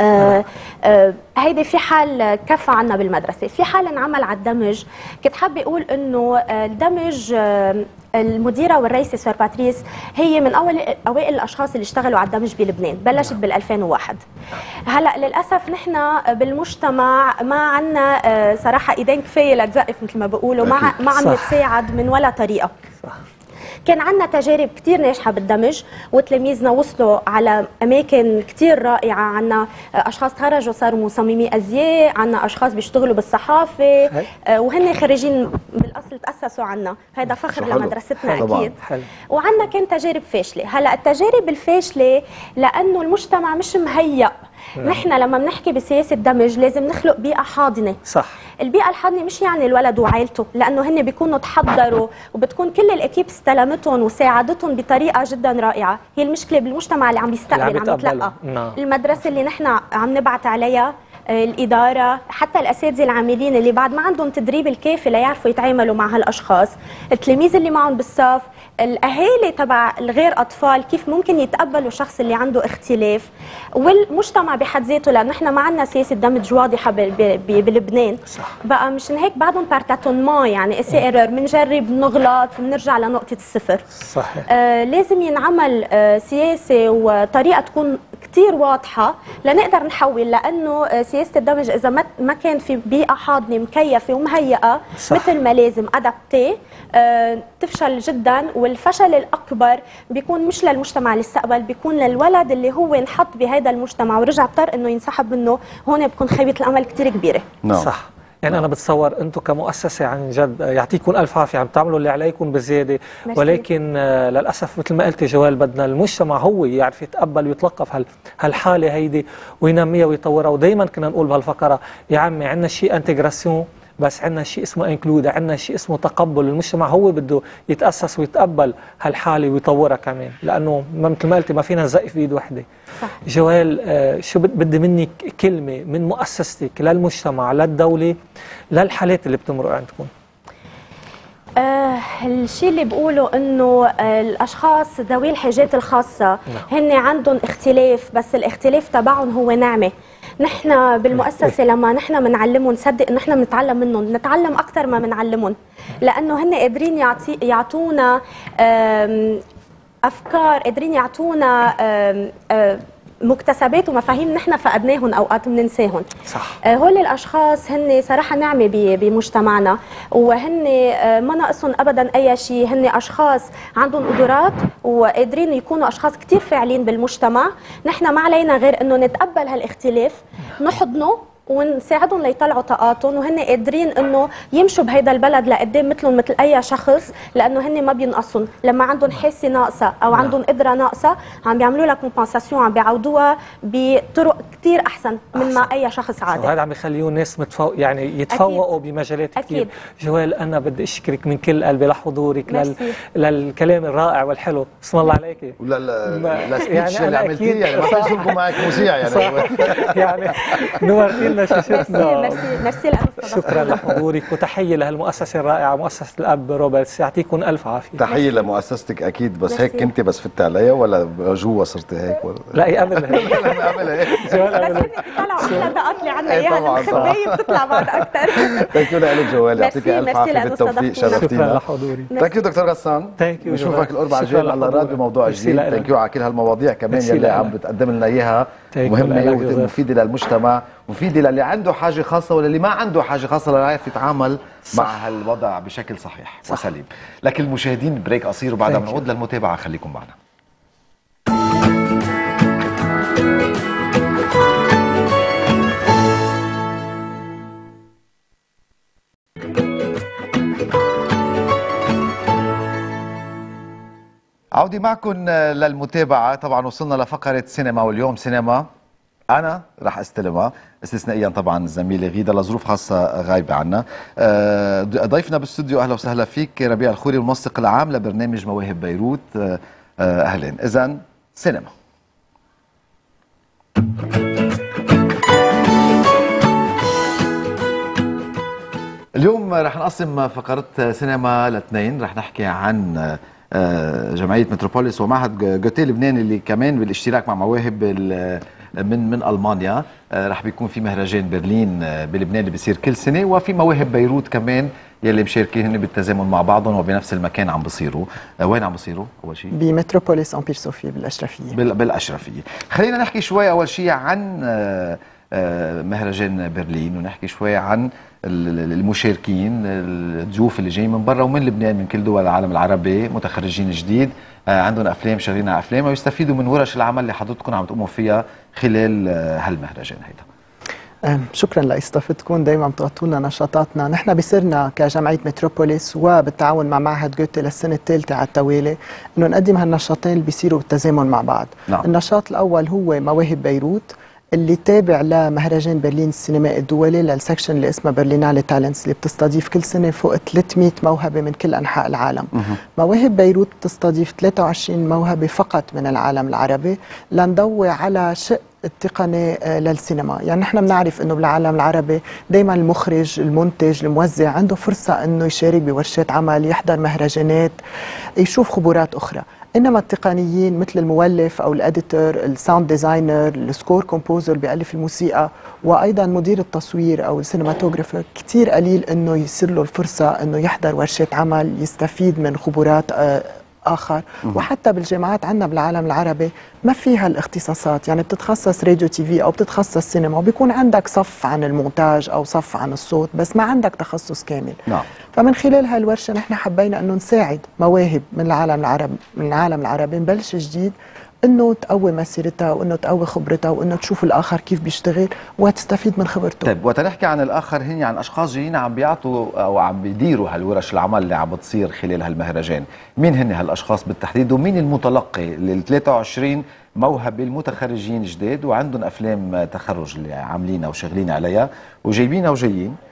هيدي في حال كفى عنا بالمدرسه، في حال انعمل على الدمج. كنت حابه اقول انه الدمج المديره والرئيسه سور باتريس هي من اوائل الاشخاص اللي اشتغلوا على الدمج بلبنان، بلشت بال 2001. هلا للاسف نحن بالمجتمع ما عندنا صراحه ايدين كفايه لتزقف مثل ما بيقولوا، ما عم نتساعد من ولا طريقه. صح. كان عندنا تجارب كتير ناجحة بالدمج، وتلاميذنا وصلوا على أماكن كتير رائعة. عندنا أشخاص تخرجوا صاروا مصممي أزياء، عندنا أشخاص بيشتغلوا بالصحافة، وهن خريجين بالأصل تأسسوا عنا، هذا فخر لمدرستنا أكيد. وعندنا كان تجارب فاشلة. هلأ التجارب الفاشلة لأنه المجتمع مش مهيأ. نحن لما بنحكي بسياسة دمج لازم نخلق بيئة حاضنة. صح. البيئة الحاضنة مش يعني الولد وعائلته، لأنه هن بيكونوا تحضروا وبتكون كل الأكيب استلمتهم وساعدتهم بطريقة جدا رائعة. هي المشكلة بالمجتمع اللي عم بيستقبل، عم يتلقى. المدرسة اللي نحن عم نبعت عليها، الإدارة، حتى الأساتذة العاملين اللي بعد ما عندهم تدريب الكافي ليعرفوا يتعاملوا مع هالأشخاص، التلاميذ اللي معهم بالصف، الأهالي تبع الغير أطفال كيف ممكن يتقبلوا شخص اللي عنده اختلاف، والمجتمع بحد ذاته، لأنه نحن ما عندنا سياسة دمج واضحة بلبنان. صح. بقى مشان هيك بعدهم بارتاتونمون، يعني اسي ايرور، بنجرب نغلط ونرجع لنقطة الصفر. صحيح. لازم ينعمل سياسة وطريقة تكون كتير واضحة لنقدر نحول، لأنه سياسة الدمج إذا ما كان في بيئة حاضنة مكيفة ومهيئة مثل ما لازم أدابتي، تفشل جدا. والفشل الأكبر بيكون مش للمجتمع اللي استقبل، بيكون للولد اللي هو انحط بهذا المجتمع ورجع اضطر إنه ينسحب منه. هون بتكون خيبة الأمل كتير كبيرة. صح. يعني أنا بتصور أنتم كمؤسسة عن جد يعطيكم ألف عافية، عم تعملوا اللي عليكم بزيادة. ولكن للأسف مثل ما قلتي جوال، بدنا المجتمع هو يعرف يتقبل ويتلقف هالحالة هيدي وينميها ويطورها. ودايما كنا نقول بهالفقرة يا عمي عندنا شيء انتجراسيون بس عندنا شيء اسمه انكلود، عندنا شيء اسمه تقبل. المجتمع هو بده يتاسس ويتقبل هالحاله ويطورها كمان، لانه مثل ما قلتي ما فينا نزقف بايد وحده. صح. جوال شو بدي منك كلمه من مؤسستك للمجتمع للدوله للحالات اللي بتمرق عندكم؟ الشيء اللي بقوله انه الاشخاص ذوي الحاجات الخاصه هن عندهم اختلاف، بس الاختلاف تبعهم هو نعمه. نحن بالمؤسسه لما نحن بنعلمهم، نصدق انه نحن بنتعلم منهم، نتعلم اكثر ما بنعلمهم، لانه هن قادرين يعطونا افكار، قادرين يعطونا مكتسبات ومفاهيم نحن فقدناهم اوقات بننساهم. صح. هول الاشخاص هن صراحه نعمه بمجتمعنا، وهن ما ناقصهم ابدا اي شيء، هن اشخاص عندهم قدرات وقادرين يكونوا اشخاص كثير فاعلين بالمجتمع. نحن ما علينا غير انه نتقبل هالاختلاف، نحضنه ونساعدهم ليطلعوا طاقاتهم، وهن قادرين انه يمشوا بهيدا البلد لقدام مثلهم مثل اي شخص، لانه هن ما بينقصهم. لما عندهم حاسه ناقصه او عندهم قدره ناقصه، عم بيعملوا لها كومبنساسيون، عم بيعوضوها بطرق كثير احسن من ما اي شخص عادي. وهذا عم يخليهم ناس يعني يتفوقوا بمجالات كثير. جوال انا بدي اشكرك من كل قلبي لحضورك للكلام الرائع والحلو. اسم الله عليك. للسبيتش اللي عملتيه، يعني ما في شغل معك مذيع يعني نورتينا شاشتنا. ميرسي شكرا لحضورك، وتحيه لهالمؤسسه الرائعه مؤسسه الاب روبرتس، يعطيكم الف عافيه. تحيه لمؤسستك اكيد. بس هيك كنت بس فتي عليها ولا جوا صرتي هيك ولا؟ لا هي قبل هيك. بس هن بيطلعوا احلى دقات اللي عنا اياها المخبايه بتطلع بعد اكثر. ثانك يو لك جوال، يعطيك الف عافيه بالتوفيق، شرفتينا. شكرا لحضوري. ثانك يو دكتور غسان. نشوفك الاربعاء الجاي على الراد بموضوع جديد. ثانك يو على كل هالمواضيع كمان يلي عم بتقدم لنا اياها، مهمه ومفيده للمجتمع، مفيده للي عنده حاجه خاصه واللي ما عنده حاجه خاصه ليعرف يتعامل مع هالوضع بشكل صحيح وسليم. لكن المشاهدين بريك قصير وبعدها بنعود للمتابعه، خليكم معنا. عودي معكم للمتابعة. طبعا وصلنا لفقرة سينما، واليوم سينما أنا رح استلمها استثنائيا. طبعا الزميلة غيدة لظروف خاصة غايبة عنا. ضيفنا بالاستوديو أهلا وسهلا فيك ربيع الخوري، المنسق العام لبرنامج مواهب بيروت. أهلا. إذن سينما. اليوم رح نقسم فقرة سينما لاثنين. رح نحكي عن جمعية متروبوليس ومعهد جوتيه اللبناني اللي كمان بالاشتراك مع مواهب من ألمانيا. رح بيكون في مهرجان برلين بلبنان اللي بيصير كل سنة، وفي مواهب بيروت كمان يلي مشاركين هن بالتزامن مع بعضهم وبنفس المكان عم بيصيروا. وين عم بيصيروا أول شيء؟ بمتروبوليس أمبير صوفيا بالأشرفية. بالأشرفية. خلينا نحكي شوي أول شيء عن مهرجان برلين، ونحكي شوي عن المشاركين، الضيوف اللي جايين من برا ومن لبنان، من كل دول العالم العربي، متخرجين جديد عندهم افلام، شغالين على افلام، ويستفيدوا من ورش العمل اللي حضرتكم عم تقوموا فيها خلال هالمهرجان هيدا. شكرا لاستضافتكم، دائما بتغطونا نشاطاتنا. نحن بصرنا كجمعيه متروبوليس وبالتعاون مع معهد جوتيه للسنه الثالثه على التوالي انه نقدم هالنشاطين اللي بيصيروا بالتزامن مع بعض. نعم. النشاط الاول هو مواهب بيروت اللي تابع لمهرجان برلين السينمائي الدولي للسكشن اللي اسمها برلينالي تالنتس، اللي بتستضيف كل سنه فوق 300 موهبه من كل انحاء العالم. مواهب بيروت بتستضيف 23 موهبه فقط من العالم العربي لنضوي على شق التقني للسينما. يعني نحن بنعرف انه بالعالم العربي دائما المخرج، المنتج، الموزع عنده فرصه انه يشارك بورشات عمل، يحضر مهرجانات، يشوف خبرات اخرى. انما التقنيين مثل المؤلف او الاديتور، الساوند ديزاينر، السكور كومبوزر اللي بيالف الموسيقى، وايضا مدير التصوير او السينماتوجرافر، كثير قليل انه يصير له الفرصه انه يحضر ورشه عمل، يستفيد من خبرات اخر. وحتى بالجامعات عندنا بالعالم العربي ما فيها الاختصاصات، يعني بتتخصص راديو تي في او بتتخصص سينما وبيكون عندك صف عن المونتاج او صف عن الصوت، بس ما عندك تخصص كامل. نعم. فمن خلال هالورشه نحن حبينا انه نساعد مواهب من العالم العربي نبلش جديد، انه تقوي مسيرتها وانه تقوي خبرتها وانه تشوف الاخر كيف بيشتغل وتستفيد من خبرته. طيب وتنحكي عن الاخر، هن عن اشخاص جايين عم بيعطوا او عم بيديروا هالورش العمل اللي عم بتصير خلال هالمهرجان، مين هن هالاشخاص بالتحديد ومين المتلقي لل 23 موهبه المتخرجين جداد وعندهم افلام تخرج اللي عاملينها وشغالين عليها وجايبينها وجايين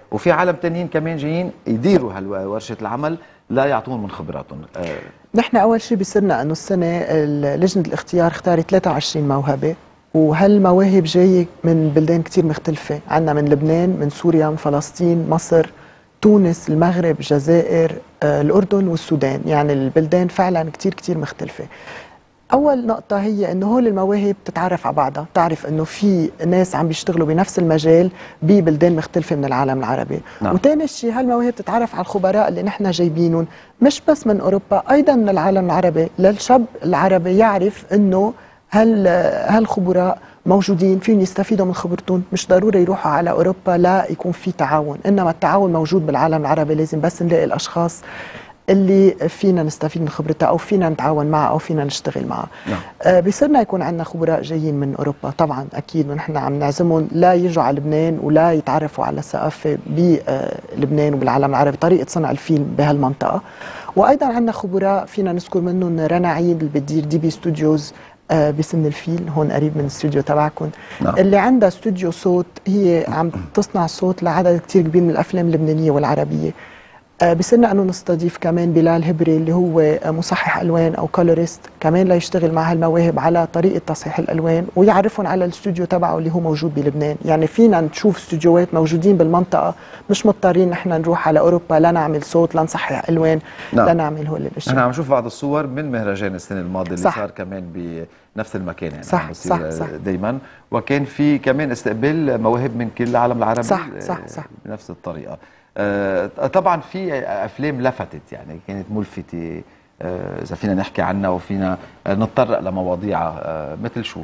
وفي عالم تانيين كمان جايين يديروا ورشه العمل لا يعطون من خبراتهم. نحن اول شيء بصرنا انه السنه لجنه الاختيار اختارت 23 موهبه، وهالمواهب جايه من بلدان كتير مختلفه، عندنا من لبنان، من سوريا، من فلسطين، مصر، تونس، المغرب، الجزائر، الاردن والسودان، يعني البلدان فعلا كتير مختلفه. اول نقطه هي انه هول المواهب تتعرف على بعضها، تعرف انه في ناس عم بيشتغلوا بنفس المجال ببلدان مختلفه من العالم العربي. نعم. وثاني شيء هالمواهب تتعرف على الخبراء اللي نحن جايبينهم مش بس من اوروبا، ايضا من العالم العربي، للشاب العربي يعرف انه هالخبراء موجودين فيهم يستفيدوا من خبرتهم، مش ضروري يروحوا على اوروبا لا يكون في تعاون، انما التعاون موجود بالعالم العربي، لازم بس نلاقي الاشخاص اللي فينا نستفيد من خبرتها او فينا نتعاون معها او فينا نشتغل معها. نعم. بصيرنا يكون عندنا خبراء جايين من اوروبا طبعا اكيد، ونحن عم نعزمهم لا يجوا على لبنان ولا يتعرفوا على الثقافه بلبنان وبالعالم العربي، طريقه صنع الفيلم بهالمنطقه. وايضا عندنا خبراء فينا نذكر منهم رنا عيد اللي بتدير دي بي ستوديوز بسن الفيل هون قريب من الاستوديو تبعكم. نعم. اللي عندها استوديو صوت، هي عم تصنع صوت لعدد كتير كبير من الافلام اللبنانيه والعربيه. بصيرنا انه نستضيف كمان بلال هبري اللي هو مصحح الوان او كولوريست، كمان ليشتغل مع هالمواهب على طريقه تصحيح الالوان ويعرفهم على الاستوديو تبعه اللي هو موجود بلبنان. يعني فينا نشوف استوديوهات موجودين بالمنطقه، مش مضطرين نحن نروح على اوروبا لا نعمل صوت لا نصحح الوان. نعم. لا نعمل هول الاشياء. احنا عم نشوف بعض الصور من مهرجان السنه الماضيه اللي صح. صار كمان بنفس المكان، يعني صح صح صح دائما، وكان في كمان استقبال مواهب من كل العالم العربي. صح صح صح بنفس الطريقه. طبعا في افلام لفتت، يعني كانت ملفته، اذا فينا نحكي عنها وفينا نتطرق لمواضيع مثل شو؟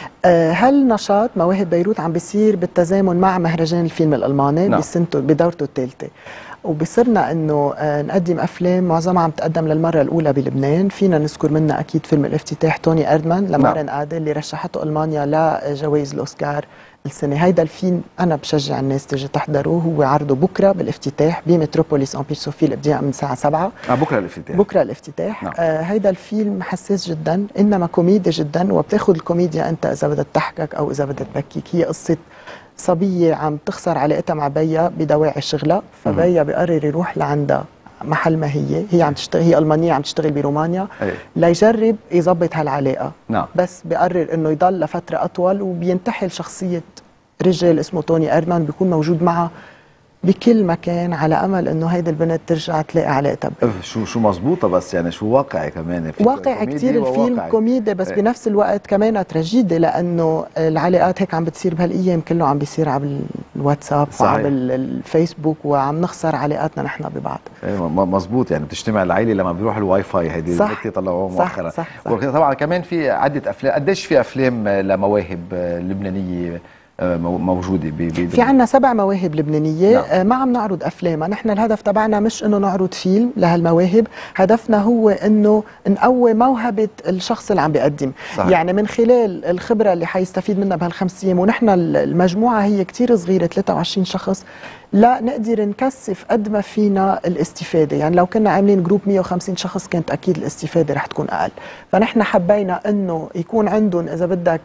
هالنشاط مواهب بيروت عم بيصير بالتزامن مع مهرجان الفيلم الالماني. نعم. بسنته بدورته الثالثه، وبصرنا انه نقدم افلام معظمها عم تقدم للمره الاولى بلبنان. فينا نذكر منها اكيد فيلم الافتتاح توني اردمان لمارن عادل اللي رشحته المانيا لجوائز الاوسكار السنه. هيدا الفيلم انا بشجع الناس تجي تحضروه، هو عرضه بكره بالافتتاح بمتروبوليس امبير صوفي الابداع من الساعه 7. بكره الافتتاح. بكره الافتتاح. نعم. هيدا الفيلم حساس جدا، انما كوميدي جدا، وبتاخذ الكوميديا انت اذا بدها تضحكك او اذا بدها تبكيك. هي قصه صبيه عم تخسر علاقتها مع بيها بدواعي شغلها، فبيها بيقرر يروح لعندها محل ما هي عم تشتغل، هي ألمانية عم تشتغل برومانيا، ليجرب يظبط هالعلاقة. نعم. بس بيقرر انه يضل لفترة اطول، وبينتحل شخصية رجل اسمه توني اردمان بيكون موجود معها بكل مكان على امل انه هيدي البنت ترجع تلاقي علاقتها. شو مزبوطه، بس يعني شو واقعي كمان. واقعي كثير الفيلم، كوميدي بس بنفس الوقت كمان تراجيدي، لانه العلاقات هيك عم بتصير بهالايام كله عم بيصير على الواتساب وعلى الفيسبوك، وعم نخسر علاقاتنا نحن ببعض. مزبوط، يعني بتجتمع العائله لما بيروح الواي فاي، هيدي النكته طلعوها مؤخرا. صح. طبعا كمان في عده افلام. قديش في افلام لمواهب لبنانيه موجوده في عنا 7 مواهب لبنانيه. نعم. ما عم نعرض افلامها، نحن الهدف تبعنا مش انه نعرض فيلم لهالمواهب، هدفنا هو انه نقوي موهبه الشخص اللي عم بيقدم. صحيح. يعني من خلال الخبره اللي حيستفيد منها بهال5 ايام، ونحن المجموعه هي كتير صغيره 23 شخص، لا نقدر نكثف قد ما فينا الاستفاده. يعني لو كنا عاملين جروب 150 شخص كانت اكيد الاستفاده رح تكون اقل، فنحن حبينا انه يكون عندهم اذا بدك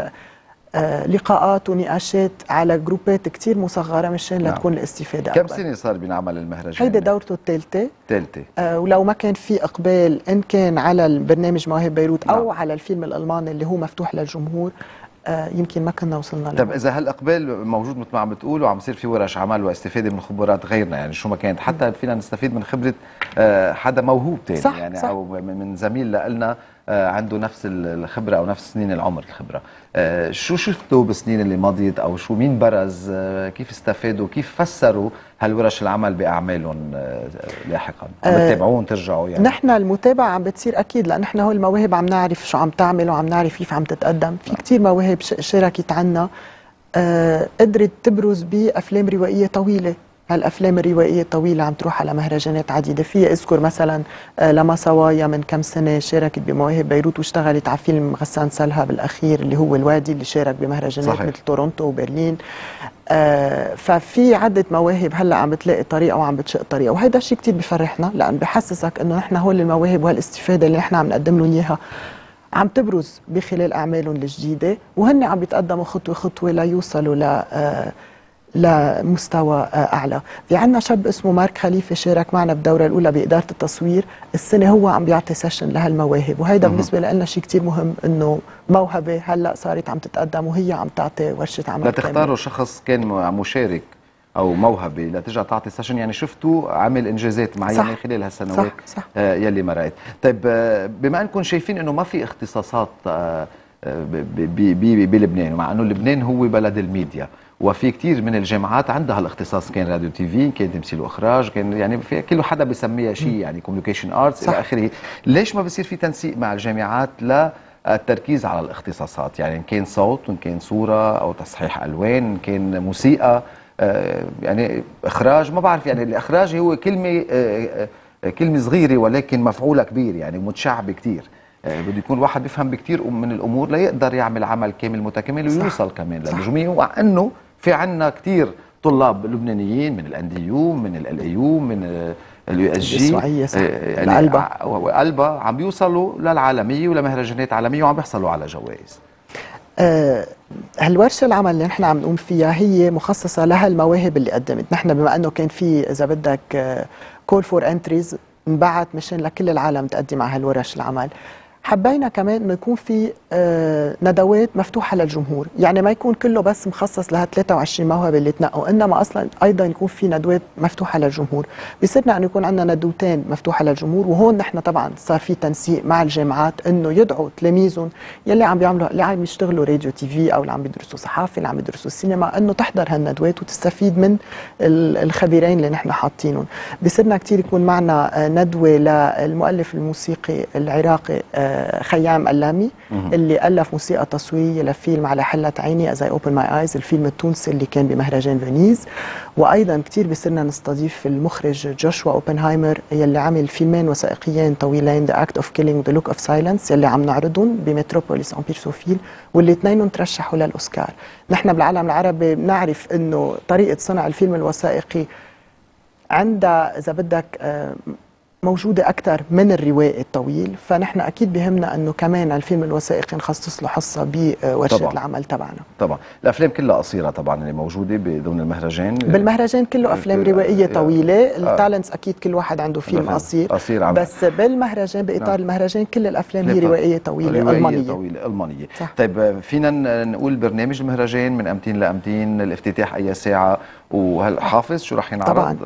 لقاءات ونقاشات على جروبات كتير مصغره مشان لا تكون الاستفاده اكبر. كم سنه صار بينعمل المهرجان؟ هيدي دورته الثالثه. ولو ما كان في اقبال ان كان على البرنامج مواهب بيروت او على الفيلم الالماني اللي هو مفتوح للجمهور، يمكن ما كنا وصلنا له. طب اذا هالاقبال موجود مثل ما عم بتقول، وعم يصير في ورش عمل واستفاده من خبرات غيرنا، يعني شو ما كانت، حتى فينا نستفيد من خبره حدا موهوب ثاني، يعني صح. او من زميل لنا عنده نفس الخبره او نفس سنين العمر الخبره. شو شفتوا بالسنين اللي مضيت، او شو مين برز، كيف استفادوا، كيف فسروا هالورش العمل باعمالهم لاحقا؟ عم بتتابعون ترجعوا؟ يعني نحن المتابعه عم بتصير اكيد، لان نحن هول المواهب عم نعرف شو عم تعمل وعم نعرف كيف عم تتقدم. في كثير مواهب شاركت عنا قدرت تبرز بافلام روائيه طويله. هالافلام الروائيه الطويله عم تروح على مهرجانات عديده. في اذكر مثلا لما صوايا من كم سنه شاركت بمواهب بيروت واشتغلت على فيلم غسان سلها بالاخير اللي هو الوادي، اللي شارك بمهرجانات صحيح. مثل تورونتو وبرلين. ففي عده مواهب هلا عم بتلاقي طريقه وعم بتشق طريقه، وهذا الشيء كثير بفرحنا، لان بحسسك انه نحن هول المواهب وهالاستفاده اللي نحن عم نقدم لهم اياها عم تبرز بخلال اعمالهم الجديده، وهن عم بيتقدموا خطوه خطوه ليوصلوا لمستوى اعلى. في عندنا شاب اسمه مارك خليفه شارك معنا بالدوره الاولى باداره التصوير، السنه هو عم بيعطي سيشن لهالمواهب، وهيدا بالنسبه لنا شيء كثير مهم، انه موهبه هلا صارت عم تتقدم وهي عم تعطي ورشه عمل. لا تختاروا شخص كان مشارك او موهبه لترجع تعطي سيشن، يعني شفتوا عمل انجازات معينه خلال هالسنوات صح. يلي مرقت. طيب بما انكم شايفين انه ما في اختصاصات بلبنان، مع انه لبنان هو بلد الميديا وفي كثير من الجامعات عندها الاختصاص، كان راديو تي في، كان تمثيل واخراج، كان يعني في كل حدا بيسميها شيء، يعني كوميونيكيشن ارتس الى اخره. ليش ما بصير في تنسيق مع الجامعات للتركيز على الاختصاصات؟ يعني ان كان صوت، ان كان صوره او تصحيح الوان، ان كان موسيقى، يعني اخراج، ما بعرف، يعني الاخراج هو كلمه صغيره ولكن مفعولها كبير، يعني متشعب كثير. بده يكون الواحد بيفهم بكثير من الامور ليقدر يعمل عمل كامل متكامل ويوصل كمان للجميع. ومع انه في عندنا كثير طلاب لبنانيين من الانديو، من الايو، من اليو اس جي، يعني قلبها عم بيوصلوا للعالميه ولمهرجانات عالميه وعم بيحصلوا على جوائز. هالورشه العمل اللي نحن عم نقوم فيها هي مخصصه لهالمواهب اللي قدمت. نحن بما انه كان في اذا بدك كول فور انتريز انبعت مشان لكل العالم تقدم على هالورش العمل، حبينا كمان انه يكون في ندوات مفتوحه للجمهور، يعني ما يكون كله بس مخصص لها 23 موهبه اللي تنقوا، انما اصلا ايضا يكون في ندوات مفتوحه للجمهور. بصيرنا انه يكون عندنا ندوتين مفتوحه للجمهور، وهون نحن طبعا صار في تنسيق مع الجامعات انه يدعوا تلاميذهم يلي عم بيعملوا، اللي عم يشتغلوا راديو تي في او اللي عم يدرسوا صحافه، اللي عم يدرسوا السينما، انه تحضر هالندوات وتستفيد من الخبيرين اللي نحن حاطينهم. بصيرنا كثير يكون معنا ندوه للمؤلف الموسيقي العراقي خيام اللامي اللي ألف موسيقى تصويرية لفيلم على حلة عيني As I Open My Eyes، الفيلم التونسي اللي كان بمهرجان فينيز. وأيضا كتير بصيرنا نستضيف المخرج جوشوا أوبنهايمر يلي عمل فيلمين وثائقيين طويلين The Act of Killing و The Look of Silence يلي عم نعرضهم بمتروبوليس أمبير سوفيل، واللي اثنينهم ترشحوا للأوسكار. نحن بالعالم العربي بنعرف إنه طريقة صنع الفيلم الوثائقي عندها إذا بدك موجودة أكثر من الروائي الطويل، فنحن أكيد بهمنا أنه كمان الفيلم الوثائقي نخصص له حصة بورشة العمل تبعنا. طبعا الأفلام كلها قصيرة طبعا اللي موجودة ضمن المهرجان. بالمهرجان كله أفلام روائية طويلة، التالنتس أكيد كل واحد عنده فيلم قصير بس بالمهرجان بإطار المهرجان كل الأفلام هي روائية طويلة ألمانية. طيب فينا نقول برنامج المهرجان من أمتين لأمتين، الافتتاح أي ساعة، وهالحافظ شو رح ينعرض؟ طبعا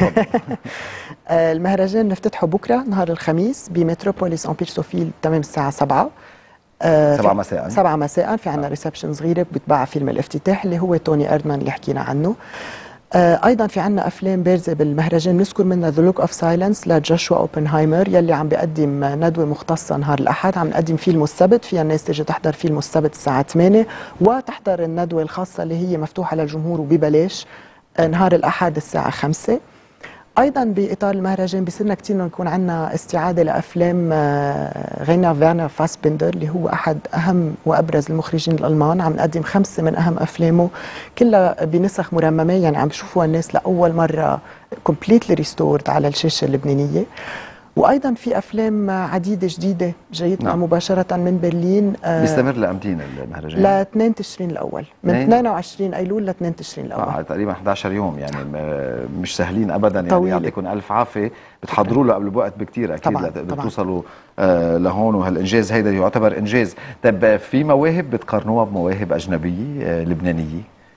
المهرجان نفتتحه بكره نهار الخميس بمتروبوليس أمبير سوفيل تمام الساعة 7 مساء. 7 مساء في عندنا ريسبشن صغيرة بتباع فيلم الافتتاح اللي هو توني أردمان اللي حكينا عنه. ايضا في عندنا افلام بارزه بالمهرجان نذكر منها ذا لوك اوف سايلنس لجوشوا اوبنهايمر يلي عم بيقدم ندوه مختصه نهار الاحد، عم نقدم فيلمه السبت، فيها الناس تيجي تحضر فيلمه السبت الساعه 8 وتحضر الندوه الخاصه اللي هي مفتوحه للجمهور وببلاش نهار الاحد الساعه 5. ايضا باطار المهرجان بصيرنا كثير يكون عندنا استعاده لافلام غينا فيرنر فاسبندر اللي هو احد اهم وابرز المخرجين الالمان، عم نقدم 5 من اهم افلامه كلها بنسخ مرممه، يعني عم بشوفوها الناس لاول مره كومبليتلي ريستورد على الشاشه اللبنانيه. وايضا في افلام عديده جديده جايتنا مباشره من برلين. بيستمر لامتين المهرجان؟ ل 2 تشرين الاول، من 22 ايلول ل 2 تشرين الاول. تقريبا 11 يوم، يعني مش سهلين ابدا، يعني يعطيكم الف عافيه. بتحضروا له قبل بوقت بكثير اكيد لتوصلوا لهون، وهالانجاز هيدا يعتبر انجاز. طيب في مواهب بتقارنوها بمواهب اجنبيه لبنانيه؟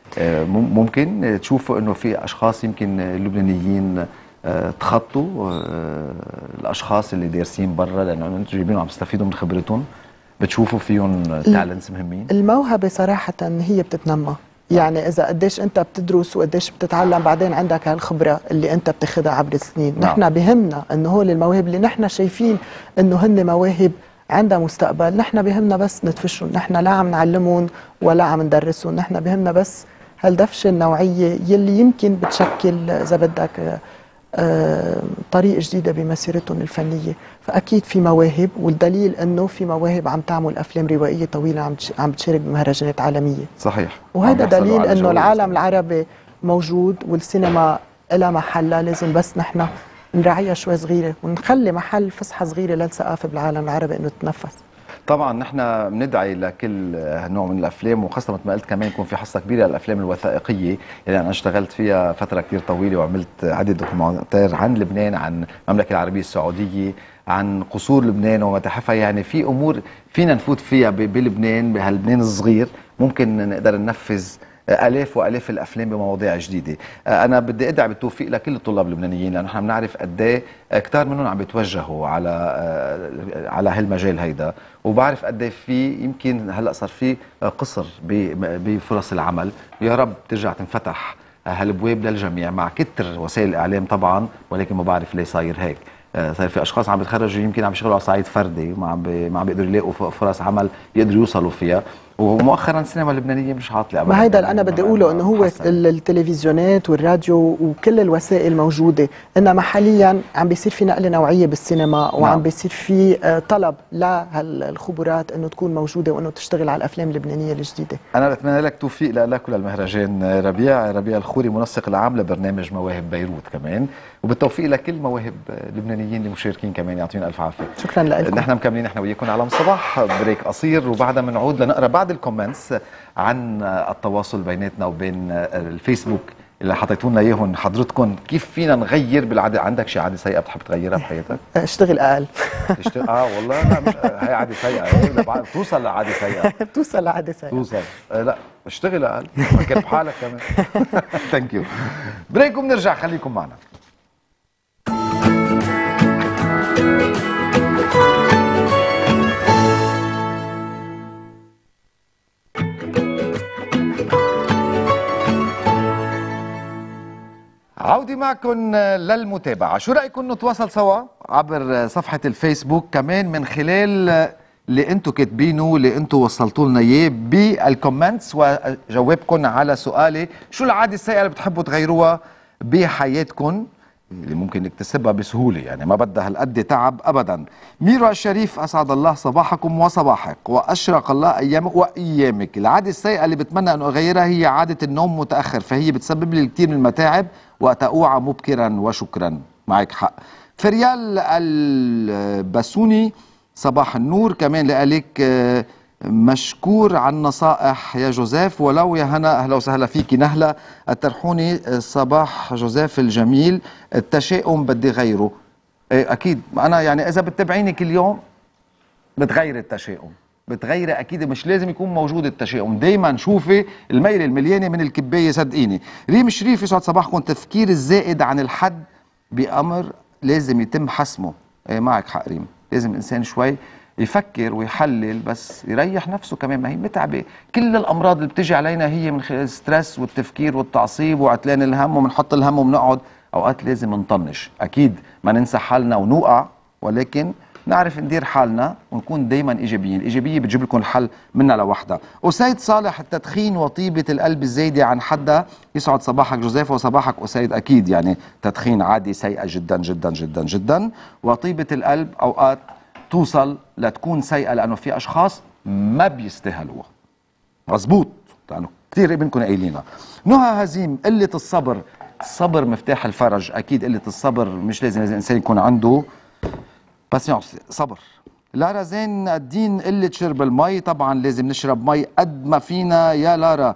ممكن تشوفوا انه في اشخاص يمكن لبنانيين تخطوا الاشخاص اللي دارسين برا، لانه انتم جايبينهم عم تستفيدوا من خبرتهم، بتشوفوا فيهم تالنتس مهمين؟ الموهبه صراحه هي بتتنمى، يعني اذا قديش انت بتدرس وقديش بتتعلم بعدين عندك هالخبره اللي انت بتاخذها عبر السنين. نحن بهمنا انه هول المواهب اللي نحن شايفين انه هن مواهب عندها مستقبل، نحن بهمنا بس ندفشهم، نحن لا عم نعلمهم ولا عم ندرسهم، نحن بهمنا بس هالدفشه النوعيه يلي يمكن بتشكل اذا بدك طريق جديدة بمسيرتهم الفنية. فأكيد في مواهب، والدليل أنه في مواهب عم تعمل أفلام روائية طويلة عم بتشارك بمهرجانات عالمية. صحيح. وهذا دليل أنه العالم العربي موجود والسينما لها محلها، لازم بس نحن نراعيها شوي صغيرة ونخلي محل فسحة صغيرة للثقافة بالعالم العربي أنه تتنفس. طبعا نحن بندعي لكل نوع من الافلام، وخاصه مثل ما قلت كمان يكون في حصه كبيره للافلام الوثائقيه اللي انا اشتغلت فيها فتره كثير طويله، وعملت عده دوكيومنتير عن لبنان، عن المملكه العربيه السعوديه، عن قصور لبنان ومتاحفها. يعني في امور فينا نفوت فيها بلبنان، بهاللبنان الصغير، ممكن نقدر ننفذ آلاف وآلاف الأفلام بمواضيع جديدة. أنا بدي أدعي بالتوفيق لكل الطلاب اللبنانيين، لأنه نحن بنعرف قد إيه كتار منهم عم بيتوجهوا على هالمجال هيدا، وبعرف قد إيه في يمكن هلا صار في قصر بفرص العمل. يا رب ترجع تنفتح هالبواب للجميع مع كتر وسائل الإعلام طبعا، ولكن ما بعرف ليه صاير هيك. صار في اشخاص عم بيتخرجوا يمكن عم يشتغلوا على صعيد فردي، ما عم بيقدروا يلاقوا فرص عمل يقدروا يوصلوا فيها. ومؤخرا السينما اللبنانيه مش عاطله ابدا. ما هيدا اللي انا بدي اقوله، انه هو التلفزيونات والراديو وكل الوسائل موجوده، انما حاليا عم بيصير في نقله نوعيه بالسينما، وعم بيصير في طلب لهالخبرات انه تكون موجوده وانه تشتغل على الافلام اللبنانيه الجديده. انا بتمنى لك توفيق لك وللمهرجان. ربيع الخوري منسق العام لبرنامج مواهب بيروت كمان، وبالتوفيق لكل مواهب لبنانيين اللي مشاركين كمان، يعطينا الف عافيه. شكرا لكم. نحن مكملين نحن وياكم على صباح، بريك قصير وبعدها بنعود لنقرا بعض الكومنتس عن التواصل بيناتنا وبين الفيسبوك اللي حطيتوا لنا اياهم حضرتكم. كيف فينا نغير بالعاده؟ عندك شي عاده سيئه بتحب تغيرها بحياتك؟ اشتغل اقل. تشتغل والله لا، مش هي عاده سيئه، توصل لعاده سيئه. توصل لعاده سيئه، توصل لا اشتغل اقل، فكر بحالك كمان. ثانك يو. بريك وبنرجع، خليكم معنا. عودي معكم للمتابعة. شو رأيكم نتواصل سوا عبر صفحة الفيسبوك، كمان من خلال اللي انتم كاتبينه، اللي انتم وصلتوا لنا اياه بالكومنتس، وجاوبكم على سؤالي شو العادة السيئة اللي بتحبوا تغيروها بحياتكم، اللي ممكن نكتسبها بسهولة، يعني ما بدها هالقد تعب أبدا. ميرو الشريف، أسعد الله صباحكم وصباحك، وأشرق الله أيامك وأيامك. العادة السيئة اللي بتمنى أن أغيرها هي عادة النوم متأخر، فهي بتسبب لي الكثير من المتاعب وقت أوعى مبكرا. وشكرا، معك حق. فريال البسوني، صباح النور، كمان لقالك مشكور عن نصائح يا جوزيف، ولو يا هنا اهلا وسهلا فيكي. نهله الترحوني، صباح جوزيف الجميل، التشاؤم بدي غيره. اكيد انا يعني اذا بتتابعيني كل يوم بتغير التشاؤم، بتغيري اكيد، مش لازم يكون موجود التشاؤم، دايما شوفي الميله المليانه من الكبايه، صدقيني. ريم شريف، يسعد صباحكم. تفكير الزائد عن الحد بامر لازم يتم حسمه. معك حق ريم، لازم الانسان شوي يفكر ويحلل، بس يريح نفسه كمان، ما هي متعبه. كل الامراض اللي بتجي علينا هي من خلال الستريس والتفكير والتعصيب وعتلان الهم، وبنحط الهم وبنقعد. اوقات لازم نطنش، اكيد ما ننسى حالنا ونوقع، ولكن نعرف ندير حالنا ونكون دايما ايجابيين. الايجابيه بتجيب لكم الحل منها لوحدها. أسيد صالح، التدخين وطيبه القلب الزايده عن حدها. يسعد صباحك جوزيف وصباحك أسيد. اكيد يعني تدخين عادي سيئه جدا جدا جدا جدا، وطيبه القلب اوقات توصل لتكون سيئة، لأنه في أشخاص ما بيستاهلوها. مظبوط، لأنه كثير منكم قايلينها. نهى هزيم، قلة الصبر. الصبر مفتاح الفرج، أكيد قلة الصبر مش لازم الإنسان يكون عنده باسيونس، صبر. لارا زين الدين، قلة شرب المي. طبعا لازم نشرب مي قد ما فينا يا لارا.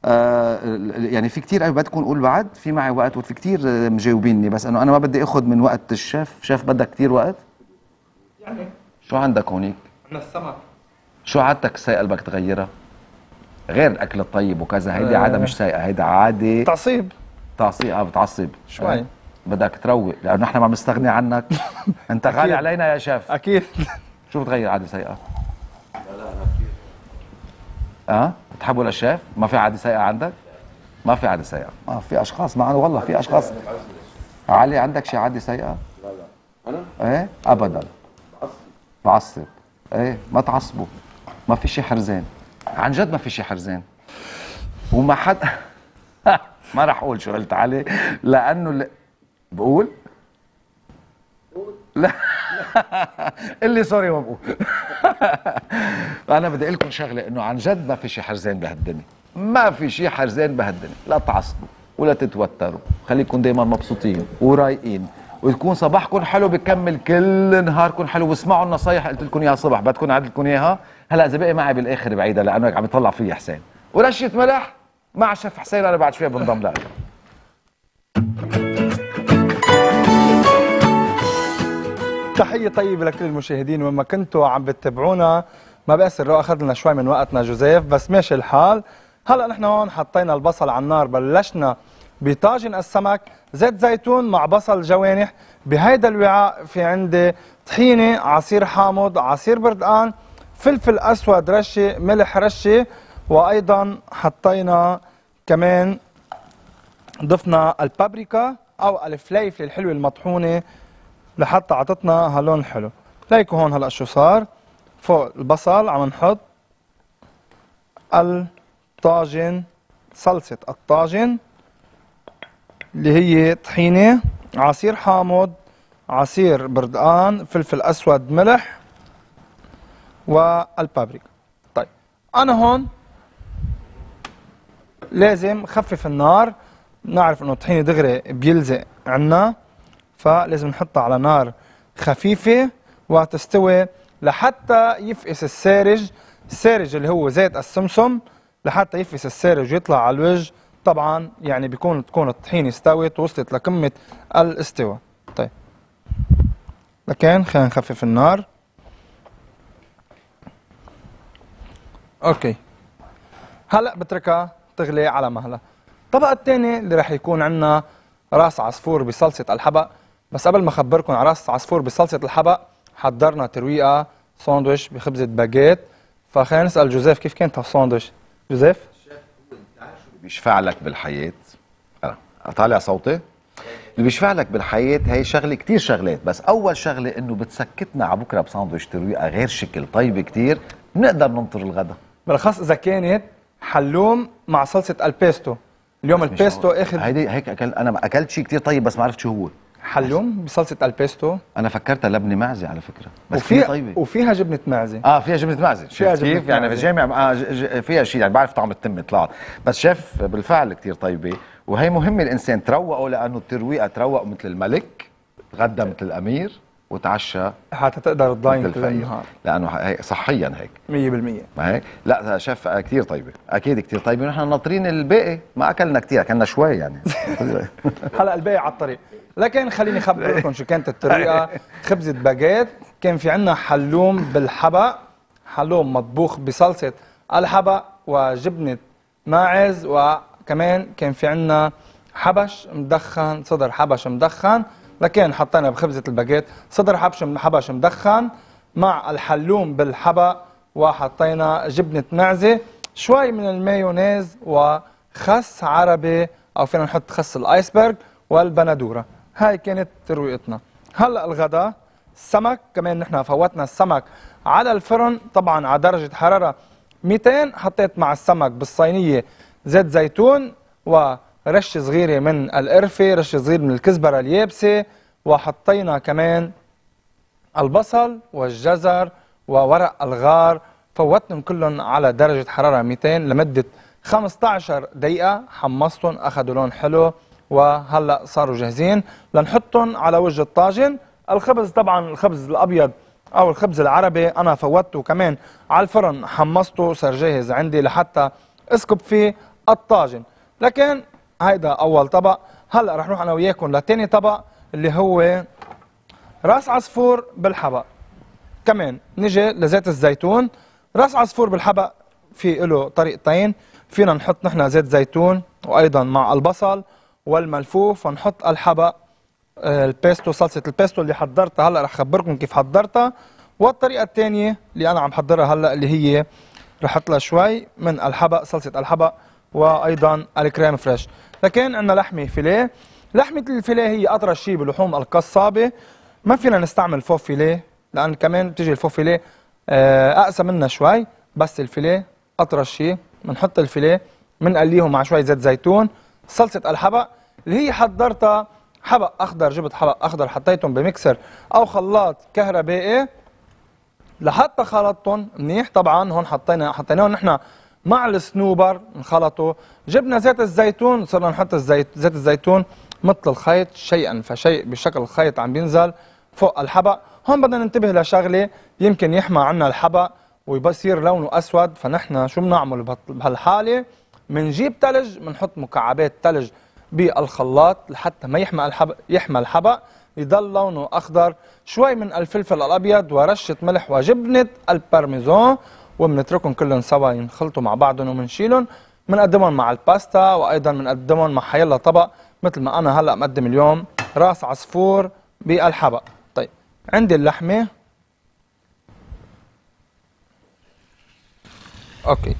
يعني في كتير بدكم نقول بعد، في معي وقت وفي كتير مجاوبيني، بس انه انا ما بدي اخذ من وقت الشيف. شيف بدك كتير وقت؟ يعني شو عندك هونيك؟ عندنا السمك. شو عادتك السيئة اللي بدك تغيرها؟ غير الاكل الطيب وكذا، هيدي عادة مش سيئة، هيدي عادة تعصيب. بتعصب شوي. بدك تروق، لأنه نحن ما بنستغني عنك. أنت غالي علينا يا شيف. أكيد. شو بتغير عادة سيئة؟ لا أنا كثير. بتحبوا للشيف؟ ما في عادة سيئة عندك؟ ما في عادة سيئة. في أشخاص معنا والله، في أشخاص. علي عندك شي عادة سيئة؟ لا أنا؟ إيه؟ أبدا. بعصب. إيه؟ ما تعصبوا. ما في شي حرزان. عن جد ما في شي حرزان. وما حد ما راح اقول شو قلت عليه، لانه بقول لا اللي سوري ما بقول. انا بدي اقول لكم شغله، انه عن جد ما في شي حرزان بهالدنيا، ما في شي حرزان بهالدنيا. لا تعصبوا ولا تتوتروا، خليكم دائما مبسوطين ورايقين، وتكون صباحكم حلو بكمل كل نهاركم حلو. واسمعوا النصايح قلت لكم اياها الصبح، بدكم اعيد لكم اياها هلا اذا بقي معي بالاخر بعيدها لانه عم يطلع فيي حسين. ورشه ملح مع شيف حسين، انا بعد شوي بنضم لها. تحية طيبة لكل المشاهدين وين ما كنتوا عم بتتابعونا. ما بأسر لو أخذ لنا شوي من وقتنا جوزيف، بس ماشي الحال. هلا نحن هون حطينا البصل على النار، بلشنا بطاجن السمك، زيت زيتون مع بصل جوانح. بهيدا الوعاء في عندي طحينة، عصير حامض، عصير بردقان، فلفل أسود رشة، ملح رشة، وأيضا حطينا كمان ضفنا البابريكا أو الفليفلة الحلوة المطحونة لحتى عطتنا هاللون الحلو. ليكوا هون هلا شو صار. فوق البصل عم نحط الطاجن، صلصة الطاجن اللي هي طحينة، عصير حامض، عصير بردقان، فلفل أسود، ملح، والبابريكا. طيب أنا هون لازم خفف النار، نعرف إنه الطحينة دغري بيلزق عنا، فلازم نحطها على نار خفيفة وتستوي لحتى يفقس السارج. السارج اللي هو زيت السمسم، لحتى يفقس السارج ويطلع على الوجه. طبعا يعني تكون الطحينة استوت ووصلت لقمة الاستواء. طيب لكن خلينا نخفف النار. اوكي هلا بتركها تغلي على مهلها. الطبق الثاني اللي رح يكون عندنا راس عصفور بصلصة الحبق. بس قبل ما اخبركم على راس عصفور بصلصة الحبق، حضرنا ترويقة ساندويش بخبزة باجيت. فخلينا نسأل جوزيف كيف كانت هالساندويش. جوزيف؟ بيشفع لك بالحياة، اطالع صوتي، اللي بيشفع لك بالحياة هي شغلة كتير شغلات، بس أول شغلة إنه بتسكتنا على بكرة بساندويش ترويقة غير شكل طيبة كتير، بنقدر ننطر الغدا. بالأخص إذا كانت حلوم مع صلصة البيستو. اليوم البيستو اخذ هيدي هيك أنا ما أكلت شيء كتير طيب بس ما عرفت شو هو. حلوم بصلصة البيستو. أنا فكرتها لبنة معزة على فكرة، بس كتير طيبة. وفيها جبنة معزة. فيها جبنة معزة. شايف كيف؟ يعني في الجامع فيها شيء، يعني بعرف طعم التمة طلعت، بس شاف بالفعل كتير طيبة. وهي مهمة الإنسان تروقه، لأنه الترويقة تروق مثل الملك، تغدى مثل الأمير، وتعشى حتى تقدر تضاين كل النهار، لأنه هي صحيا هيك 100%. ما هيك؟ لا شاف كتير طيبة، أكيد كتير طيبة. ونحن ناطرين الباقي، ما أكلنا كتير، أكلنا شوي يعني. هلا الباقي على الطريق. لكن خليني أخبركم شو كانت الطريقة. خبزة باجيت، كان في عنا حلوم بالحبق، حلوم مطبوخ بصلصة الحبق وجبنة ماعز، وكمان كان في عنا حبش مدخن، صدر حبش مدخن. لكن حطينا بخبزة الباجيت صدر حبش مدخن مع الحلوم بالحبق، وحطينا جبنة معزة، شوي من المايونيز، وخس عربي أو فينا نحط خس الآيسبرغ والبندورة. هاي كانت ترويقتنا. هلا الغداء السمك، كمان نحن فوتنا السمك على الفرن طبعا على درجة حرارة 200. حطيت مع السمك بالصينية زيت زيتون ورشة صغيرة من القرفة، رشة صغيرة من الكزبرة اليابسة، وحطينا كمان البصل والجزر وورق الغار. فوتهم كلهم على درجة حرارة 200 لمدة 15 دقيقة. حمصتهم أخذوا لون حلو، وهلأ صاروا جاهزين لنحطهم على وجه الطاجن. الخبز طبعا الخبز الأبيض أو الخبز العربي أنا فوتته كمان على الفرن، حمصته صار جاهز عندي لحتى اسكب فيه الطاجن. لكن هيدا أول طبق. هلأ رح نروح أنا وياكم لتاني طبق اللي هو راس عصفور بالحبق. كمان نجي لزيت الزيتون. راس عصفور بالحبق في له طريقتين، فينا نحط نحن زيت زيتون وأيضا مع البصل والملفوف، ونحط الحبق البيستو، صلصة البيستو اللي حضرتها. هلا رح خبركم كيف حضرتها. والطريقة الثانية اللي أنا عم حضرها هلا اللي هي رح احط لها شوي من الحبق، صلصة الحبق، وأيضا الكريم فريش. لكن عندنا لحمة فيليه. لحمة الفيليه هي أطرى شيء بلحوم القصابة. ما فينا نستعمل فوق فيليه لأن كمان بتيجي الفوق فيليه أقسى منها شوي، بس الفيليه أطرى شيء. بنحط الفيليه بنقليهم مع شوي زيت زيتون. صلصة الحبق اللي هي حضرتها حبق أخضر، جبت حبق أخضر حطيتهم بميكسر أو خلاط كهربائي لحتى خلطتهم منيح. طبعا هون حطيناهم نحن مع الصنوبر نخلطه. جبنا زيت الزيتون، صرنا نحط زيت الزيتون مثل الخيط شيئا فشيء بشكل الخيط عم بينزل فوق الحبق. هون بدنا ننتبه لشغله، يمكن يحمى عنا الحبق ويصير لونه اسود، فنحن شو بنعمل بهالحاله؟ بنجيب ثلج، بنحط مكعبات ثلج بالخلاط لحتى ما يحمى الحبق، يضل لونه اخضر، شوي من الفلفل الابيض ورشه ملح وجبنه البارميزان، وبنتركهم كلهم سوا ينخلطوا مع بعضهم وبنشيلهم. بنقدمهم مع الباستا، وايضا بنقدمهم مع حيلا طبق، مثل ما انا هلا مقدم اليوم راس عصفور بالحبق. طيب عندي اللحمه، اوكي،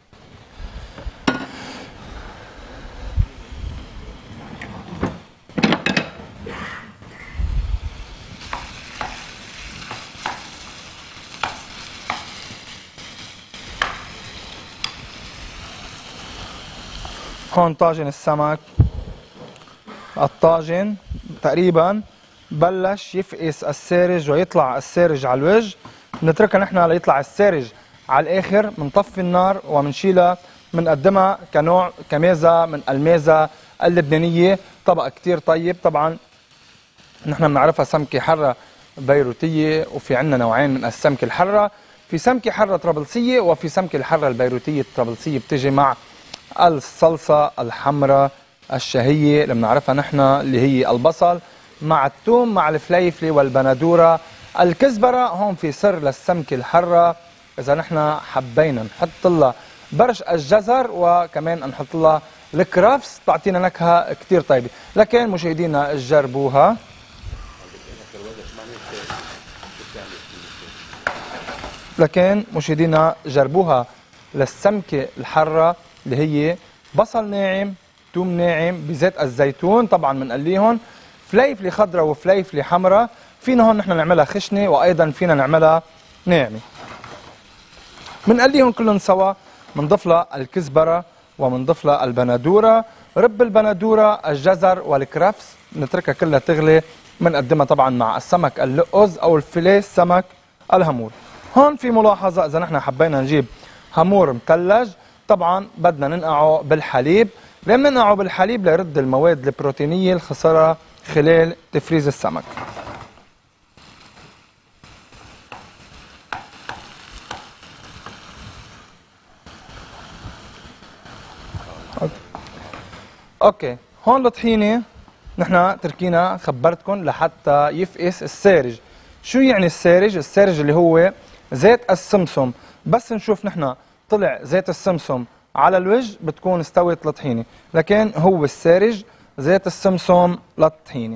هون طاجن السمك. الطاجن تقريبا بلش يفقس السارج ويطلع السارج على الوجه، بنتركها نحن ليطلع السارج على الاخر، بنطفي النار وبنشيلها، بنقدمها كنوع كميزه من الميزه اللبنانيه، طبق كتير طيب. طبعا نحن بنعرفها سمكه حره بيروتيه، وفي عندنا نوعين من السمكه الحره، في سمكه حره طرابلسيه وفي سمكه الحره البيروتيه. الطرابلسيه بتجي مع الصلصه الحمراء الشهيه اللي بنعرفها نحن، اللي هي البصل مع الثوم مع الفليفله والبندوره الكزبره. هون في سر للسمكه الحره، اذا نحن حبينا نحط لها برش الجزر وكمان نحط لها الكرفس تعطينا نكهه كثير طيبه. لكن مشاهدينا جربوها، للسمكه الحره اللي هي بصل ناعم، ثوم ناعم بزيت الزيتون، طبعا بنقليهم فليفله خضراء وفليفله حمراء. فينا هون نحن نعملها خشنه وايضا فينا نعملها ناعمه. بنقليهم كلهم سوا، بنضيف لها الكزبره وبنضيف لها البندوره، رب البندوره، الجزر والكرفس، بنتركها كلها تغلي. بنقدمها طبعا مع السمك اللقز او الفيليه السمك الهامور. هون في ملاحظه، اذا نحن حبينا نجيب هامور مثلج طبعا بدنا ننقعه بالحليب. ليه بننقعه بالحليب؟ ليرد المواد البروتينيه الخساره خلال تفريز السمك. اوكي، هون الطحينه نحن تركينا خبرتكم لحتى يفقس السارج. شو يعني السارج؟ السارج اللي هو زيت السمسم. بس نشوف نحن طلع زيت السمسم على الوجه بتكون استوت الطحينه، لكن هو السارج زيت السمسم للطحينه.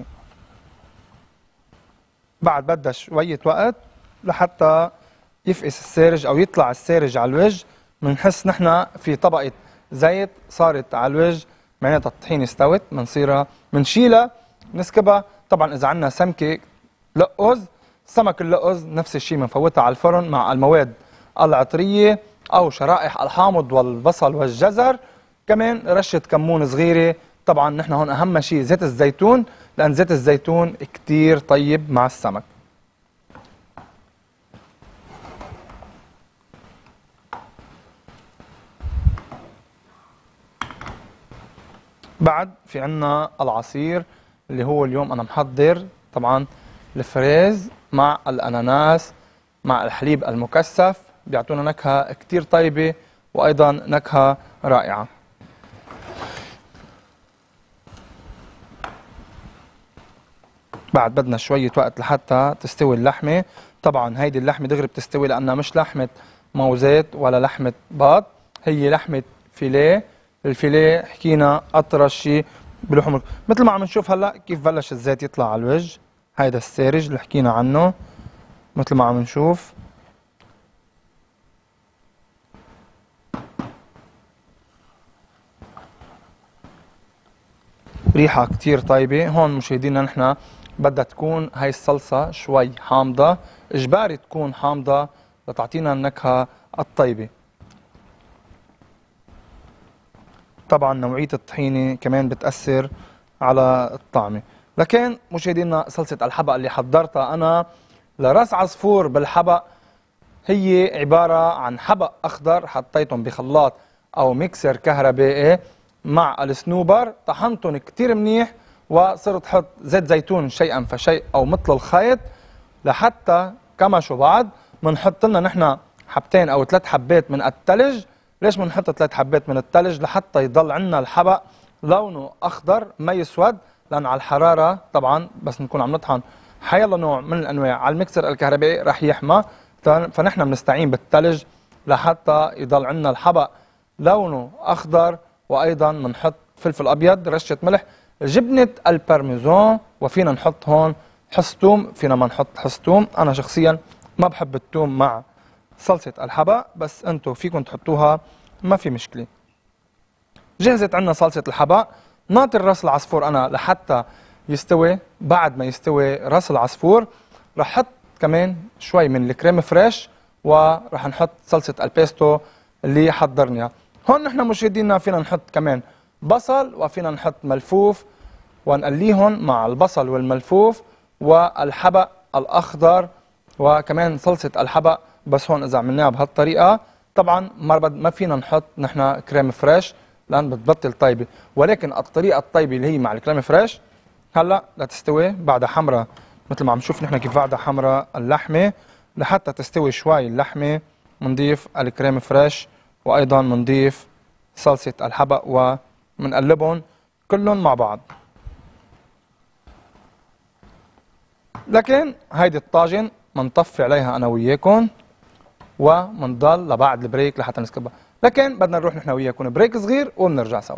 بعد بدها شويه وقت لحتى يفقس السارج او يطلع السارج على الوجه. بنحس نحن في طبقه زيت صارت على الوجه، معناتها الطحينه استوت. بنصيرها بنشيلها بنسكبها. طبعا اذا عندنا سمكه لقز، سمك اللقز نفس الشيء بنفوتها على الفرن مع المواد العطريه او شرائح الحامض والبصل والجزر، كمان رشه كمون صغيره. طبعا نحن هون اهم شيء زيت الزيتون، لان زيت الزيتون كتير طيب مع السمك. بعد في عنا العصير اللي هو اليوم انا محضر طبعا الفريز مع الاناناس مع الحليب المكثف، بيعطونا نكهه كتير طيبه وايضا نكهه رائعه. بعد بدنا شويه وقت لحتى تستوي اللحمه. طبعا هيدي اللحمه دغري بتستوي لانها مش لحمه موزات ولا لحمه بط، هي لحمه فيليه. الفيليه حكينا اطرش شيء بلحم، مثل ما عم نشوف هلا كيف بلش الزيت يطلع على الوجه. هيدا السارج اللي حكينا عنه مثل ما عم نشوف. ريحه كتير طيبه. هون مشاهدينا نحن بدها تكون هاي الصلصه شوي حامضه، اجباري تكون حامضه لتعطينا النكهه الطيبه. طبعا نوعيه الطحينه كمان بتاثر على الطعمه. لكن مشاهدينا صلصه الحبق اللي حضرتها انا لراس عصفور بالحبق هي عباره عن حبق اخضر حطيتهم بخلاط او ميكسر كهربائي مع السنوبر، طحنتهم كتير منيح وصرت احط زيت زيتون شيئا فشيء او مثل الخيط لحتى كمشوا بعض. بنحط لنا نحن حبتين او 3 حبات من الثلج. ليش بنحط 3 حبات من الثلج؟ لحتى يضل عندنا الحبق لونه اخضر ما يسود، لان على الحراره طبعا بس نكون عم نطحن حيلا نوع من الانواع على المكسر الكهربائي رح يحمى، فنحن بنستعين بالثلج لحتى يضل عندنا الحبق لونه اخضر. وايضا بنحط فلفل ابيض، رشه ملح، جبنه البارميزان، وفينا نحط هون حص ثوم، فينا ما نحط حص ثوم. انا شخصيا ما بحب الثوم مع صلصه الحبق، بس انتم فيكم تحطوها ما في مشكله. جهزت عندنا صلصه الحبق. ناطر راس العصفور انا لحتى يستوي. بعد ما يستوي راس العصفور رح احط كمان شوي من الكريم فريش، ورح نحط صلصه البيستو اللي حضرناها. هون نحن مشاهدينا فينا نحط كمان بصل، وفينا نحط ملفوف ونقليهم مع البصل والملفوف والحبق الاخضر، وكمان صلصه الحبق. بس هون اذا عملناها بهالطريقه طبعا ما فينا نحط نحن كريم فريش لان بتبطل طيبه، ولكن الطريقه الطيبه اللي هي مع الكريم فريش. هلا لتستوي بعدها حمراء مثل ما عم نشوف نحن كيف بعدها حمراء اللحمه. لحتى تستوي شوي اللحمه بنضيف الكريم فريش، وايضا بنضيف صلصه الحبق وبنقلبهم كلهم مع بعض. لكن هيدي الطاجن بنطفي عليها انا وياكم وبنضل لبعد البريك لحتى نسكبها، لكن بدنا نروح نحن وياكم بريك صغير وبنرجع سوا.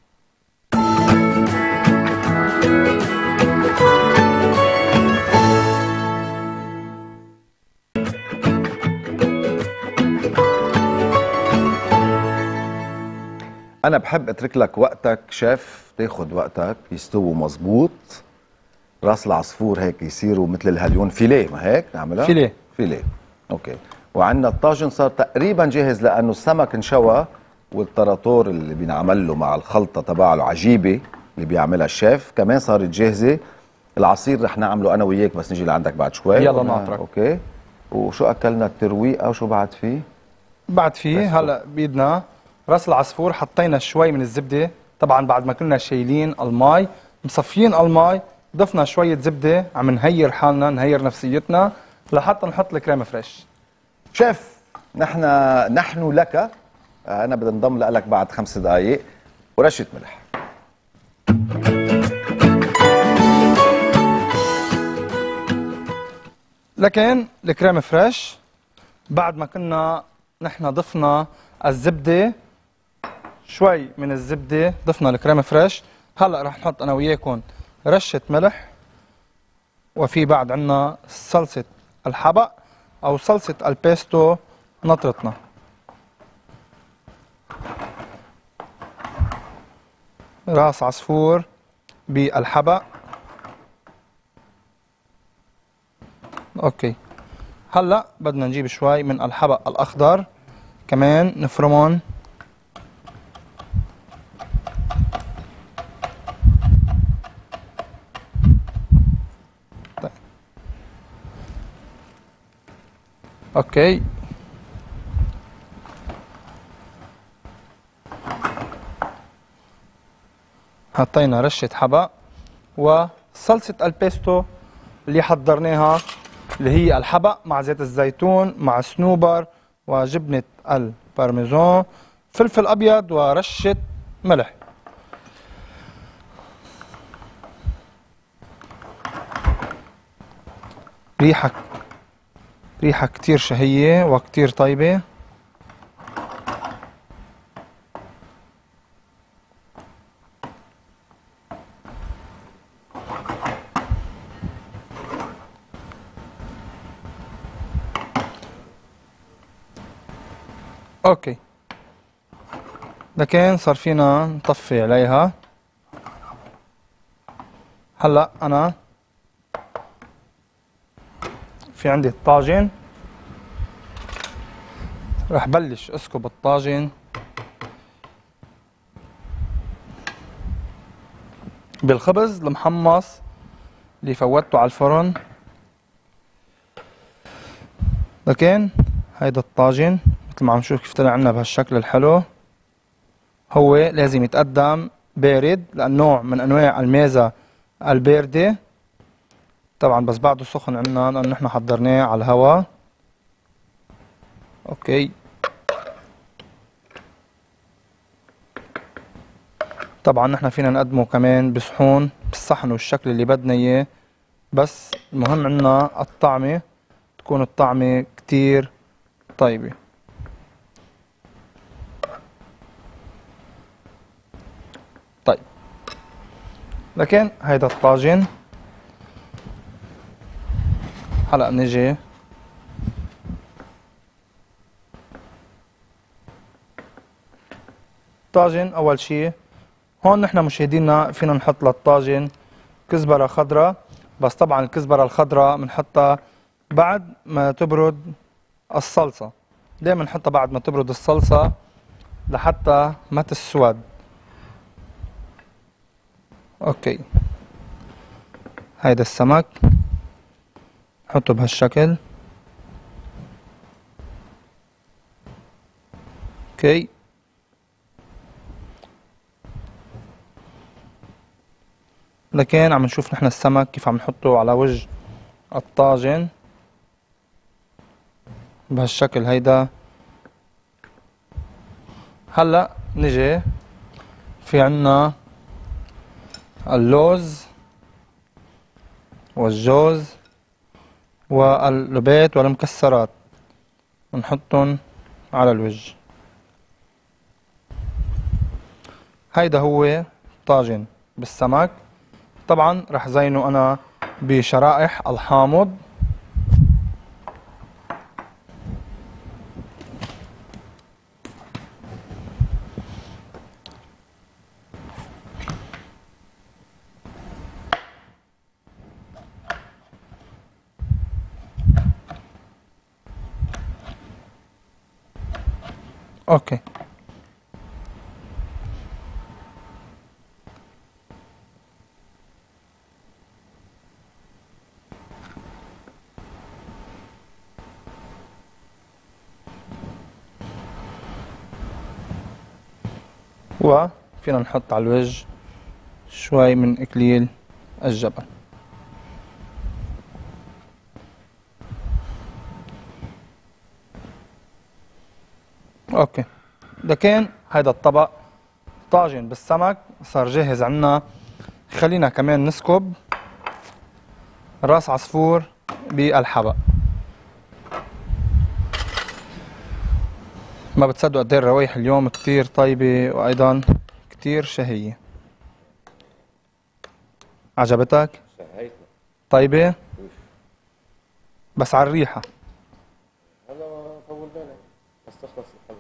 أنا بحب أترك لك وقتك شيف، تاخد وقتك يستووا مزبوط. راس العصفور هيك يصيروا مثل الهاليون فيليه، ما هيك نعملها؟ فيليه. أوكي. وعندنا الطاجن صار تقريبا جاهز لأنه السمك انشوى، والطراطور اللي بينعمل له مع الخلطة تبعه العجيبة اللي بيعملها الشيف كمان صارت جاهزة. العصير رح نعمله أنا وياك بس نجي لعندك بعد شوي. يلا ناطرك. أوكي. وشو أكلنا الترويقة وشو بعد فيه؟ بعد فيه هلا بيدنا راس العصفور حطينا شوي من الزبده، طبعا بعد ما كنا شايلين الماء مصفيين الماء ضفنا شويه زبده عم نهير حالنا نهير نفسيتنا لحتى نحط الكريم فريش. شيف نحن لك. انا بدي انضم لك بعد 5 دقائق ورشه ملح. لكن الكريم فريش بعد ما كنا نحن ضفنا الزبده شوي من الزبده ضفنا الكريم فريش. هلا رح نحط انا وياكم رشه ملح، وفي بعد عندنا صلصه الحبق او صلصه البيستو نطرتنا. راس عصفور بالحبق. اوكي. هلا بدنا نجيب شوي من الحبق الاخضر كمان نفرمهم. طيب. اوكي. حطينا رشة حبق وصلصة البيستو اللي حضرناها اللي هي الحبق مع زيت الزيتون مع صنوبر وجبنة البارميزان، فلفل أبيض ورشة ملح. ريحة كتير شهية وكتير طيبة. اوكي. لكن صار فينا نطفي عليها. هلا انا في عندي الطاجن، رح بلش اسكب الطاجن بالخبز المحمص اللي فوتته على الفرن. لكن هيدا الطاجن مثل ما عم نشوف كيف طلع عنا بهالشكل الحلو، هو لازم يتقدم بارد لأن نوع من أنواع الميزة الباردة. طبعا بس بعده سخن عنا لأنه نحن حضرناه على الهواء. اوكي. طبعا نحن فينا نقدمه كمان بصحون بالصحن والشكل اللي بدنا اياه، بس المهم عنا الطعمة تكون الطعمة كتير طيبة. طيب لكن هيدا الطاجن هلا نجي طاجن. اول شي هون نحن مشاهدينا فينا نحط للطاجن كزبرة خضراء، بس طبعا الكزبرة الخضراء بنحطها بعد ما تبرد الصلصة. ليه بنحطها بعد ما تبرد الصلصة؟ لحتى ما تسود. اوكي. هيدا السمك نحطه بهالشكل. اوكي. لكن عم نشوف نحن السمك كيف عم نحطه على وجه الطاجن بهالشكل هيدا. هلا نجي في عنا اللوز والجوز واللبيت والمكسرات بنحطهم على الوجه. هيدا هو طاجن بالسمك. طبعا رح زينه انا بشرائح الحامض. اوكي. وفينا نحط على الوجه شوي من إكليل الجبل. اوكي. ده كان هيدا الطبق طاجن بالسمك صار جاهز عنا. خلينا كمان نسكب راس عصفور بالحبق. ما بتصدقوا قد ايه الروايح اليوم كتير طيبة وايضا كتير شهية. عجبتك؟ طيبة؟ بس على الريحة. هلا طول بالك بس تخلص الحلقة.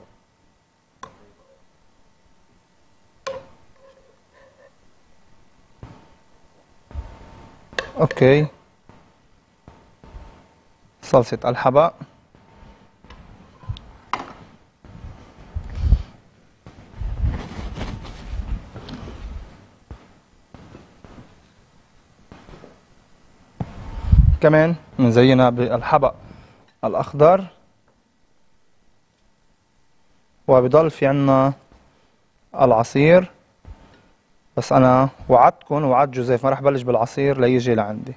اوكي. صلصة الحبق. كمان بنزينها بالحبق الأخضر. وبضل في عنا العصير، بس أنا وعدتكم وعد جوزيف ما رح بلش بالعصير ليجي لعندي.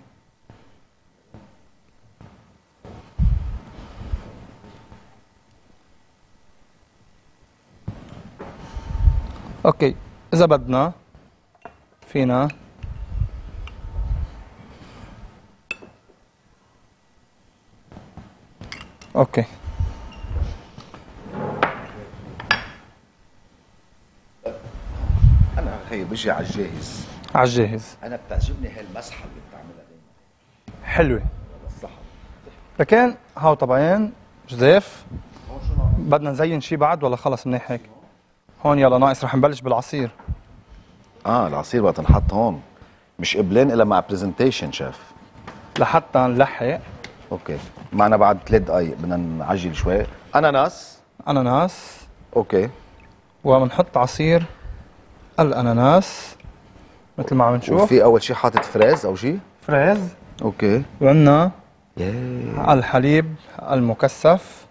اوكي. إذا بدنا فينا اوكي. انا هي بجي على الجاهز. على الجاهز. انا بتعجبني هالمسحه اللي بتعملها دايما. حلوة. صح. لكن هاو طبقين جوزيف. بدنا نزين شي بعد ولا خلص منيح هيك؟ هون يلا ناقص رح نبلش بالعصير. العصير بقى تنحط هون، مش قبلين الا مع برزنتيشن شيف. لحتى نلحق. اوكي. معنا بعد 3 دقايق بدنا نعجل شوي. اناناس. اوكي. وبنحط عصير الاناناس مثل ما عم نشوف. وفي اول شيء حاطط فريز او شيء؟ فريز. اوكي. وعندنا الحليب المكثف.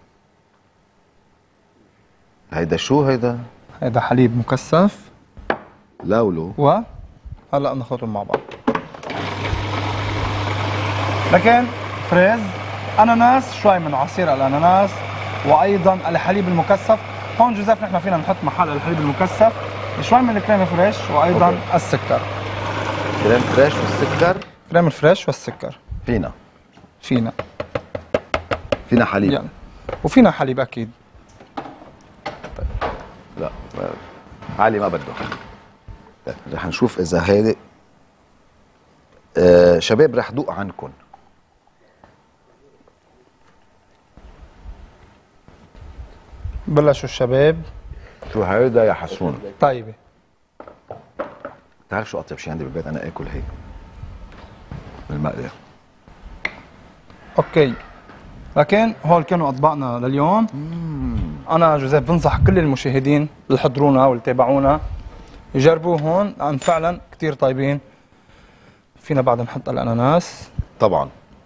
هيدا شو هيدا؟ هيدا حليب مكثف. لولو. هلا نخلطهم مع بعض. لكن فريز، اناناس، شوي من عصير الاناناس، وايضا الحليب المكثف. هون جوزيف نحن فينا نحط محل الحليب المكثف شوي من الكريم فريش وايضا أوكي. السكر. كريم فريش والسكر. كريم الفريش والسكر. فينا حليب يعني. وفينا حليب اكيد. لا علي ما بده. رح نشوف اذا هيدي شباب رح دوق عنكم. بلشوا الشباب. شو هيدا يا حسون؟ طيبه. بتعرف شو اطيب شيء عندي بالبيت؟ انا اكل هيك بالمقلة. اوكي، لكن هول كانوا اطباقنا لليوم. انا جوزيف بنصح كل المشاهدين اللي حضرونا واللي تابعونا يجربوه هون لان فعلا كثير طيبين. فينا بعد نحط الاناناس طبعا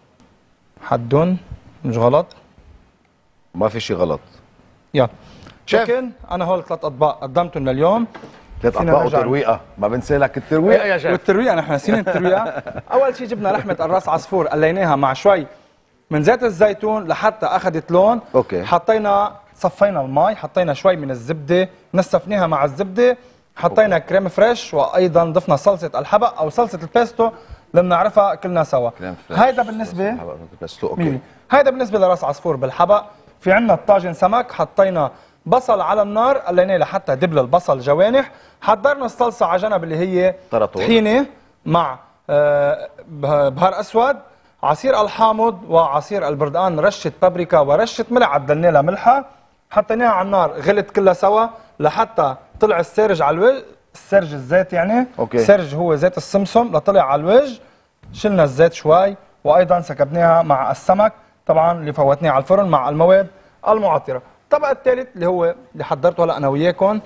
حدهم مش غلط، ما في شيء غلط. يلا شيف. لكن انا هول 3 اطباق قدمتهم لليوم. 3 اطباق وترويقه، ما بنسى لك الترويقه يا شيف. والترويقه نحن نسينا الترويقه. اول شيء جبنا لحمه الراس عصفور قليناها مع شوي من زيت الزيتون لحتى اخذت لون. اوكي. حطينا صفينا المي، حطينا شوي من الزبده، نسفناها مع الزبده، حطينا كريم فريش، وايضا ضفنا صلصه الحبق او صلصه البيستو اللي بنعرفها كلنا سوا. هيدا بالنسبه هيدا بالنسبه لراس عصفور بالحبق. في عندنا الطاجن سمك، حطينا بصل على النار قليناه لحتى دبل البصل جوانح. حضرنا الصلصه على جنب اللي هي طحينه مع بهار اسود، عصير الحامض وعصير البردقان، رشه بابريكا ورشه ملح، عدلنا لها ملحه، حطيناها على النار غلت كلها سوا لحتى طلع السرج على الوجه. السرج الزيت يعني. أوكي. السرج هو زيت السمسم لطلع على الوجه. شلنا الزيت شوي وايضا سكبناها مع السمك طبعا اللي فوتناه على الفرن مع المواد المعطره. الطبق الثالث اللي هو اللي حضرته هلا انا وياكم،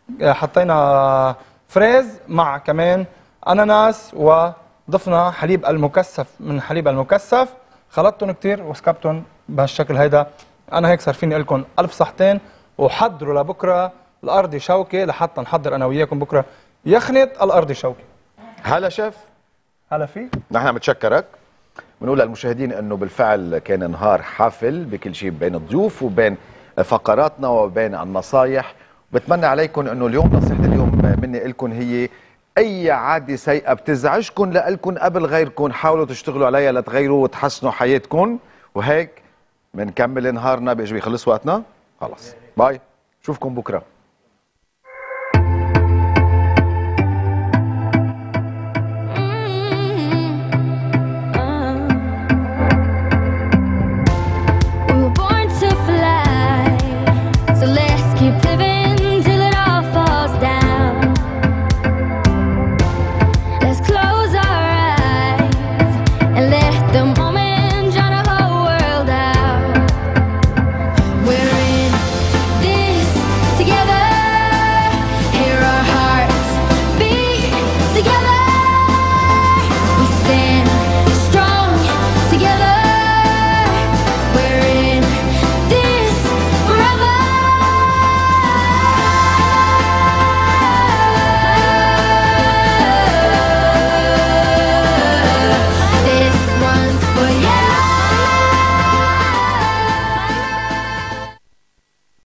حطينا فريز مع كمان اناناس وضفنا حليب المكثف من حليب المكثف، خلطتهم كثير وسكبتهم بهالشكل هيدا. انا هيك صار فيني اقول لكم الف صحتين، وحضروا لبكره الارضي شوكه لحتى نحضر انا وياكم بكره يخنه الارضي شوكه. هلا شيف. هلا في. نحن بنتشكرك. بنقول للمشاهدين انه بالفعل كان نهار حافل بكل شيء بين الضيوف وبين فقراتنا وبين النصايح. بتمنى عليكم انه اليوم نصيحه اليوم مني لكم هي اي عاده سيئه بتزعجكم لكم قبل غيركم حاولوا تشتغلوا عليها لتغيروا وتحسنوا حياتكم. وهيك بنكمل نهارنا. بيجي بيخلص وقتنا. خلص باي، شوفكم بكره.